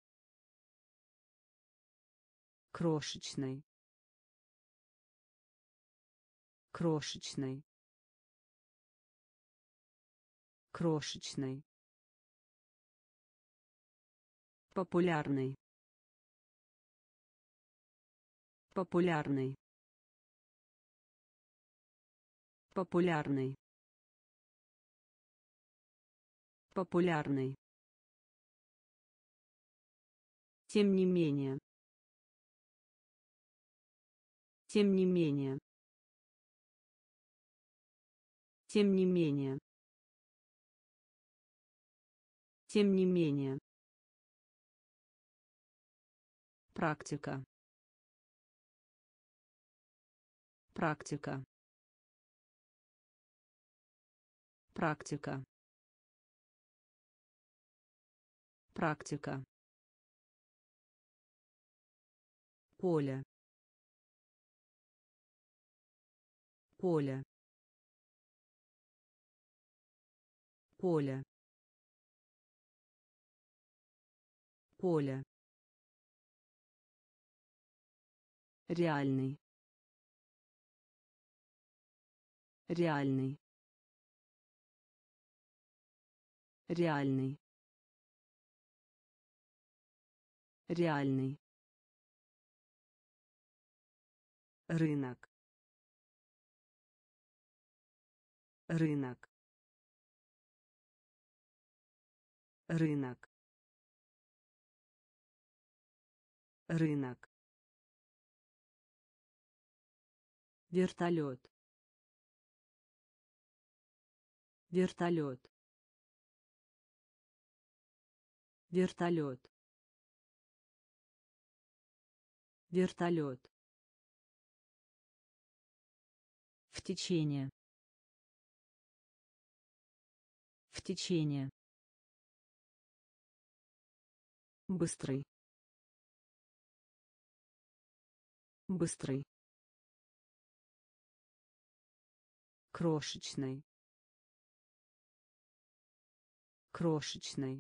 Крошечный. Крошечный. Крошечный. Популярный. Популярный. Популярный. Популярный. Тем не менее. Тем не менее. Тем не менее. Тем не менее. Практика. Практика. Практика. Практика. Поле. Поле. Поле. Поле. Реальный. Реальный. Реальный. Реальный. Рынок. Рынок. Рынок. Рынок. Вертолет. Вертолет. Вертолет. Вертолет. В течение. В течение. Быстрый. Быстрый. Крошечный. Крошечный.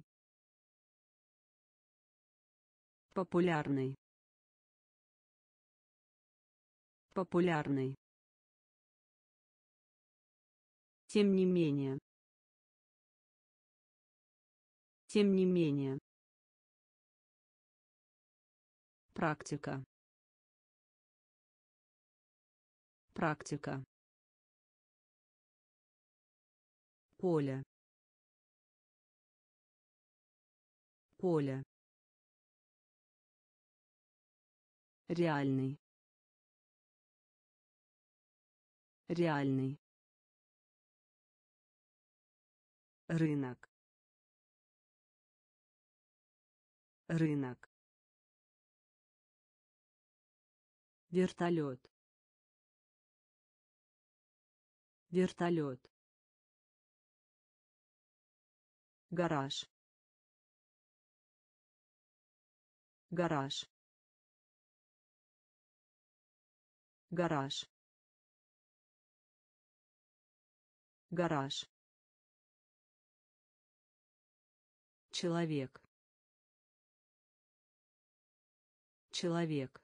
Популярный. Популярный. Тем не менее. Тем не менее. Практика. Практика. Поле. Поле. Реальный. Реальный. Рынок. Рынок. Вертолет. Вертолет. Гараж. Гараж. Гараж. Гараж. Человек. Человек.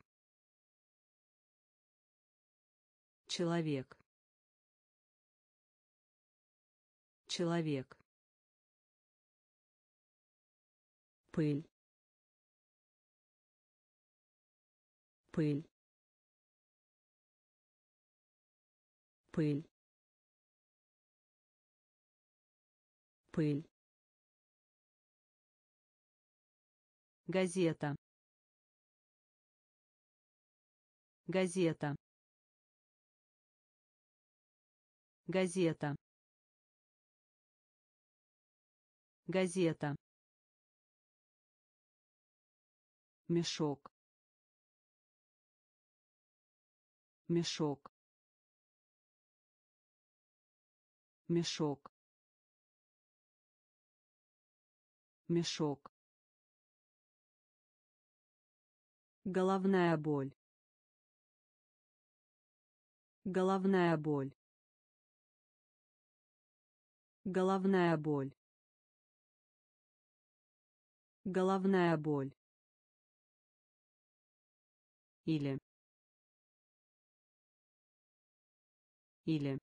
Человек. Человек. Пыль. Пыль. Пыль. Пыль. Газета. Газета. Газета. газета, мешок, мешок, мешок, мешок, головная боль, головная боль, головная боль, головная боль, или или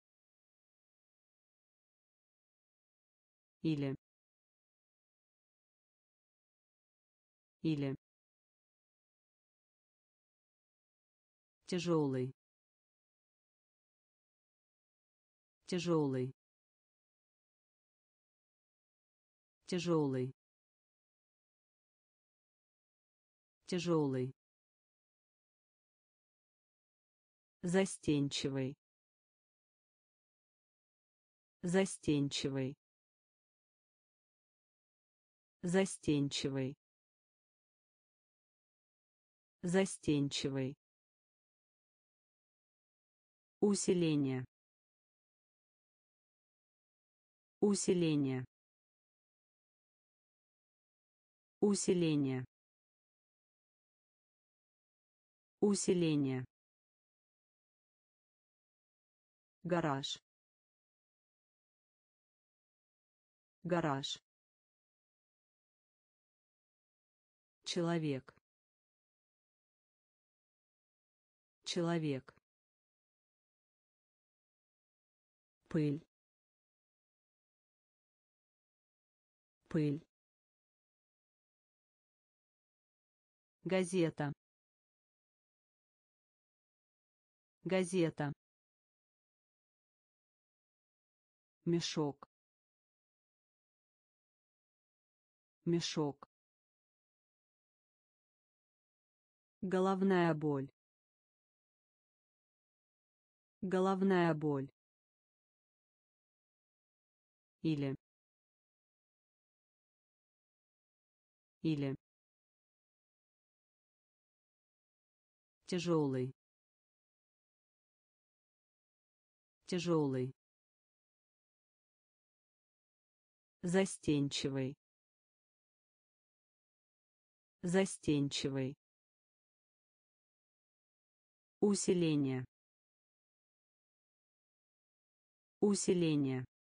или или тяжелый, тяжелый, тяжелый, тяжелый, застенчивый, застенчивый, застенчивый, застенчивый, усиление, усиление, усиление, усиление, гараж, гараж, человек, человек, пыль, пыль, газета, газета, мешок, мешок, головная боль, головная боль, или или тяжелый, тяжелый, застенчивый, застенчивый, усиление, усиление,